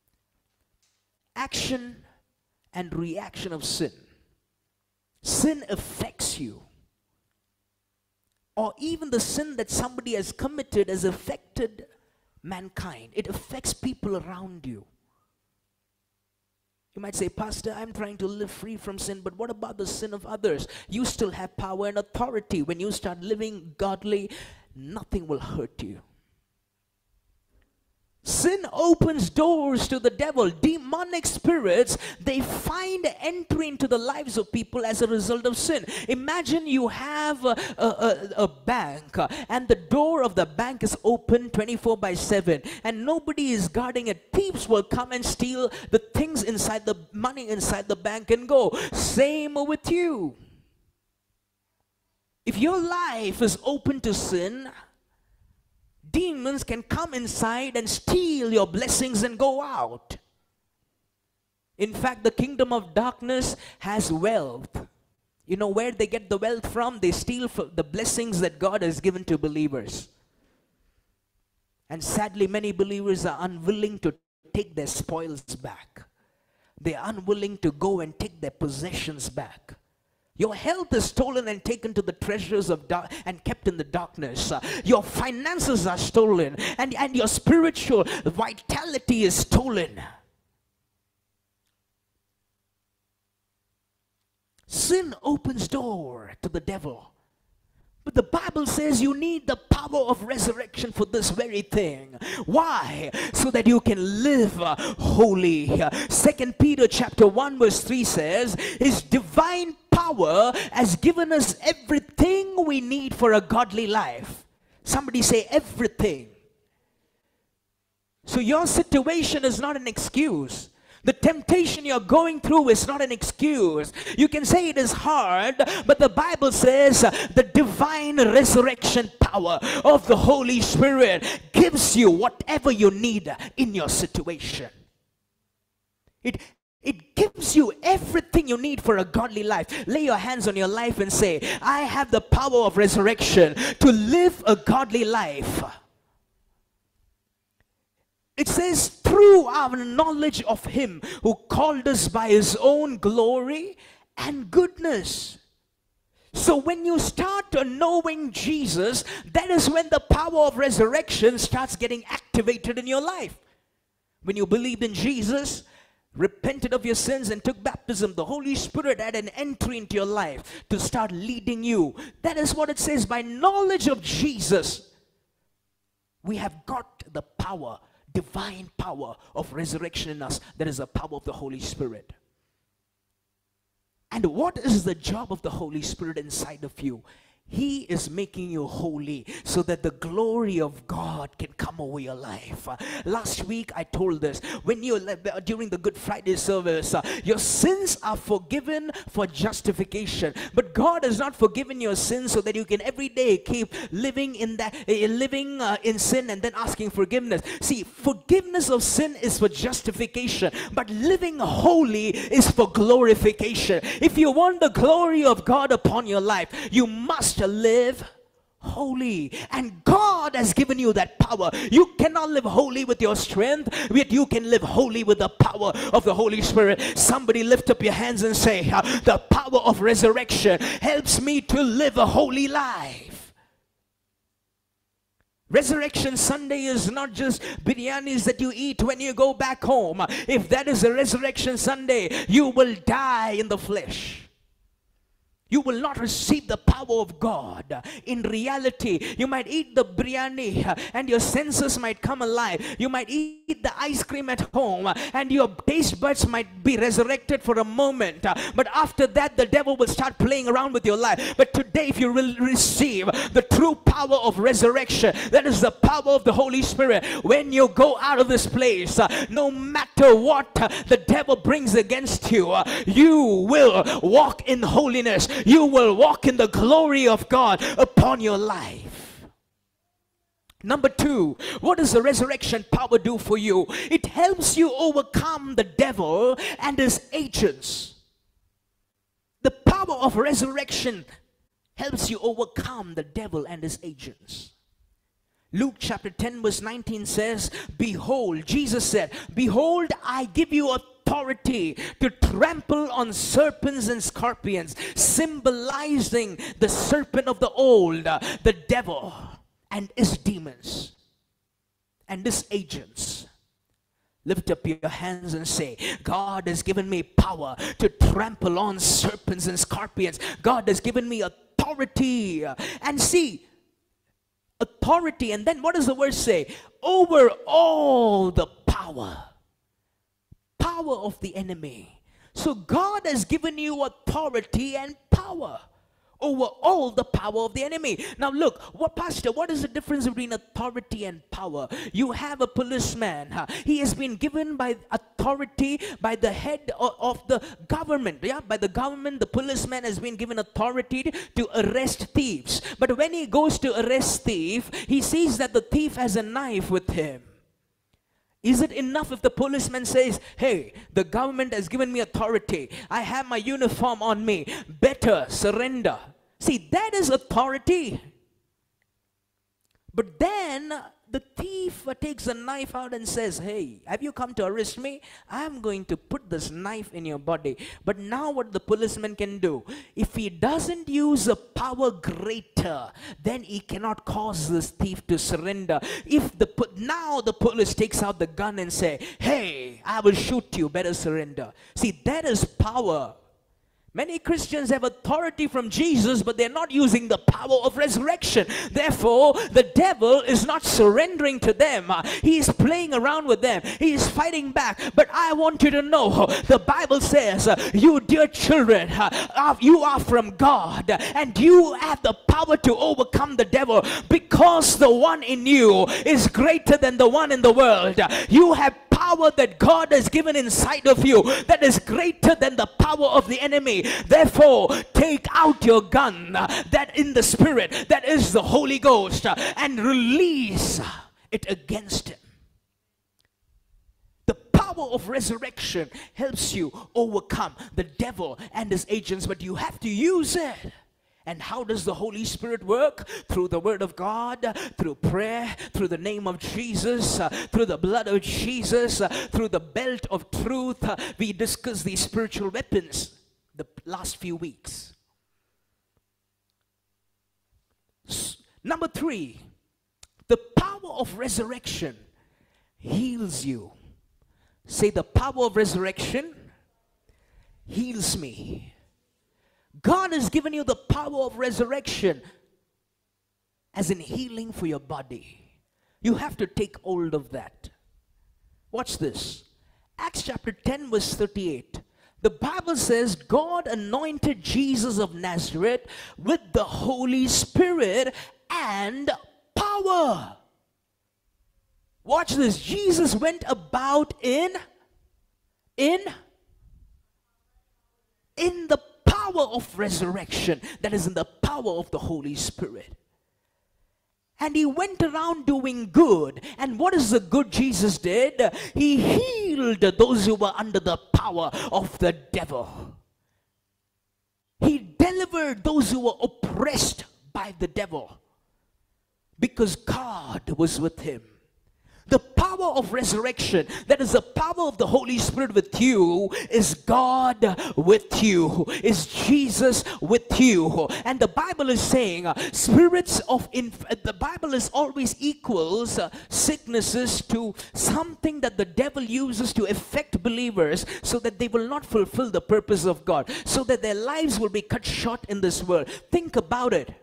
Action and reaction of sin. Sin affects you. Or even the sin that somebody has committed has affected mankind. It affects people around you. You might say, Pastor, I'm trying to live free from sin, but what about the sin of others? You still have power and authority. When you start living godly, nothing will hurt you. Sin opens doors to the devil. Demonic spirits, they find entry into the lives of people as a result of sin. Imagine you have a bank and the door of the bank is open 24/7 and nobody is guarding it. Thieves will come and steal the things inside the money inside the bank and go. Same with you. If your life is open to sin, demons can come inside and steal your blessings and go out. In fact, the kingdom of darkness has wealth. You know where they get the wealth from? They steal the blessings that God has given to believers. And sadly, many believers are unwilling to take their spoils back. They are unwilling to go and take their possessions back. Your health is stolen and taken to the treasures of and kept in the darkness. Your finances are stolen and your spiritual vitality is stolen. Sin opens door to the devil. But the Bible says you need the power of resurrection for this very thing. Why? So that you can live holy. 2 Peter chapter 1 verse 3 says, His divine power has given us everything we need for a godly life. Somebody say everything. So your situation is not an excuse. The temptation you're going through is not an excuse. You can say it is hard, but the Bible says the divine resurrection power of the Holy Spirit gives you whatever you need in your situation. It gives you everything you need for a godly life. Lay your hands on your life and say, I have the power of resurrection to live a godly life. It says, through our knowledge of Him who called us by His own glory and goodness. So when you start knowing Jesus, that is when the power of resurrection starts getting activated in your life. When you believed in Jesus, repented of your sins and took baptism, the Holy Spirit had an entry into your life to start leading you. That is what it says. By knowledge of Jesus, we have got the power, divine power of resurrection in us. That is the power of the Holy Spirit. And what is the job of the Holy Spirit inside of you? He is making you holy so that the glory of God can come over your life. Last week I told this, when you during the Good Friday service, your sins are forgiven for justification, but God has not forgiven your sins so that you can every day keep living in that in sin and then asking forgiveness. See, forgiveness of sin is for justification, but living holy is for glorification. If you want the glory of God upon your life, you must live holy, and God has given you that power. You cannot live holy with your strength, yet you can live holy with the power of the Holy Spirit. Somebody lift up your hands and say, the power of resurrection helps me to live a holy life. Resurrection Sunday is not just biryanis that you eat when you go back home. If that is a Resurrection Sunday, you will die in the flesh. You will not receive the power of God. In reality, you might eat the biryani and your senses might come alive. You might eat the ice cream at home and your taste buds might be resurrected for a moment. But after that, the devil will start playing around with your life. But today, if you will receive the true power of resurrection, that is the power of the Holy Spirit, when you go out of this place, no matter what the devil brings against you, you will walk in holiness. You will walk in the glory of God upon your life. Number two, what does the resurrection power do for you? It helps you overcome the devil and his agents. The power of resurrection helps you overcome the devil and his agents. Luke chapter 10 verse 19 says, behold, Jesus said, behold, I give you authority to trample on serpents and scorpions, symbolizing the serpent of the old, the devil and his demons and his agents. Lift up your hands and say, God has given me power to trample on serpents and scorpions. God has given me authority. And see, authority. And then what does the word say? Over all the power of the enemy. So God has given you authority and power over all the power of the enemy. Now look, Pastor, what is the difference between authority and power? You have a policeman. He has been given by authority by the head of the government. Yeah, by the government, the policeman has been given authority to arrest thieves. But when he goes to arrest thief, he sees that the thief has a knife with him. Is it enough if the policeman says, hey, the government has given me authority, I have my uniform on me, better surrender? See, that is authority. But then the thief takes a knife out and says, hey, have you come to arrest me? I'm going to put this knife in your body. But now what the policeman can do, if he doesn't use a power greater, then he cannot cause this thief to surrender. Now the police takes out the gun and say, hey, I will shoot you, better surrender. See, that is power. Many Christians have authority from Jesus, but they're not using the power of resurrection. Therefore, the devil is not surrendering to them. He is playing around with them. He is fighting back. But I want you to know, the Bible says, you dear children, you are from God, and you have the power to overcome the devil, because the one in you is greater than the one in the world. You have power that God has given inside of you that is greater than the power of the enemy. Therefore, take out your gun that in the spirit, that is the Holy Ghost, and release it against him. The power of resurrection helps you overcome the devil and his agents, but you have to use it. And how does the Holy Spirit work? Through the Word of God, through prayer, through the name of Jesus, through the blood of Jesus, through the belt of truth. We discussed these spiritual weapons the last few weeks. Number 3, the power of resurrection heals you. Say, the power of resurrection heals me. God has given you the power of resurrection as in healing for your body. You have to take hold of that. Watch this. Acts chapter 10 verse 38. The Bible says God anointed Jesus of Nazareth with the Holy Spirit and power. Watch this. Jesus went about in the power of resurrection, that is in the power of the Holy Spirit. And he went around doing good. And what is the good Jesus did? He healed those who were under the power of the devil. He delivered those who were oppressed by the devil, because God was with him. The power of resurrection, that is the power of the Holy Spirit with you, is God with you, is Jesus with you. And the Bible is saying the Bible is always equals sicknesses to something that the devil uses to affect believers so that they will not fulfill the purpose of God, so that their lives will be cut short in this world. Think about it.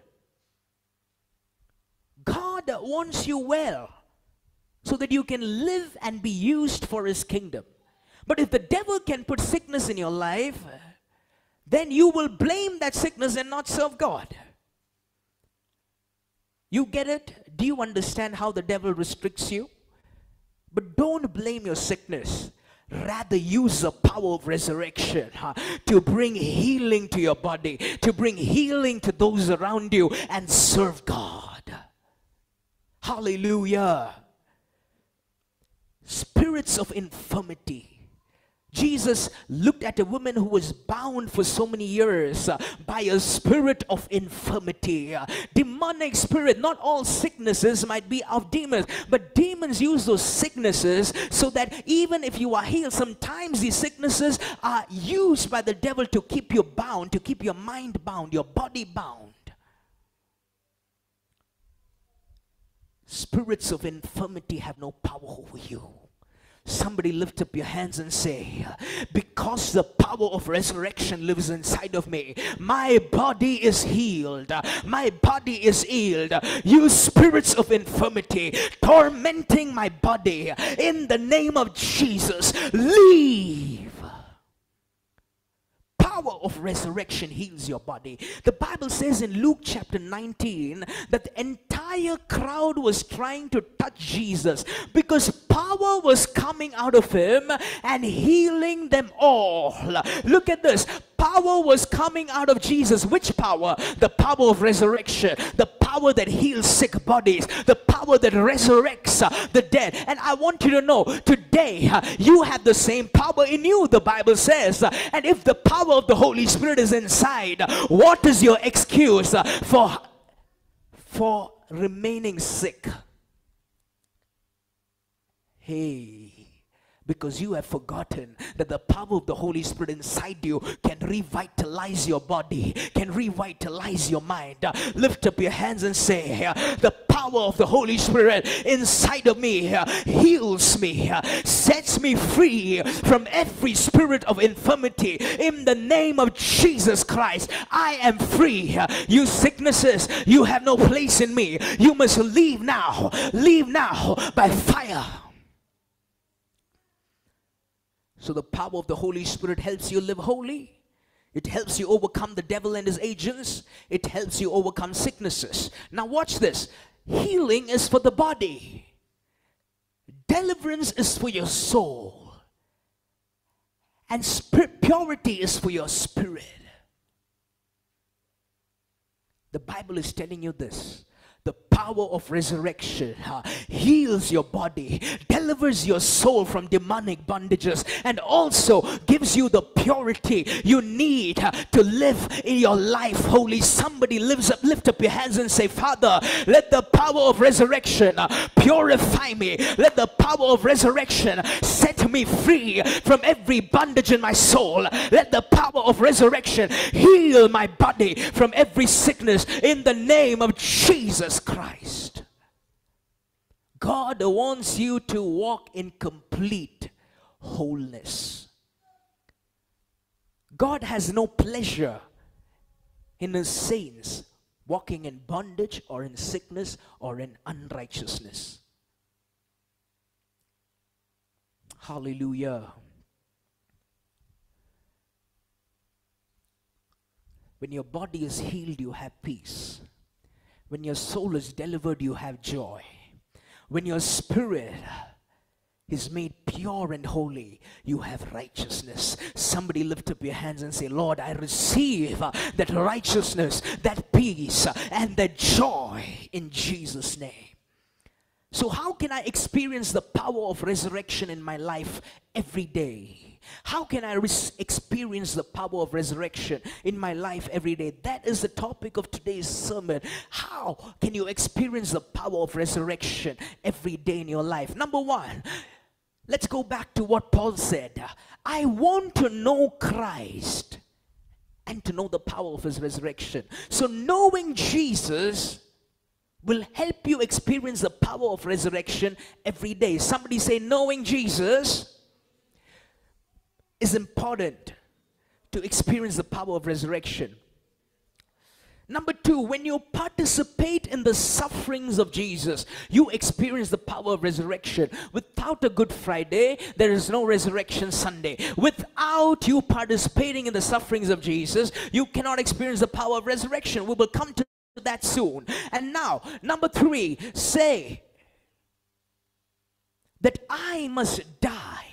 God wants you well, so that you can live and be used for his kingdom. But if the devil can put sickness in your life, then you will blame that sickness and not serve God. You get it? Do you understand how the devil restricts you? But don't blame your sickness. Rather use the power of resurrection to bring healing to your body, to bring healing to those around you, and serve God. Hallelujah. Spirits of infirmity. Jesus looked at a woman who was bound for so many years by a spirit of infirmity. Demonic spirit. Not all sicknesses might be of demons, but demons use those sicknesses so that even if you are healed, sometimes these sicknesses are used by the devil to keep you bound, to keep your mind bound, your body bound. Spirits of infirmity have no power over you. Somebody lift up your hands and say, because the power of resurrection lives inside of me, my body is healed. My body is healed. You spirits of infirmity tormenting my body, in the name of Jesus, leave. Power of resurrection heals your body. The Bible says in Luke chapter 19 that the entire crowd was trying to touch Jesus because power was coming out of him and healing them all. Look at this. Power was coming out of Jesus. Which power? The power of resurrection. The power that heals sick bodies. The power that resurrects the dead. And I want you to know, today you have the same power in you, the Bible says. And if the power of the Holy Spirit is inside, what is your excuse for remaining sick? Hey, because you have forgotten that the power of the Holy Spirit inside you can revitalize your body, can revitalize your mind. Lift up your hands and say, the power of the Holy Spirit inside of me heals me, sets me free from every spirit of infirmity. In the name of Jesus Christ, I am free. You sicknesses, you have no place in me. You must leave now by fire. So the power of the Holy Spirit helps you live holy. It helps you overcome the devil and his agents. It helps you overcome sicknesses. Now watch this. Healing is for the body. Deliverance is for your soul. And purity is for your spirit. The Bible is telling you this. The power of resurrection heals your body, delivers your soul from demonic bondages, and also gives you the purity you need to live in your life holy. Somebody lift up your hands and say, Father, let the power of resurrection purify me. Let the power of resurrection set me free from every bondage in my soul. Let the power of resurrection heal my body from every sickness in the name of Jesus Christ. God wants you to walk in complete wholeness. God has no pleasure in his saints walking in bondage or in sickness or in unrighteousness. Hallelujah. When your body is healed, you have peace. When your soul is delivered, you have joy. When your spirit is made pure and holy, you have righteousness. Somebody lift up your hands and say, Lord, I receive that righteousness, that peace, and that joy in Jesus' name. So how can I experience the power of resurrection in my life every day? How can I experience the power of resurrection in my life every day? That is the topic of today's sermon. How can you experience the power of resurrection every day in your life? Number one, let's go back to what Paul said. I want to know Christ and to know the power of his resurrection. So knowing Jesus will help you experience the power of resurrection every day. Somebody say, knowing Jesus is important to experience the power of resurrection. Number two, when you participate in the sufferings of Jesus, you experience the power of resurrection. Without a Good Friday, there is no Resurrection Sunday. Without you participating in the sufferings of Jesus, you cannot experience the power of resurrection. We will come to that soon. And now, number three, say that I must die.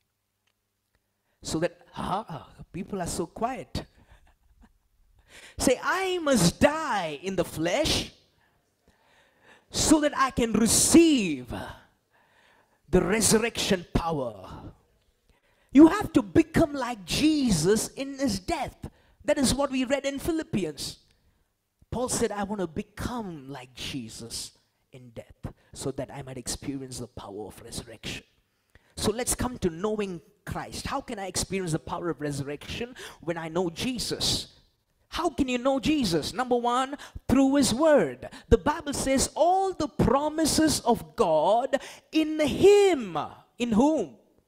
So that, people are so quiet. Say, I must die in the flesh so that I can receive the resurrection power. You have to become like Jesus in his death. That is what we read in Philippians. Paul said, I want to become like Jesus in death so that I might experience the power of resurrection. So let's come to knowing Christ. How can I experience the power of resurrection when I know Jesus? How can you know Jesus? Number one, through his word. The Bible says all the promises of God in him. In whom?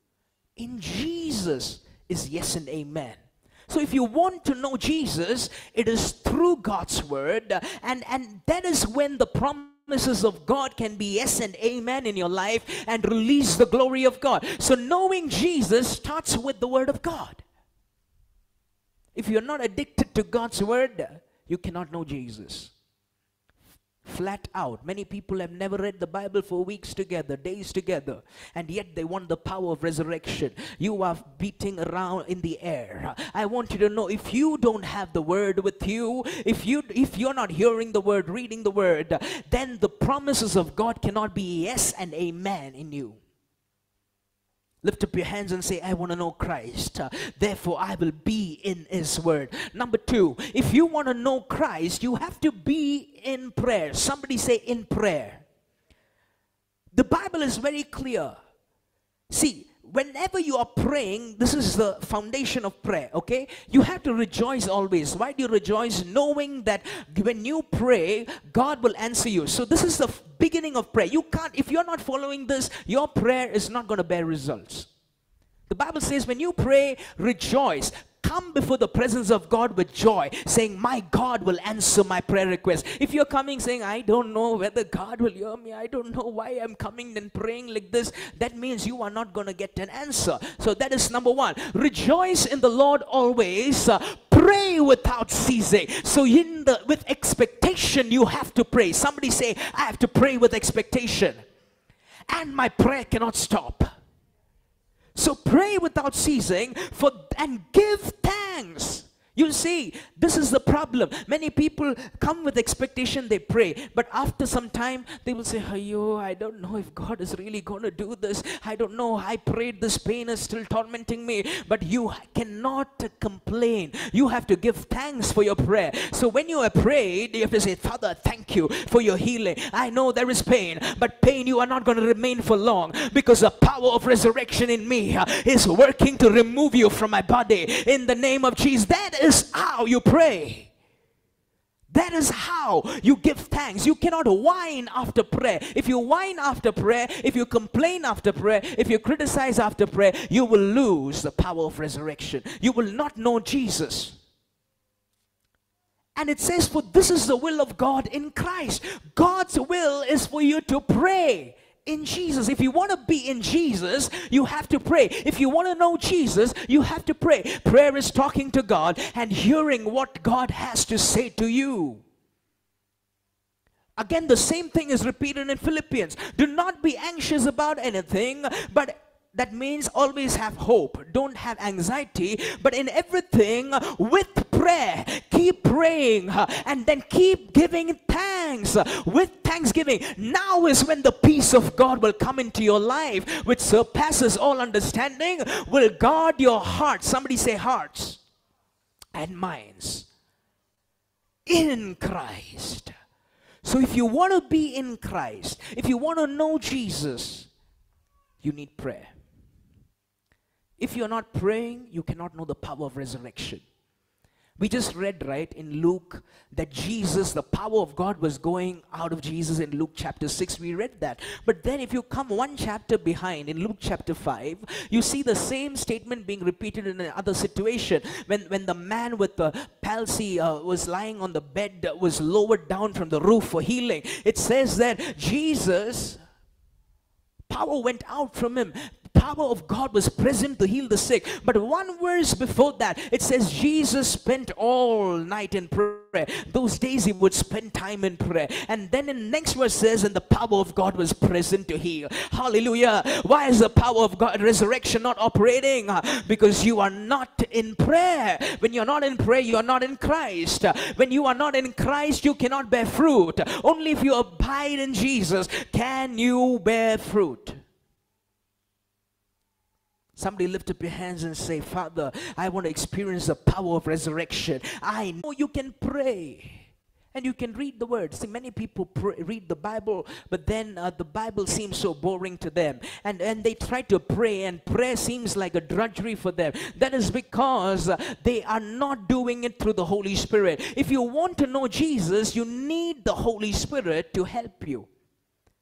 in Jesus is yes and amen. So if you want to know Jesus, it is through God's word, and that is when the promises of God can be yes and amen in your life and release the glory of God. So knowing Jesus starts with the word of God. If you're not addicted to God's word, you cannot know Jesus. Flat out. Many people have never read the Bible for weeks together, days together, and yet they want the power of resurrection. You are beating around in the air. I want you to know, if you don't have the word with you, if you're not hearing the word, reading the word, then the promises of God cannot be yes and amen in you. Lift up your hands and say, I want to know Christ. Therefore, I will be in His word. Number two, if you want to know Christ, you have to be in prayer. Somebody say, in prayer. The Bible is very clear. See, whenever you are praying, this is the foundation of prayer, okay? You have to rejoice always. Why do you rejoice? Knowing that when you pray, God will answer you. So this is the beginning of prayer. You can't, if you're not following this, your prayer is not going to bear results. The Bible says when you pray, rejoice. Come before the presence of God with joy, saying, my God will answer my prayer request. If you're coming saying, I don't know whether God will hear me, I don't know why I'm coming and praying like this, that means you are not going to get an answer. So that is number one. Rejoice in the Lord always. Pray without ceasing. So with expectation, you have to pray. Somebody say, I have to pray with expectation. And my prayer cannot stop. So pray without ceasing and give thanks. You see, this is the problem. Many people come with expectation, they pray. But after some time, they will say, Ayyo, I don't know if God is really going to do this. I don't know. I prayed, this pain is still tormenting me. But you cannot complain. You have to give thanks for your prayer. So when you have prayed, you have to say, Father, thank you for your healing. I know there is pain, but pain you are not going to remain for long, because the power of resurrection in me is working to remove you from my body in the name of Jesus. That is how you pray. That is how you give thanks. You cannot whine after prayer. If you whine after prayer, if you complain after prayer, if you criticize after prayer, you will lose the power of resurrection. You will not know Jesus. And it says, for this is the will of God in Christ. God's will is for you to pray in Jesus. If you want to be in Jesus, you have to pray. If you want to know Jesus, you have to pray. Prayer is talking to God and hearing what God has to say to you. Again, the same thing is repeated in Philippians. Do not be anxious about anything, but that means always have hope. Don't have anxiety, but in everything with prayer, keep praying and then keep giving thanks with thanksgiving. Now is when the peace of God will come into your life, which surpasses all understanding, will guard your heart. Somebody say hearts and minds in Christ. So if you want to be in Christ, if you want to know Jesus, you need prayer. If you're not praying, you cannot know the power of resurrection. We just read, right, in Luke, that Jesus, the power of God was going out of Jesus in Luke chapter 6. We read that. But then if you come one chapter behind, in Luke chapter 5, you see the same statement being repeated in another situation. When the man with the palsy was lying on the bed, was lowered down from the roof for healing. It says that Jesus, power went out from him. Power of God was present to heal the sick. But one verse before that, it says Jesus spent all night in prayer. Those days he would spend time in prayer. And then in the next verse says, and the power of God was present to heal. Hallelujah. Why is the power of God, resurrection, not operating? Because you are not in prayer. When you're not in prayer, you are not in Christ. When you are not in Christ, you cannot bear fruit. Only if you abide in Jesus can you bear fruit. Somebody lift up your hands and say, Father, I want to experience the power of resurrection. I know you can pray and you can read the word. See, many people read the Bible, but then the Bible seems so boring to them. And they try to pray, and prayer seems like a drudgery for them. That is because they are not doing it through the Holy Spirit. If you want to know Jesus, you need the Holy Spirit to help you.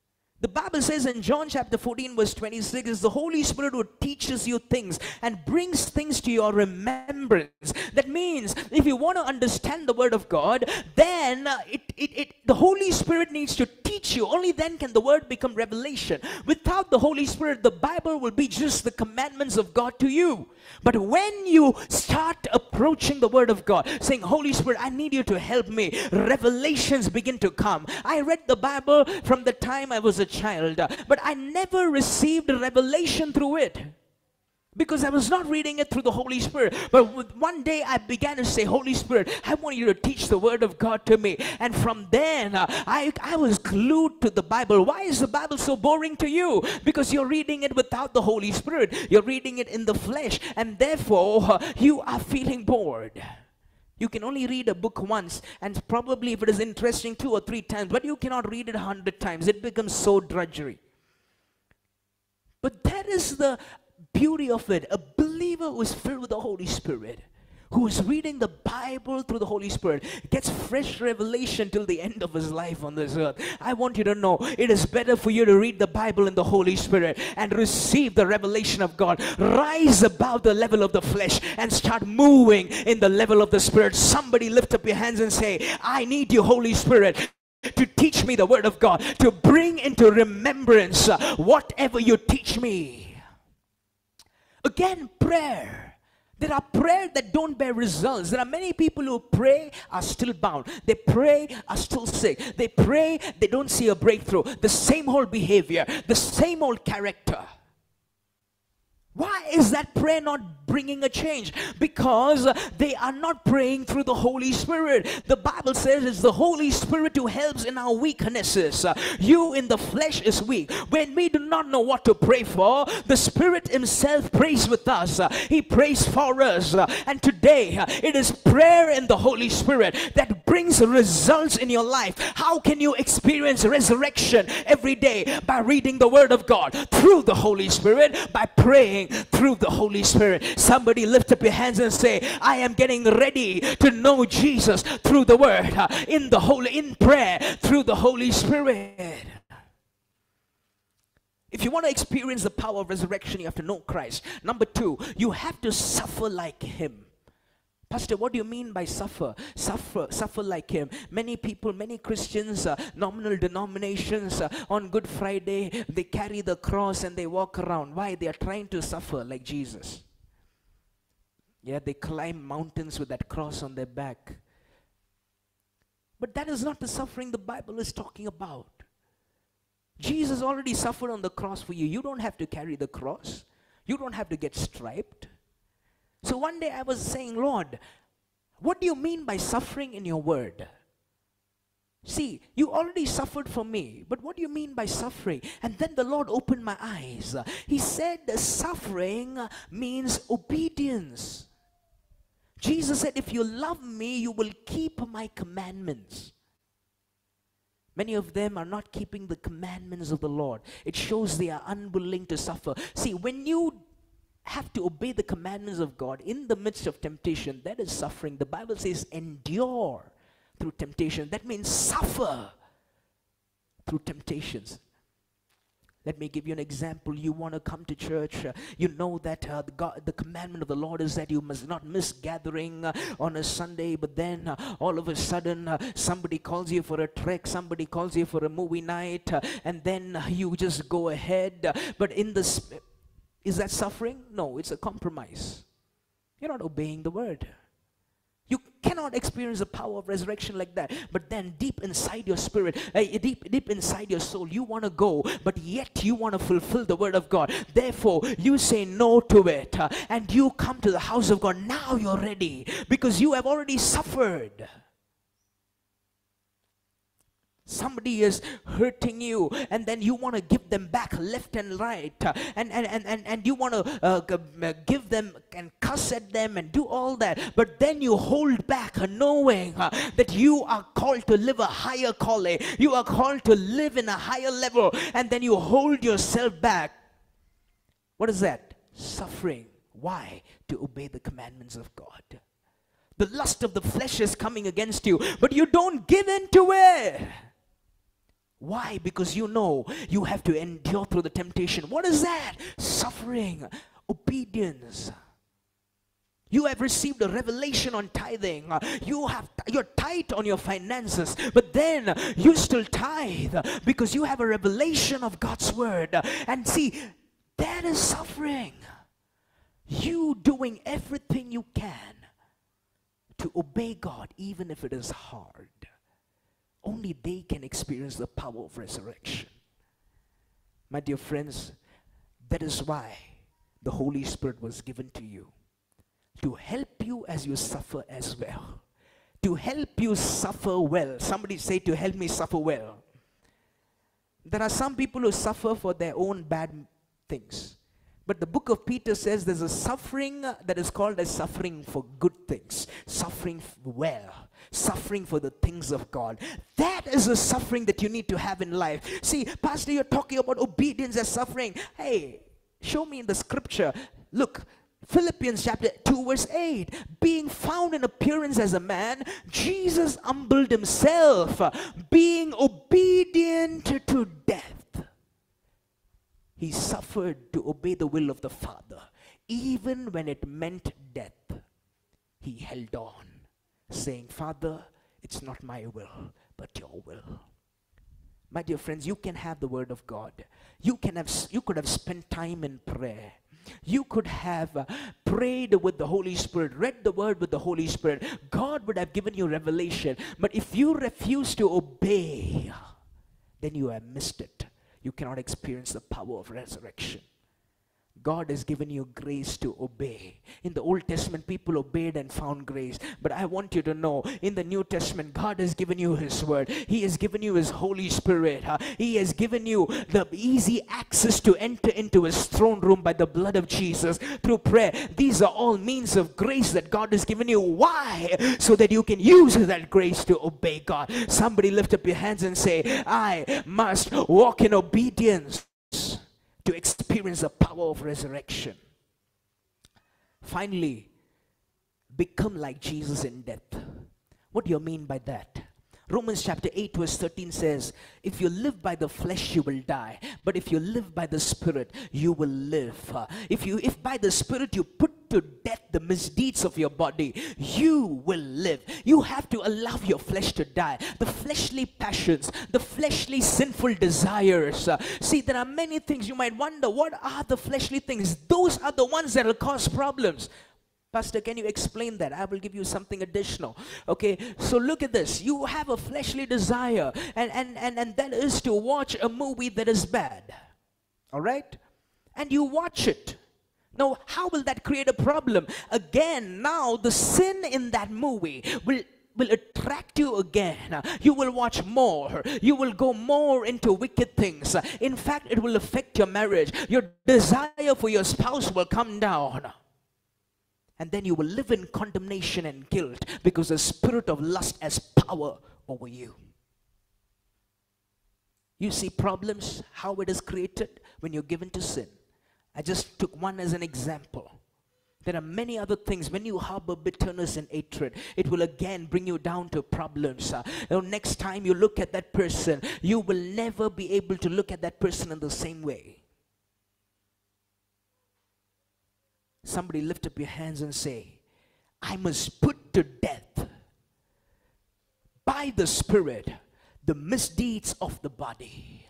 The Bible says in John chapter 14 verse 26 is the Holy Spirit who teaches you things and brings things to your remembrance. That means if you want to understand the word of God, then the Holy Spirit needs to teach you. Only then can the word become revelation. Without the Holy Spirit, the Bible will be just the commandments of God to you. But when you start approaching the word of God, saying, Holy Spirit, I need you to help me, revelations begin to come. I read the Bible from the time I was a child, but I never received a revelation through it, because I was not reading it through the Holy Spirit. But one day I began to say, Holy Spirit, I want you to teach the word of God to me. And from then I was glued to the Bible. Why is the Bible so boring to you? Because you're reading it without the Holy Spirit. You're reading it in the flesh, and therefore you are feeling bored. You can only read a book once, and probably if it is interesting 2 or 3 times, but you cannot read it 100 times. It becomes so drudgery. But that is the beauty of it. A believer who is filled with the Holy Spirit, who is reading the Bible through the Holy Spirit, gets fresh revelation till the end of his life on this earth. I want you to know it is better for you to read the Bible in the Holy Spirit and receive the revelation of God. Rise above the level of the flesh and start moving in the level of the Spirit. Somebody lift up your hands and say, I need you, Holy Spirit, to teach me the word of God, to bring into remembrance whatever you teach me. Again, prayer. There are prayers that don't bear results. There are many people who pray, are still bound. They pray, are still sick. They pray, they don't see a breakthrough. The same old behavior, the same old character. Why is that prayer not bringing a change? Because they are not praying through the Holy Spirit. The Bible says it's the Holy Spirit who helps in our weaknesses. You in the flesh is weak. When we do not know what to pray for, the Spirit himself prays with us. He prays for us. And today, it is prayer in the Holy Spirit that brings results in your life. How can you experience resurrection every day? By reading the Word of God through the Holy Spirit, by praying through the Holy Spirit. Somebody lift up your hands and say, I am getting ready to know Jesus through the word, in prayer through the Holy Spirit. If you want to experience the power of resurrection, you have to know Christ. Number 2, you have to suffer like him. Pastor, what do you mean by suffer? Suffer like him. Many people, many Christians, nominal denominations, on Good Friday, they carry the cross and they walk around. Why? They are trying to suffer like Jesus. Yeah, they climb mountains with that cross on their back. But that is not the suffering the Bible is talking about. Jesus already suffered on the cross for you. You don't have to carry the cross. You don't have to get striped. So one day I was saying, Lord, what do you mean by suffering in your word? See, you already suffered for me, but what do you mean by suffering? And then the Lord opened my eyes. He said suffering means obedience. Jesus said, if you love me, you will keep my commandments. Many of them are not keeping the commandments of the Lord. It shows they are unwilling to suffer. See, when you have to obey the commandments of God in the midst of temptation, that is suffering. The Bible says endure through temptation. That means suffer through temptations. Let me give you an example. You want to come to church. You know that the commandment of the Lord is that you must not miss gathering on a Sunday. But then all of a sudden somebody calls you for a trek. Somebody calls you for a movie night. And then you just go ahead. But in this... Is that suffering? No, it's a compromise. You're not obeying the word. You cannot experience the power of resurrection like that. But then deep inside your spirit, deep inside your soul, you want to go, but yet you want to fulfill the word of God. Therefore, you say no to it. And you come to the house of God. Now you're ready because you have already suffered. Somebody is hurting you, and then you want to give them back left and right, and you want to give them and cuss at them and do all that, but then you hold back knowing that you are called to live a higher calling, you are called to live in a higher level, and then you hold yourself back. What is that? Suffering. Why? To obey the commandments of God. The lust of the flesh is coming against you, but you don't give in to it. Why? Because you know you have to endure through the temptation. What is that? Suffering, obedience. You have received a revelation on tithing. You're tight on your finances, but then you still tithe because you have a revelation of God's word. And see, that is suffering. You doing everything you can to obey God, even if it is hard. Only they can experience the power of resurrection. My dear friends, that is why the Holy Spirit was given to you, to help you as you suffer as well. To help you suffer well. Somebody say, to help me suffer well. There are some people who suffer for their own bad things. But the book of Peter says there's a suffering that is called as suffering for good things. Suffering well. Suffering for the things of God. That is a suffering that you need to have in life. See, Pastor, you're talking about obedience as suffering. Hey, show me in the scripture. Look, Philippians chapter 2 verse 8. Being found in appearance as a man, Jesus humbled himself, being obedient to death. He suffered to obey the will of the Father. Even when it meant death, he held on, saying, Father, it's not my will, but your will. My dear friends, you can have the word of God. You could have spent time in prayer. You could have prayed with the Holy Spirit, read the word with the Holy Spirit. God would have given you revelation. But if you refuse to obey, then you have missed it. You cannot experience the power of resurrection. God has given you grace to obey. In the Old Testament, people obeyed and found grace. But I want you to know, in the New Testament, God has given you His Word. He has given you His Holy Spirit. He has given you the easy access to enter into His throne room by the blood of Jesus through prayer. These are all means of grace that God has given you. Why? So that you can use that grace to obey God. Somebody lift up your hands and say, I must walk in obedience to experience the power of resurrection. Finally, become like Jesus in death. What do you mean by that? Romans chapter 8 verse 13 says, if you live by the flesh, you will die. But if you live by the Spirit, you will live. If by the Spirit you put to death the misdeeds of your body, you will live. You have to allow your flesh to die. The fleshly passions, the fleshly sinful desires. See, there are many things. You might wonder, what are the fleshly things? Those are the ones that will cause problems. Pastor, can you explain that? I will give you something additional. Okay, so look at this. You have a fleshly desire, and that is to watch a movie that is bad. All right? And you watch it. Now, how will that create a problem? Again, now the sin in that movie will attract you again. You will watch more. You will go more into wicked things. In fact, it will affect your marriage. Your desire for your spouse will come down. And then you will live in condemnation and guilt because the spirit of lust has power over you. You see problems, how it is created when you're given to sin. I just took one as an example. There are many other things. When you harbor bitterness and hatred, it will again bring you down to problems. Next time you look at that person, you will never be able to look at that person in the same way. Somebody lift up your hands and say, I must put to death by the Spirit the misdeeds of the body.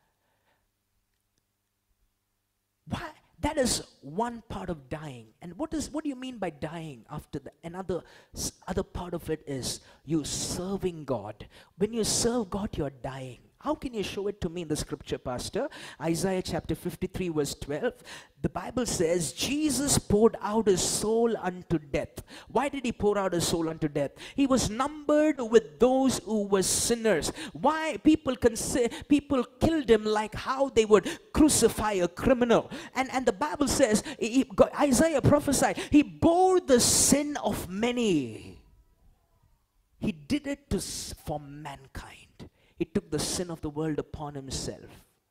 Why? That is one part of dying. And what do you mean by dying after that? Another part of it is you serving God. When you serve God, you're dying. How can you show it to me in the scripture, Pastor? Isaiah chapter 53 verse 12. The Bible says, Jesus poured out his soul unto death. Why did he pour out his soul unto death? He was numbered with those who were sinners. Why? People killed him like how they would crucify a criminal. And the Bible says, Isaiah prophesied, he bore the sin of many. He did it for mankind. He took the sin of the world upon himself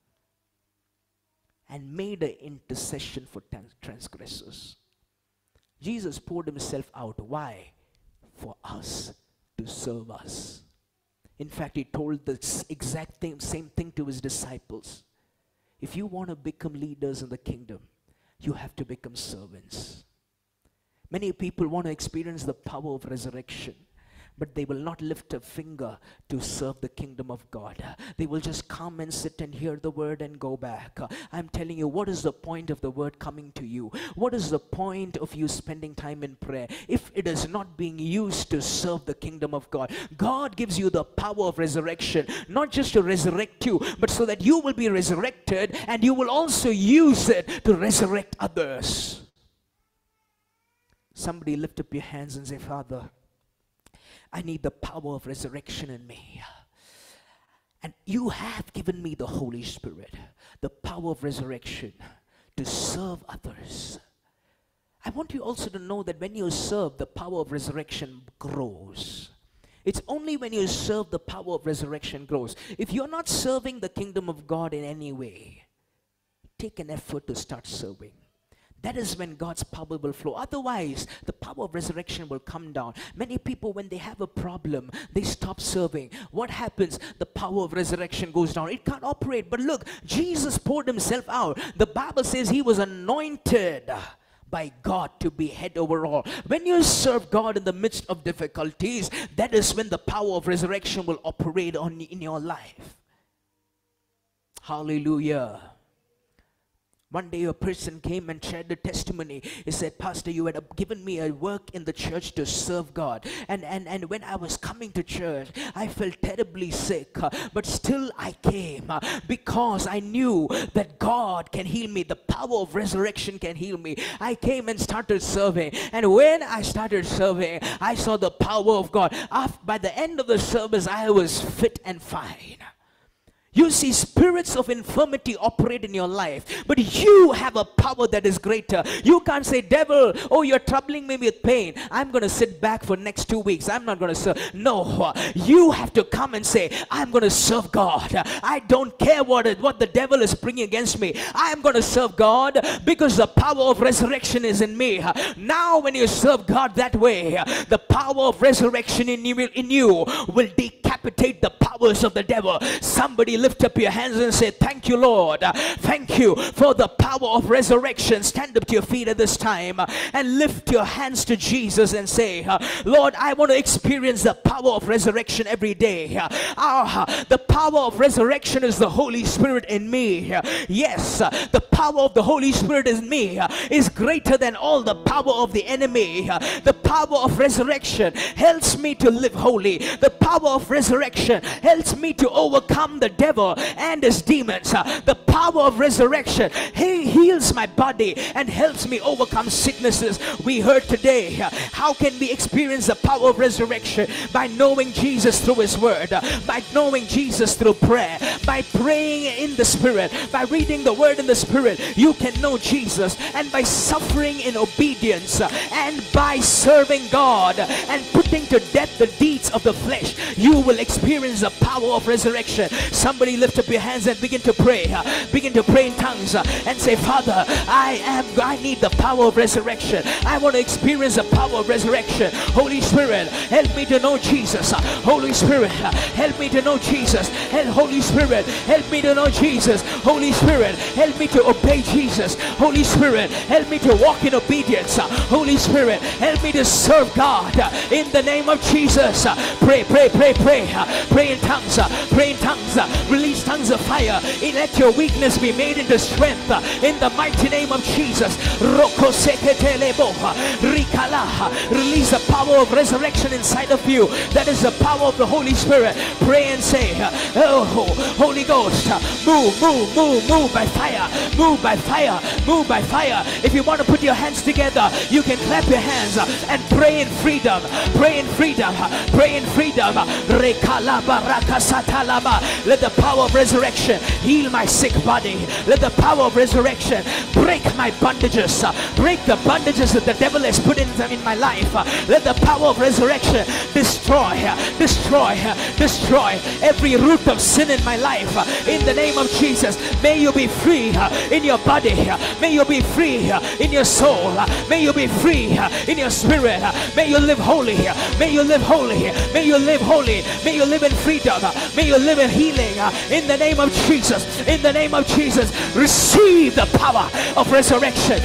and made an intercession for transgressors. Jesus poured himself out. Why? For us, to serve us. In fact, he told the exact same thing to his disciples. If you want to become leaders in the kingdom, you have to become servants. Many people want to experience the power of resurrection, but they will not lift a finger to serve the kingdom of God. They will just come and sit and hear the word and go back. I'm telling you, what is the point of the word coming to you? What is the point of you spending time in prayer if it is not being used to serve the kingdom of God? God gives you the power of resurrection, not just to resurrect you, but so that you will be resurrected and you will also use it to resurrect others. Somebody lift up your hands and say, Father, I need the power of resurrection in me. And you have given me the Holy Spirit, the power of resurrection to serve others. I want you also to know that when you serve, the power of resurrection grows. It's only when you serve the power of resurrection grows. If you're not serving the kingdom of God in any way, take an effort to start serving. That is when God's power will flow. Otherwise, the power of resurrection will come down. Many people, when they have a problem, they stop serving. What happens? The power of resurrection goes down. It can't operate. But look, Jesus poured himself out. The Bible says he was anointed by God to be head over all. When you serve God in the midst of difficulties, that is when the power of resurrection will operate in your life. Hallelujah. One day a person came and shared the testimony. He said, Pastor, you had given me a work in the church to serve God. And when I was coming to church, I felt terribly sick. But still I came because I knew that God can heal me. The power of resurrection can heal me. I came and started serving. And when I started serving, I saw the power of God. By the end of the service, I was fit and fine. You see, spirits of infirmity operate in your life, but you have a power that is greater. You can't say, devil, oh, you're troubling me with pain. I'm going to sit back for next 2 weeks. I'm not going to serve. No, you have to come and say, I'm going to serve God. I don't care what the devil is bringing against me. I am going to serve God because the power of resurrection is in me. Now when you serve God that way, the power of resurrection in you will decapitate the powers of the devil. Somebody lift up your hands and say, thank you, Lord. Thank you for the power of resurrection. Stand up to your feet at this time and lift your hands to Jesus and say, Lord, I want to experience the power of resurrection every day. The power of resurrection is the Holy Spirit in me. Yes, the power of the Holy Spirit in me is greater than all the power of the enemy. The power of resurrection helps me to live holy. The power of resurrection helps me to overcome the devil and his demons. The power of resurrection, he heals my body and helps me overcome sicknesses. We heard today, how can we experience the power of resurrection? By knowing Jesus through his word, by knowing Jesus through prayer, by praying in the Spirit, by reading the word in the Spirit. You can know Jesus, and by suffering in obedience and by serving God and putting to death the deeds of the flesh, you will experience the power of resurrection. Somebody lift up your hands and begin to pray. Begin to pray in tongues and say, Father, I need the power of resurrection. I want to experience the power of resurrection. Holy Spirit, help me to know Jesus. Holy Spirit, help me to know Jesus. Holy Spirit, help me to know Jesus. Holy Spirit, help me to obey Jesus. Holy Spirit, help me to walk in obedience. Holy Spirit, help me to serve God in the name of Jesus. Pray, pray, pray, pray. Pray in tongues. Pray in tongues. Release tongues of fire. Let your weakness be made into strength in the mighty name of Jesus. Release the power of resurrection inside of you. That is the power of the Holy Spirit. Pray and say, oh, Holy Ghost, move by fire. Move by fire. Move by fire. If you want to put your hands together, you can clap your hands and pray in freedom. Pray in freedom. Pray in freedom. Let the power of resurrection heal my sick body. Let the power of resurrection break my bondages. Break the bondages that the devil has put in my life. Let the power of resurrection destroy every root of sin in my life. life in the name of Jesus. May you be free in your body. May you be free in your soul. May you be free in your spirit. May you live holy. May you live holy. May you live holy. May you live in freedom. May you live in healing in the name of Jesus. In the name of Jesus, receive the power of resurrection.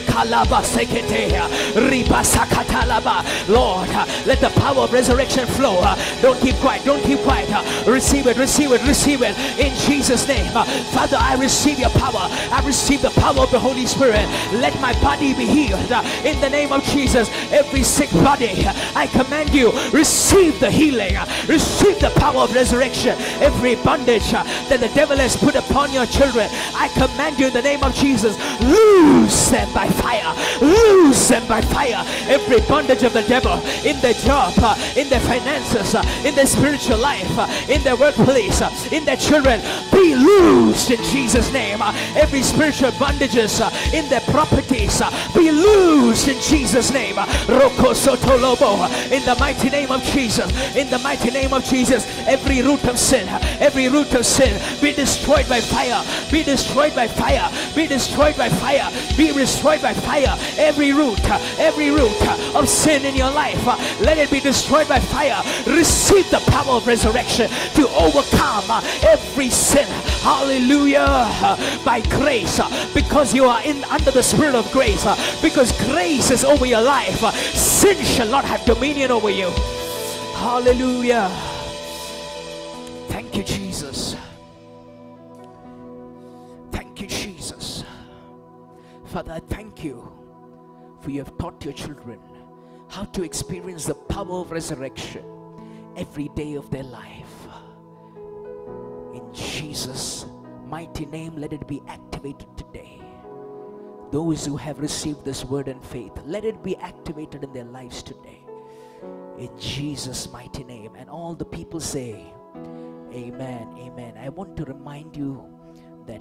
Lord, let the power of resurrection flow. Don't keep quiet. Don't keep quiet. Receive it. Receive it. Receive it in Jesus' name. Father, I receive your power. I receive the power of the Holy Spirit. Let my body be healed in the name of Jesus. Every sick body, I command you, receive the healing. Receive the power of resurrection. Every bondage that the devil has put upon your children, I command you in the name of Jesus, loose them by fire. Loose them by fire. Every bondage of the devil in their job, in their finances, in their spiritual life, in their workplace, in their children, be loosed in Jesus' name. Every spiritual bondages in their properties, be loosed in Jesus' name. Roko Sotolobo, in the mighty name of Jesus. In the mighty name of Jesus, every root of sin, be destroyed by fire. Be destroyed by fire. Be destroyed by fire. Be destroyed by fire. Every root of sin in your life, let it be destroyed by fire. Receive the power of resurrection to overcome every sin. Hallelujah. By grace, because you are under the spirit of grace, because grace is over your life, sin shall not have dominion over you. Hallelujah. Thank you, Jesus. Thank you, Jesus. Father, I thank you for you have taught your children how to experience the power of resurrection every day of their life. In Jesus' mighty name, let it be activated today. Those who have received this word in faith, let it be activated in their lives today. In Jesus' mighty name. And all the people say, Amen, amen. I want to remind you